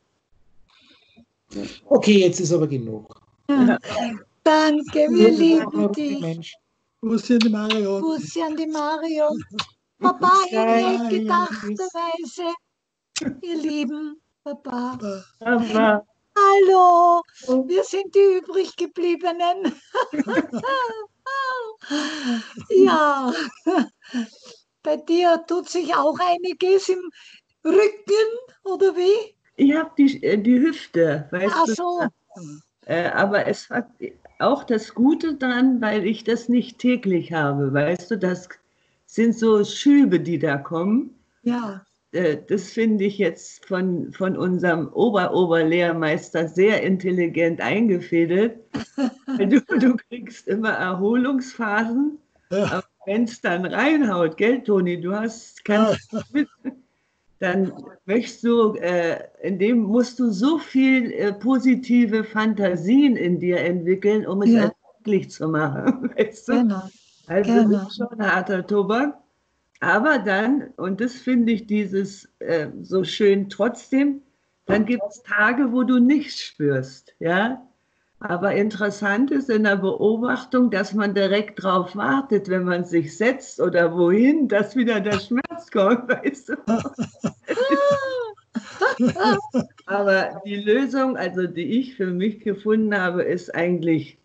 Okay, jetzt ist aber genug. Ja. Danke, wir lieben dich. Mensch. Grüße an die Marion. Bussi an die Marion. Papa Nein. in gedachter Weise. Ihr Lieben, Papa. Aber Hallo, wir sind die übrig gebliebenen. Ja, bei dir tut sich auch einiges im Rücken, oder wie? ich habe die, äh, die Hüfte, weißt Ach du. so, Äh, aber es hat auch das Gute dran, weil ich das nicht täglich habe, weißt du, das sind so Schübe, die da kommen. ja, Äh, das finde ich jetzt von, von unserem Ober-Oberlehrmeister sehr intelligent eingefädelt. Weil Du, du kriegst immer Erholungsphasen, Ja. aber wenn es dann reinhaut, gell, Toni, du hast, kannst mit, dann möchtest du, äh, in dem musst du so viel äh, positive Fantasien in dir entwickeln, um es Ja. erträglich zu machen, weißt du? genau. Also Genau. das ist schon harter Tobak. Aber dann, und das finde ich dieses äh, so schön trotzdem, dann gibt es Tage, wo du nichts spürst, ja. Aber interessant ist in der Beobachtung, dass man direkt drauf wartet, wenn man sich setzt oder wohin, dass wieder der Schmerz kommt, weißt du. Aber die Lösung, also die ich für mich gefunden habe, ist eigentlich,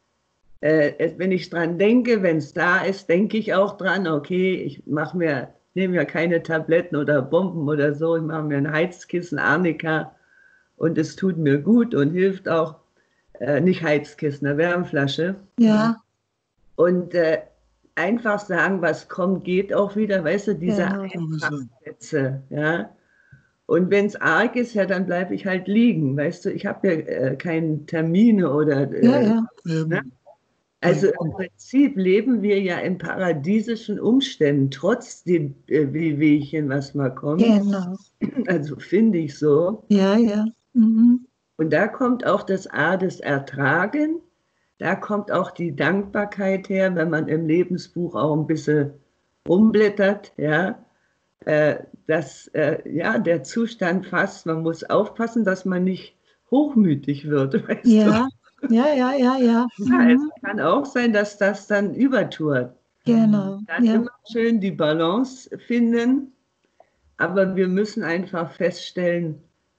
äh, wenn ich dran denke, wenn es da ist, denke ich auch dran, okay, ich mache mir, nehme ja keine Tabletten oder Bomben oder so, ich mache mir ein Heizkissen, Arnika, und es tut mir gut und hilft auch, äh, nicht Heizkissen, eine Wärmflasche. Ja, Und äh, einfach sagen, was kommt, geht auch wieder, weißt du, diese Genau. einfachen Sätze, ja. Und wenn es arg ist, ja, dann bleibe ich halt liegen, weißt du, ich habe ja äh, keine Termine oder, äh, ja, ja. Eben. also im Prinzip leben wir ja in paradiesischen Umständen, trotz dem äh, Wehwehchen, was mal kommt, Genau. also finde ich so. Ja, ja. Mhm. Und da kommt auch das A des Ertragen, da kommt auch die Dankbarkeit her, wenn man im Lebensbuch auch ein bisschen umblättert, ja, äh, dass äh, ja, der Zustand fast, man muss aufpassen, dass man nicht hochmütig wird, weißt Ja, ja, ja, ja, ja. du? Ja, es Mhm. kann auch sein, dass das dann übertourt. Genau. Dann Ja, immer schön die Balance finden, aber wir müssen einfach feststellen,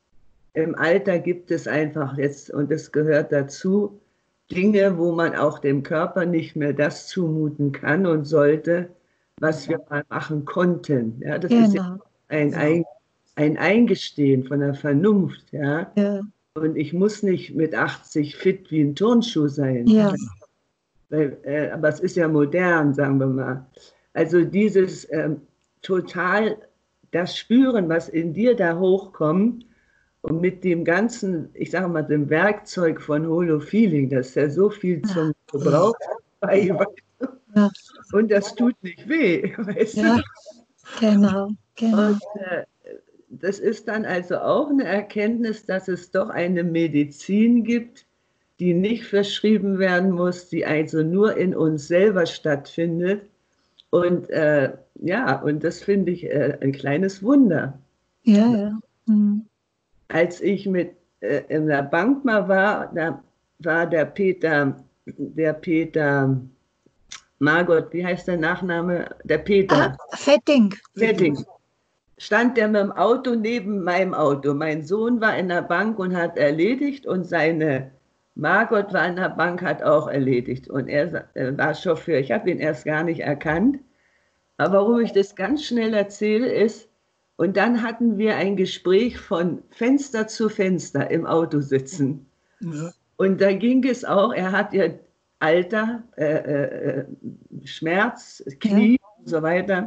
im Alter gibt es einfach jetzt, und es gehört dazu, Dinge, wo man auch dem Körper nicht mehr das zumuten kann und sollte, was wir mal machen konnten. Ja, das ist ja genau. ein, ein, ein Eingestehen von der Vernunft. Ja? Ja, Und ich muss nicht mit achtzig fit wie ein Turnschuh sein. ja, Weil, äh, aber es ist ja modern, sagen wir mal. Also dieses ähm, total, das Spüren, was in dir da hochkommt, und mit dem ganzen, ich sage mal, dem Werkzeug von Holo-Feeling, das ist ja so viel zum Gebrauch dabei, weißt Ja. du? Und das tut nicht weh, weißt ja. du? Genau, genau. Und äh, das ist dann also auch eine Erkenntnis, dass es doch eine Medizin gibt, die nicht verschrieben werden muss, die also nur in uns selber stattfindet. Und äh, ja, und das finde ich äh, ein kleines Wunder. Ja, ja. Mhm. Als ich mit äh, in der Bank mal war, da war der Peter, der Peter, Margot, wie heißt der Nachname? Der Peter. Ah, Fetting. Wedding. stand der mit dem Auto neben meinem Auto. Mein Sohn war in der Bank und hat erledigt und seine Margot war in der Bank, hat auch erledigt. Und er äh, war Chauffeur. Ich habe ihn erst gar nicht erkannt. Aber warum ich das ganz schnell erzähle, ist, und dann hatten wir ein Gespräch von Fenster zu Fenster im Auto sitzen. Ja. Und da ging es auch, er hat ja Alter, äh, äh, Schmerz, Knie ja. und so weiter.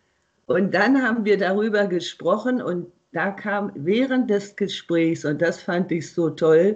Und dann haben wir darüber gesprochen und da kam während des Gesprächs, und das fand ich so toll,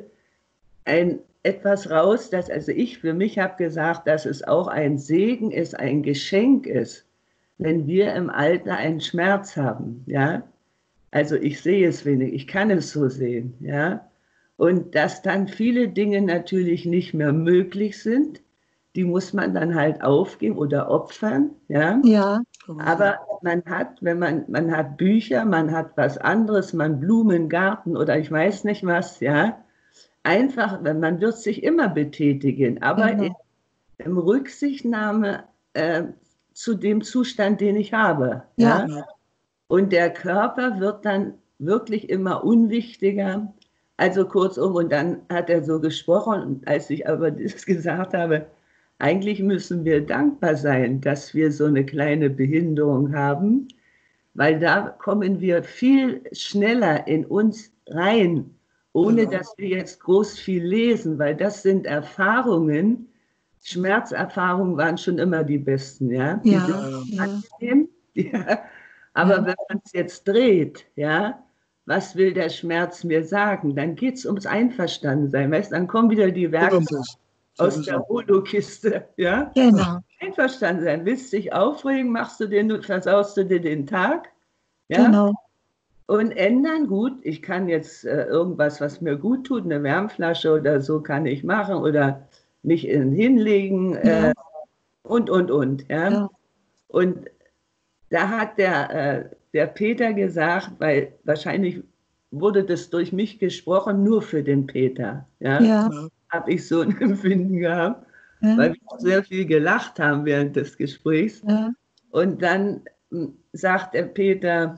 ein etwas raus, dass also ich für mich habe gesagt, dass es auch ein Segen ist, ein Geschenk ist, wenn wir im Alter einen Schmerz haben, ja. Also ich sehe es wenig, ich kann es so sehen, ja. Und dass dann viele Dinge natürlich nicht mehr möglich sind, die muss man dann halt aufgeben oder opfern, ja. Ja. Aber man hat, wenn man, man hat Bücher, man hat was anderes, man Blumen, Garten oder ich weiß nicht was, ja. Einfach, man wird sich immer betätigen, aber Genau. in, in Rücksichtnahme äh, zu dem Zustand, den ich habe, Ja. ja. Und der Körper wird dann wirklich immer unwichtiger. Also kurzum, und dann hat er so gesprochen, und als ich aber das gesagt habe, eigentlich müssen wir dankbar sein, dass wir so eine kleine Behinderung haben, weil da kommen wir viel schneller in uns rein, ohne Genau. dass wir jetzt groß viel lesen, weil das sind Erfahrungen, Schmerzerfahrungen waren schon immer die besten, ja. Die Ja, sind ja. angenehm, ja. Aber Ja. wenn man es jetzt dreht, ja, was will der Schmerz mir sagen? Dann geht es ums Einverstandensein, weißt, dann kommen wieder die Werke Darum das. aus Sowieso. der Holokiste, ja. Genau. Einverstanden sein, willst dich aufregen, machst du den, versaust du dir den Tag, ja. Genau. Und ändern, gut, ich kann jetzt äh, irgendwas, was mir gut tut, eine Wärmflasche oder so kann ich machen oder mich in, hinlegen äh, Ja. und, und, und, ja. Ja. Und da hat der, äh, der Peter gesagt, weil wahrscheinlich wurde das durch mich gesprochen, nur für den Peter, ja, Ja. Ja. habe ich so ein Empfinden gehabt, Ja. weil wir sehr viel gelacht haben während des Gesprächs. Ja. Und dann mh, sagt der Peter,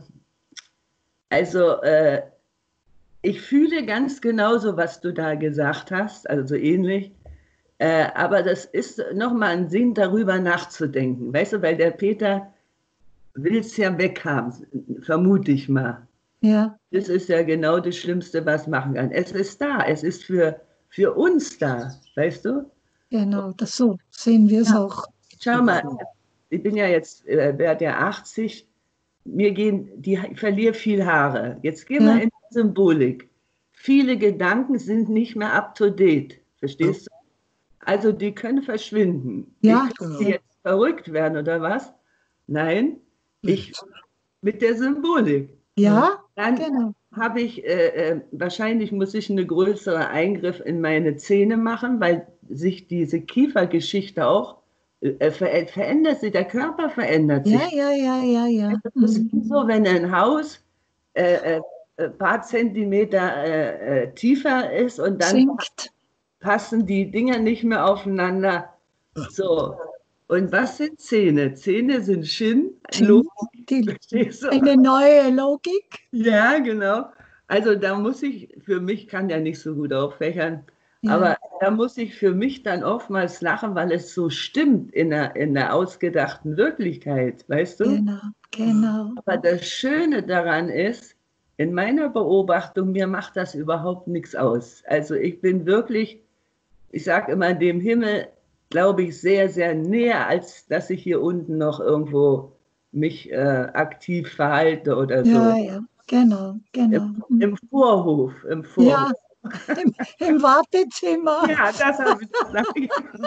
also äh, ich fühle ganz genauso, was du da gesagt hast, also so ähnlich, äh, aber das ist nochmal ein Sinn, darüber nachzudenken, weißt du, weil der Peter will es ja weghaben, vermute ich mal. Ja. Das ist ja genau das Schlimmste, was machen kann. Es ist da, es ist für, für uns da, weißt du? Genau. Das so sehen wir es Ja. auch. Schau mal, ich bin ja jetzt, äh, werde ja achtzig, mir gehen, die, ich verliere viel Haare. Jetzt gehen Ja. wir in die Symbolik. Viele Gedanken sind nicht mehr up to date, verstehst du? Also die können verschwinden. Ja. Ich könnte jetzt verrückt werden oder was? Nein, ich mit der Symbolik. Ja. Dann Genau. habe ich, äh, äh, wahrscheinlich muss ich einen größeren Eingriff in meine Zähne machen, weil sich diese Kiefergeschichte auch äh, ver verändert sich, der Körper verändert sich. Ja, ja, ja, ja, ja. Das ist Mhm. so, wenn ein Haus äh, äh, ein paar Zentimeter äh, äh, tiefer ist und dann Sinkt. passen die Dinger nicht mehr aufeinander. So. Und was sind Zähne? Zähne sind Shin, Logik, Die, verstehst du? eine neue Logik. Ja, genau. Also da muss ich, für mich kann ja nicht so gut auffächern, Ja. aber da muss ich für mich dann oftmals lachen, weil es so stimmt in der, in der ausgedachten Wirklichkeit, weißt du? Genau. Genau. Aber das Schöne daran ist, in meiner Beobachtung, mir macht das überhaupt nichts aus. Also ich bin wirklich, ich sage immer, dem Himmel, glaube ich, sehr, sehr näher, als dass ich hier unten noch irgendwo mich äh, aktiv verhalte oder so. Ja, ja. Genau. Genau. Im, Im Vorhof, im Vorhof. Ja. Im, im Wartezimmer. Ja, das habe ich gesagt.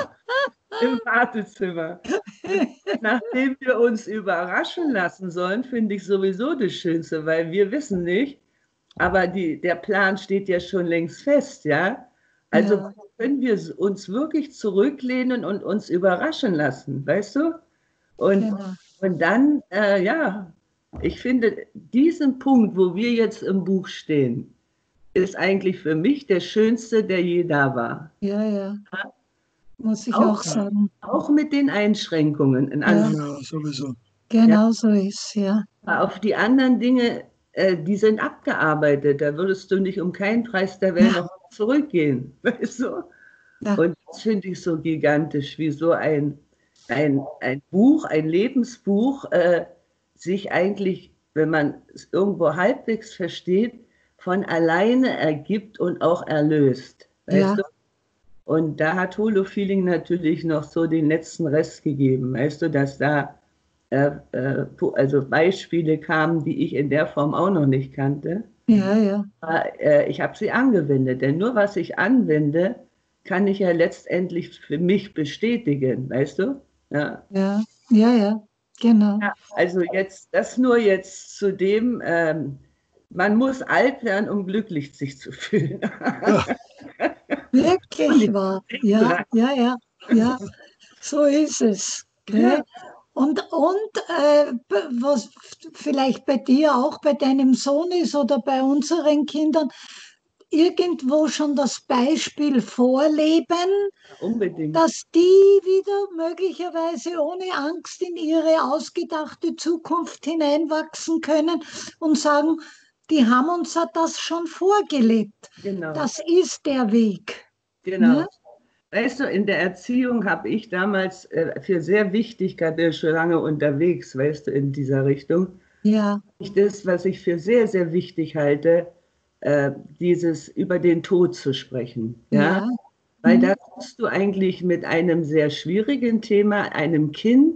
Im Wartezimmer. Und nachdem wir uns überraschen lassen sollen, finde ich sowieso das Schönste, weil wir wissen nicht, aber die, der Plan steht ja schon längst fest, ja. Also Ja. können wir uns wirklich zurücklehnen und uns überraschen lassen, weißt du? Und, Genau. und dann, äh, ja, ich finde, diesen Punkt, wo wir jetzt im Buch stehen, ist eigentlich für mich der schönste, der je da war. Ja, ja. Muss ich Auch- auch sagen. Auch mit den Einschränkungen. In Ja. Anführungszeichen. Ja, sowieso. Genau so ist, ja. Auf die anderen Dinge, äh, die sind abgearbeitet. Da würdest du nicht um keinen Preis der Welt Ja. noch zurückgehen. Weißt du? Ja. Und das finde ich so gigantisch, wie so ein, ein, ein Buch, ein Lebensbuch, äh, sich eigentlich, wenn man es irgendwo halbwegs versteht, von alleine ergibt und auch erlöst. Weißt Ja. du? Und da hat Holofeeling natürlich noch so den letzten Rest gegeben. Weißt du, dass da äh, äh, also Beispiele kamen, die ich in der Form auch noch nicht kannte. Ja, ja. Aber, äh, ich habe sie angewendet, denn nur was ich anwende, kann ich ja letztendlich für mich bestätigen, weißt du? Ja. Ja, ja, ja, genau. Ja, also jetzt, das nur jetzt zu dem, ähm, man muss alt werden, um glücklich sich zu fühlen. Ja, Wirklich wahr. Ja, ja, ja, ja. So ist es. Gell? Ja. Und, und äh, b- was vielleicht bei dir auch, bei deinem Sohn ist oder bei unseren Kindern, irgendwo schon das Beispiel vorleben, Unbedingt. dass die wieder möglicherweise ohne Angst in ihre ausgedachte Zukunft hineinwachsen können und sagen, die haben uns ja das schon vorgelebt. Genau. Das ist der Weg. Genau. Ne? Weißt du, in der Erziehung habe ich damals äh, für sehr wichtig, ich bin schon lange unterwegs, weißt du, in dieser Richtung. Ja, Ich das, was ich für sehr, sehr wichtig halte, äh, dieses über den Tod zu sprechen. Ja? ja, Weil Mhm. da tust du eigentlich mit einem sehr schwierigen Thema, einem Kind,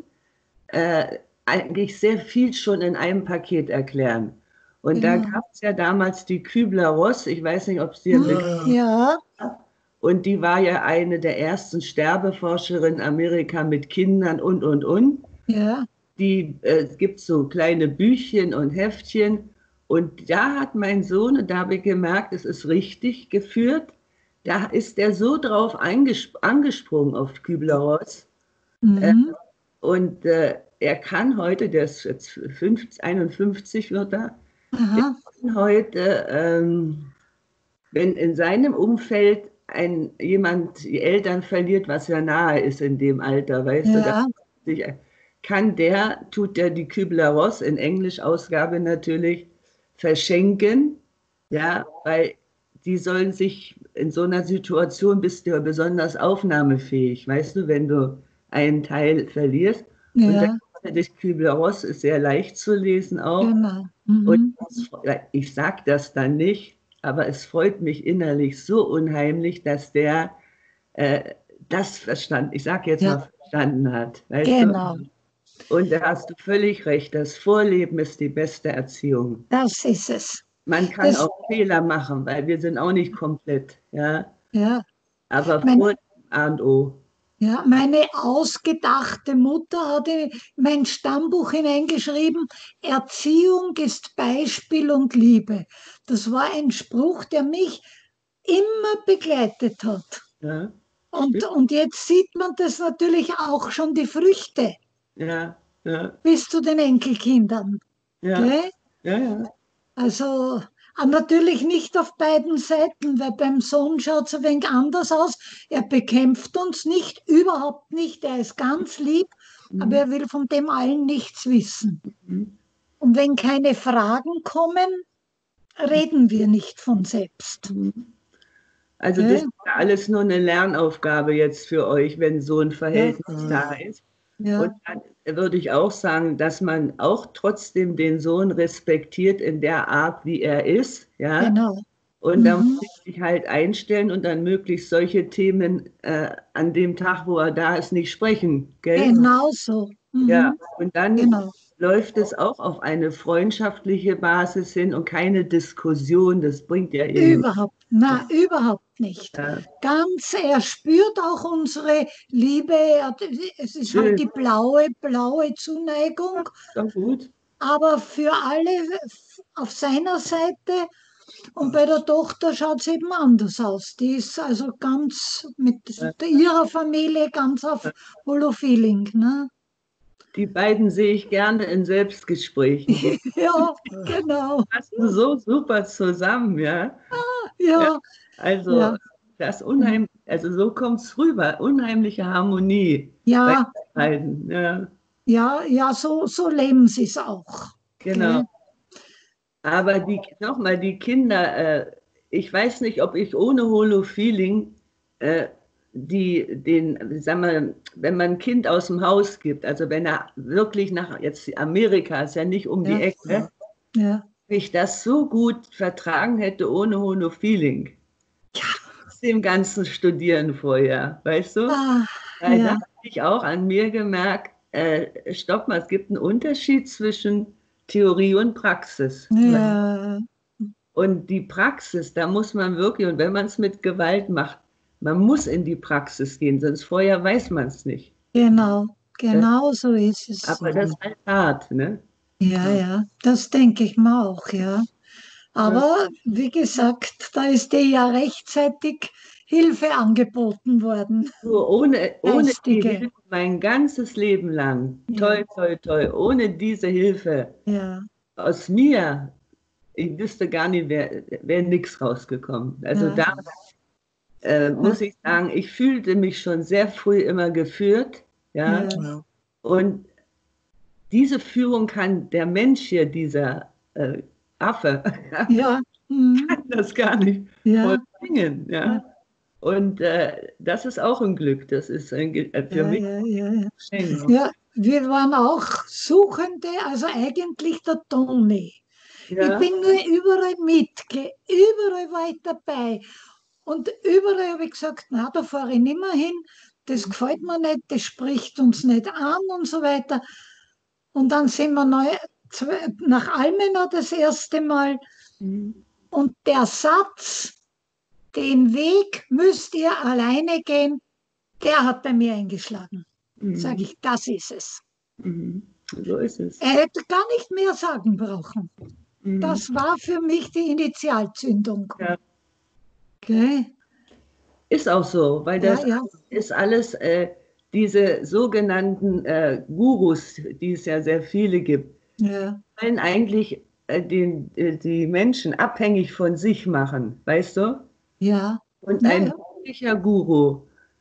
äh, eigentlich sehr viel schon in einem Paket erklären. Und da Genau. gab es ja damals die Kübler-Ross, ich weiß nicht, ob es dir ein Begriff ja, ja, und die war ja eine der ersten Sterbeforscherinnen in Amerika mit Kindern und, und, und. ja, Die, äh, es gibt so kleine Büchchen und Heftchen. Und da hat mein Sohn, und da habe ich gemerkt, es ist richtig geführt, da ist er so drauf eingesp angesprungen auf Kübler-Ross. mhm. Und äh, er kann heute, der ist jetzt fünfzig, einundfünfzig wird er, Aha, kann heute, ähm, wenn in seinem Umfeld ein, jemand die Eltern verliert, was ja nahe ist in dem Alter, weißt du, da ja, sich, kann der, tut der die Kübler-Ross in Englisch-Ausgabe natürlich verschenken, ja, weil die sollen sich in so einer Situation, bist du ja besonders aufnahmefähig, weißt du, wenn du einen Teil verlierst. Und ja, das Kübler-Ross ist sehr leicht zu lesen auch. genau. Und Mhm. das, ich sage das dann nicht, aber es freut mich innerlich so unheimlich, dass der äh, das verstanden, ich sage jetzt Ja. mal verstanden hat. Weißt Genau, du? Und da hast du völlig recht, das Vorleben ist die beste Erziehung. das ist es. Man kann Das- auch Fehler machen, weil wir sind auch nicht komplett. Ja? Ja, Aber Mein- Vorleben A und O. ja, meine ausgedachte Mutter hat in mein Stammbuch hineingeschrieben, Erziehung ist Beispiel und Liebe. Das war ein Spruch, der mich immer begleitet hat. Ja? Und, und jetzt sieht man das natürlich auch schon die Früchte Ja, ja, bis zu den Enkelkindern. ja, Gell? ja, ja. Also aber natürlich nicht auf beiden Seiten, weil beim Sohn schaut es ein wenig anders aus. Er bekämpft uns nicht, überhaupt nicht. Er ist ganz lieb, aber er will von dem allen nichts wissen. Mhm. Und wenn keine Fragen kommen, reden wir nicht von selbst. Also Gell? das ist ja alles nur eine Lernaufgabe jetzt für euch, wenn so ein Verhältnis Ja. da ist. Ja, Und dann würde ich auch sagen, dass man auch trotzdem den Sohn respektiert in der Art, wie er ist. Ja? genau. Und dann Mhm. muss ich sich halt einstellen und dann möglichst solche Themen äh, an dem Tag, wo er da ist, nicht sprechen. Gell? Genau so. Mhm. Ja, und dann Genau. läuft es auch auf eine freundschaftliche Basis hin und keine Diskussion. Das bringt ja eben. Überhaupt, na, überhaupt nicht. Ja. Ganz, er spürt auch unsere Liebe. Er- Es ist Schön. halt die blaue, blaue Zuneigung. Ist doch gut. Aber für alle auf seiner Seite und bei der Tochter schaut es eben anders aus. Die ist also ganz mit ihrer Familie ganz auf Holofeeling. Ne? Die beiden sehe ich gerne in Selbstgesprächen. Ja, genau. Passen so super zusammen, ja. Ja, Also Ja. das unheimlich, also so kommt es rüber, unheimliche Harmonie ja, bei beiden. Ja. ja, ja, so, so leben sie es auch. genau. Gell? Aber die, nochmal, die Kinder, äh, ich weiß nicht, ob ich ohne Holo-Feeling äh, die, den, sag mal, wenn man ein Kind aus dem Haus gibt, also wenn er wirklich nach, jetzt Amerika ist ja nicht um die Ja. Ecke, Ja. ob ich das so gut vertragen hätte ohne Holo-Feeling. Dem ganzen Studieren vorher, weißt du? Ah, Weil da ja. habe ich auch an mir gemerkt, äh, stopp mal, es gibt einen Unterschied zwischen Theorie und Praxis. Ja. Und die Praxis, da muss man wirklich, und wenn man es mit Gewalt macht, man muss in die Praxis gehen, sonst vorher weiß man es nicht. Genau, genau so ist es. Aber das ist halt hart, ne? Ja, ja, das denke ich mir auch, ja. Aber wie gesagt, da ist dir ja rechtzeitig Hilfe angeboten worden, Nur ohne, ohne die geistige. Hilfe mein ganzes Leben lang, Ja. toi, toi, toi, ohne diese Hilfe Ja, aus mir, ich wüsste gar nicht, wäre wär nichts rausgekommen. Also ja, da äh, muss ich sagen, ich fühlte mich schon sehr früh immer geführt, ja. ja, Ja. Und diese Führung kann der Mensch hier, dieser äh, Affe, ja, hm, kann das gar nicht ja, vollbringen, ja. Und äh, das ist auch ein Glück, das ist ein, Ge- äh, für ja, mich ja, ja, ja. ein Geschenk. Ja, wir waren auch Suchende, also eigentlich der Toni. Ich Ja, bin nur überall mitge, überall war ich dabei. Und überall habe ich gesagt, na, da fahre ich nicht mehr hin, das gefällt mir nicht, das spricht uns nicht an und so weiter. Und dann sind wir neu, zwei- nach Almenau das erste Mal. mhm. Und der Satz, den Weg müsst ihr alleine gehen, der hat bei mir eingeschlagen. Sage Mhm. ich, das ist es. Mhm. So ist es. Er hätte gar nicht mehr sagen brauchen. Mhm. Das war für mich die Initialzündung. Ja. Okay? Ist auch so, weil Ja, das ja, ist alles, äh, diese sogenannten äh, Gurus, die es ja sehr viele gibt, ja, wollen eigentlich äh, den, äh, die Menschen abhängig von sich machen, weißt du? ja, Und ja, ein ja, wirklicher Guru,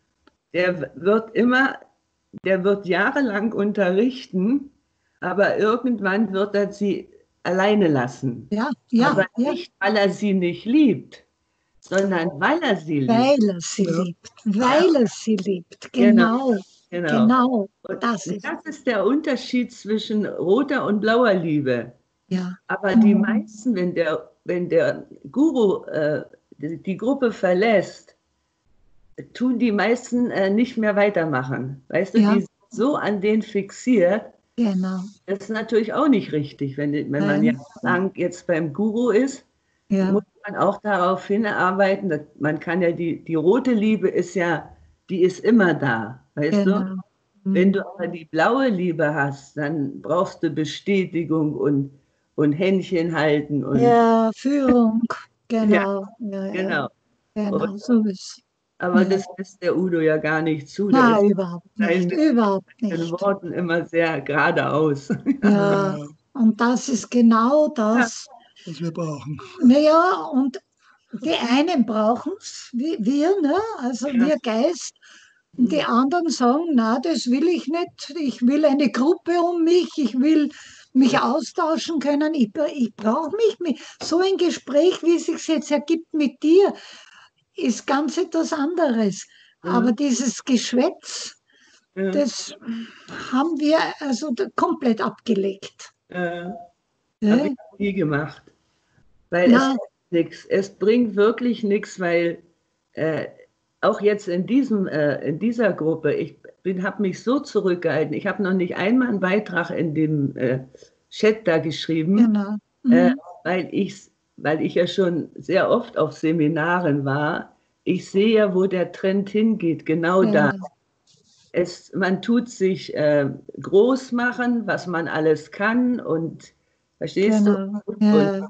der wird immer, der wird jahrelang unterrichten, aber irgendwann wird er sie alleine lassen. ja, ja, Aber ja, nicht, weil er sie nicht liebt, sondern weil er sie liebt. weil er sie Ja. liebt, weil er sie liebt, Genau, genau, genau. genau, Und das ist, das ist der Unterschied zwischen roter und blauer Liebe. ja, Aber die mhm, meisten, wenn der, wenn der Guru äh, die, die Gruppe verlässt, tun die meisten äh, nicht mehr weitermachen. Weißt du, ja, die sind so an den fixiert. genau, Das ist natürlich auch nicht richtig. Wenn, wenn man nein, jahrelang jetzt beim Guru ist, ja, muss man auch darauf hinarbeiten, dass man kann ja die, die rote Liebe ist ja, die ist immer da, weißt du? genau, Wenn mhm, du aber die blaue Liebe hast, dann brauchst du Bestätigung und, und Händchen halten und ja, Führung, ja, genau, ja, ja, genau. Und, genau, so ist, aber ja, das lässt der Udo ja gar nicht zu. Der ist na, überhaupt sein nicht, mit überhaupt den nicht, Worten immer sehr geradeaus. ja, Ja, und das ist genau Ja, das, was wir brauchen. naja, und die einen brauchen es, wie wir, ne? Also ja. wir Geist, und die anderen sagen, na, das will ich nicht, ich will eine Gruppe um mich, ich will mich austauschen können, ich, ich brauche mich mit. So ein Gespräch, wie es sich jetzt ergibt mit dir, ist ganz etwas anderes. Aber Ja, dieses Geschwätz, ja, das haben wir also komplett abgelegt. äh, habe Ne? ich nie gemacht. Weil es Na, bringt nichts. Es bringt wirklich nichts, weil äh, auch jetzt in, diesem, äh, in dieser Gruppe, ich habe mich so zurückgehalten. Ich habe noch nicht einmal einen Beitrag in dem äh, Chat da geschrieben, genau. äh, Mhm. weil, ich, weil ich ja schon sehr oft auf Seminaren war. Ich sehe ja, wo der Trend hingeht, genau da. Genau. Es, man tut sich äh, groß machen, was man alles kann und verstehst du? Genau. Und, Ja,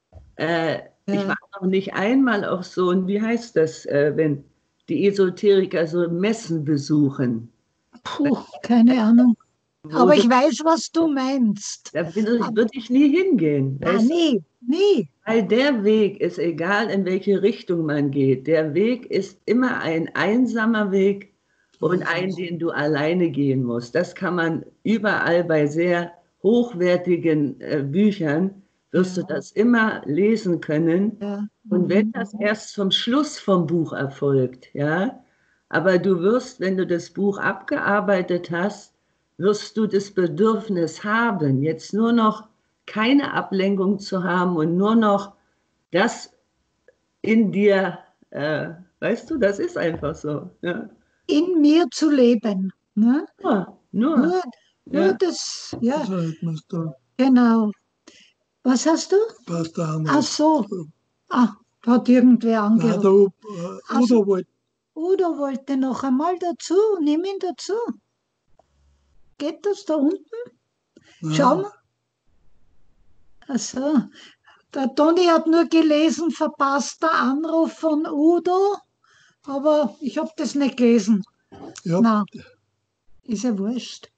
äh, ich ja. war noch nicht einmal auf so ein, wie heißt das, äh, wenn die Esoteriker so Messen besuchen. Puh, keine Ahnung. Wo Aber so, ich weiß, was du meinst. da würde Aber, würd ich nie hingehen, ah, weißt du? nie, nie. Weil der Weg ist, egal in welche Richtung man geht, der Weg ist immer ein einsamer Weg und ein, den du alleine gehen musst. Das kann man überall bei sehr hochwertigen äh, Büchern wirst Ja. du das immer lesen können. Ja. Und wenn das erst zum Schluss vom Buch erfolgt, ja, aber du wirst, wenn du das Buch abgearbeitet hast, wirst du das Bedürfnis haben, jetzt nur noch keine Ablenkung zu haben und nur noch das in dir, äh, weißt du, das ist einfach so. Ja. In mir zu leben. Ne? Nur, nur, Nur, nur ja. das, ja, Seid Mister genau. Was hast du? Pastor Hammer. Ach so. Ah, hat irgendwer Nein, der angerufen. äh, Ach so. Udo wollte, Udo wollte noch einmal dazu. Nimm ihn dazu. Geht das da unten? Schau nein, mal. Ach so. Der Toni hat nur gelesen, verpasster Anruf von Udo, aber ich habe das nicht gelesen. ja, Na, ist ja wurscht.